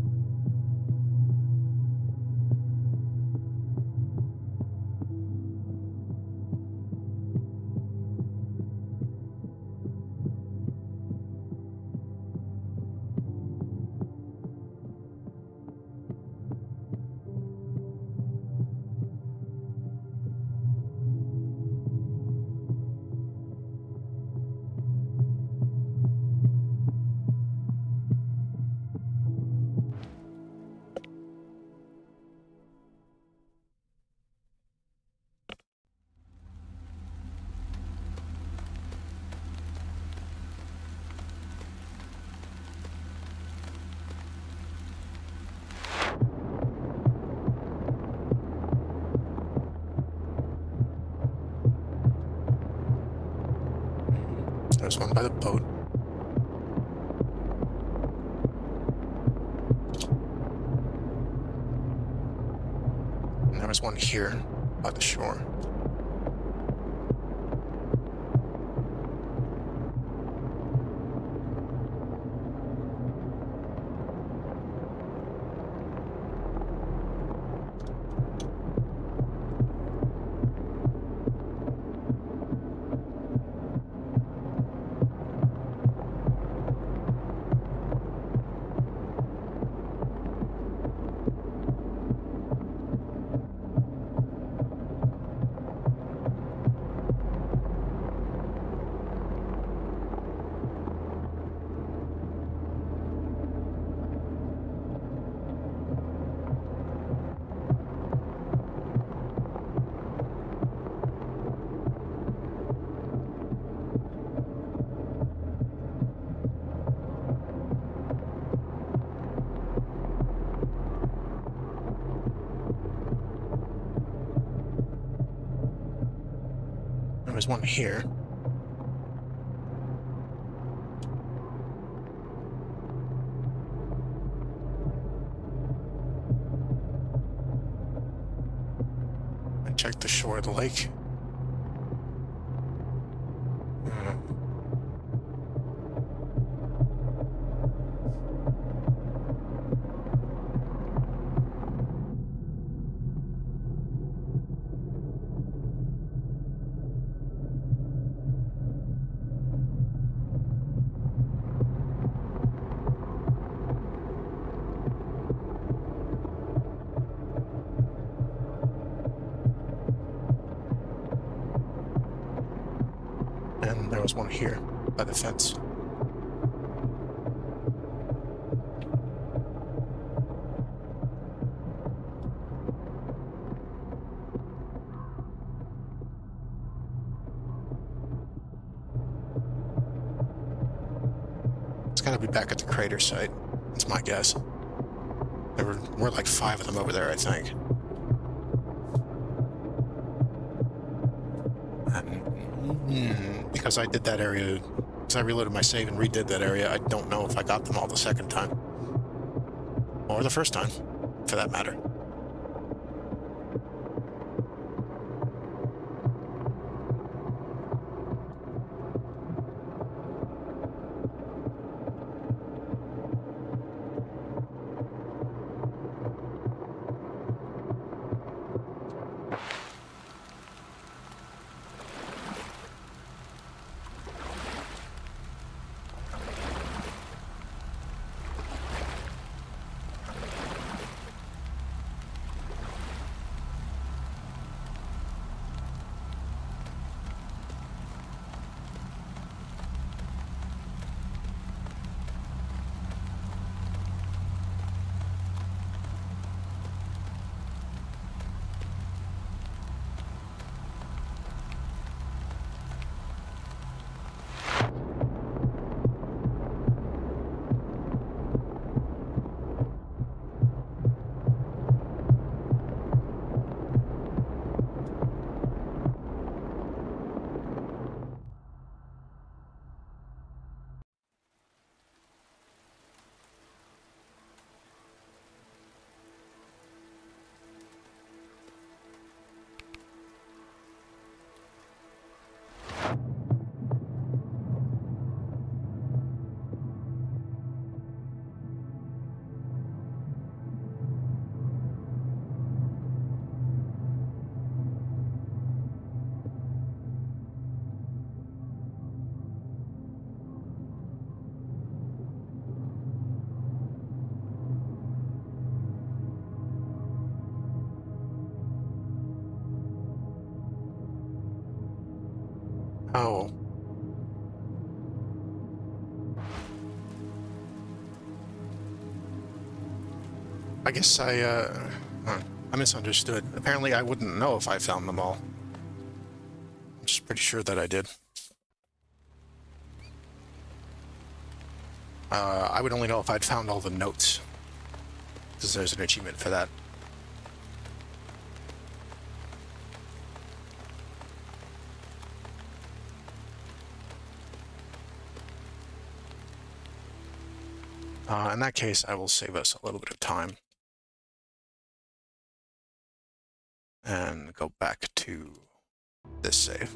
There's one by the boat. And there was one here by the shore. There was one here. I checked the shore of the lake. And there was one here by the fence. It's gotta be back at the crater site. That's my guess. There were, were like five of them over there, I think. Hmm, because I did that area, because I reloaded my save and redid that area, I don't know if I got them all the second time. Or the first time, for that matter. Oh. I guess I, uh, huh, I misunderstood. Apparently I wouldn't know if I found them all. I'm just pretty sure that I did. Uh, I would only know if I'd found all the notes, because there's an achievement for that. Uh, in that case, I will save us a little bit of time and go back to this save.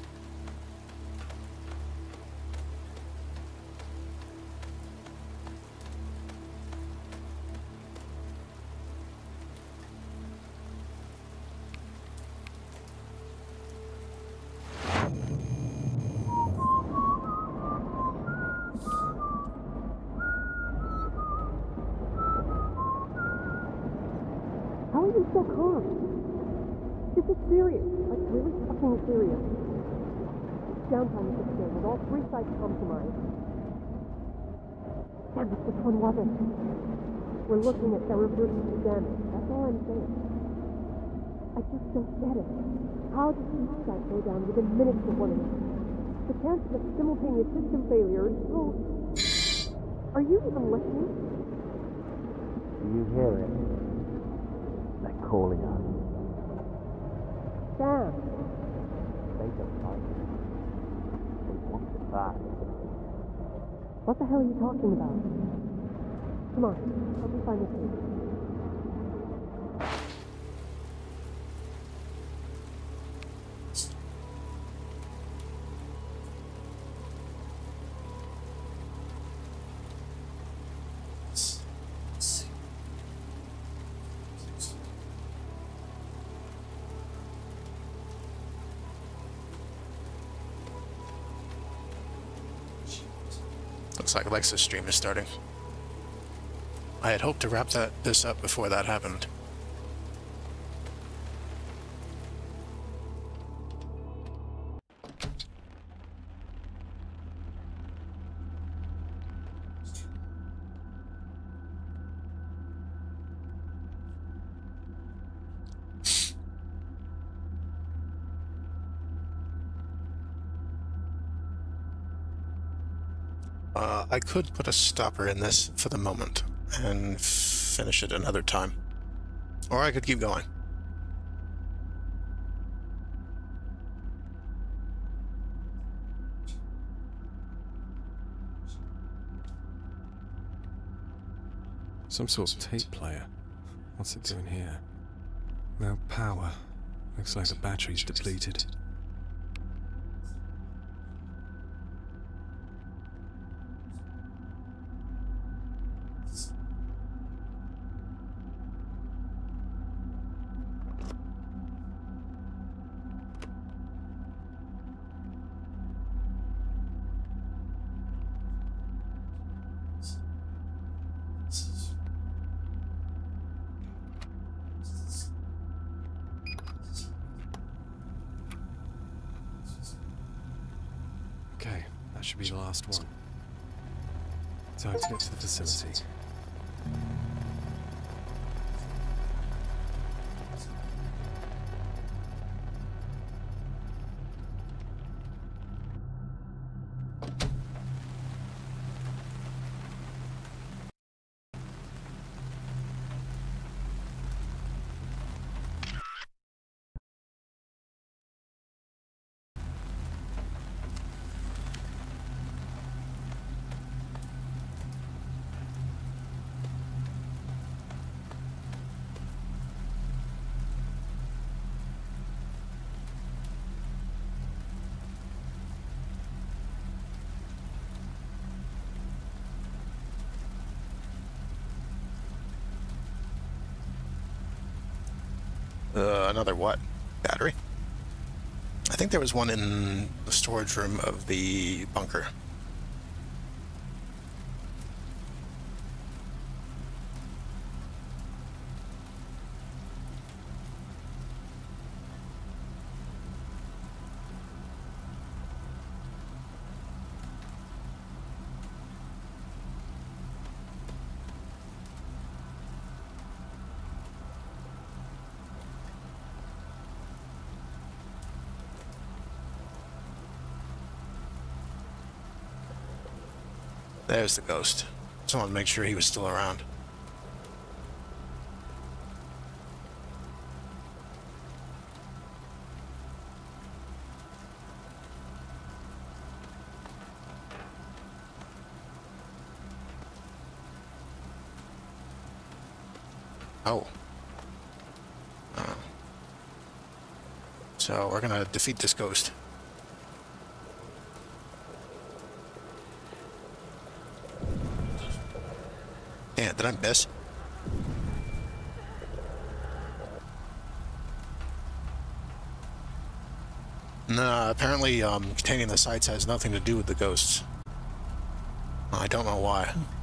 How are you so calm? This is serious. Like, really fucking serious. Downtime is extended. All three sites compromised. Damn it, which one was it? We're looking at irreversible damage. That's all I'm saying. I just don't get it. How does each site go down within minutes of one another? The chances of simultaneous system failure is so... Are you even listening? Do you hear it? They're calling us. Sam! They don't fight. They want to fight. What the hell are you talking about? Come on, help me find the case. Looks like Alexa's stream is starting. I had hoped to wrap that this up before that happened. Uh, I could put a stopper in this for the moment and finish it another time. Or I could keep going. Some sort of tape player. What's it doing here? No power. Looks like the battery's depleted. Okay, that should be the last one. Time to get to the facility. Uh, another what? Battery? I think there was one in the storage room of the bunker. There's the ghost. Just wanted to make sure he was still around. Oh. Uh, so we're gonna defeat this ghost. Yeah, did I miss? No, apparently um, containing the sites has nothing to do with the ghosts. I don't know why.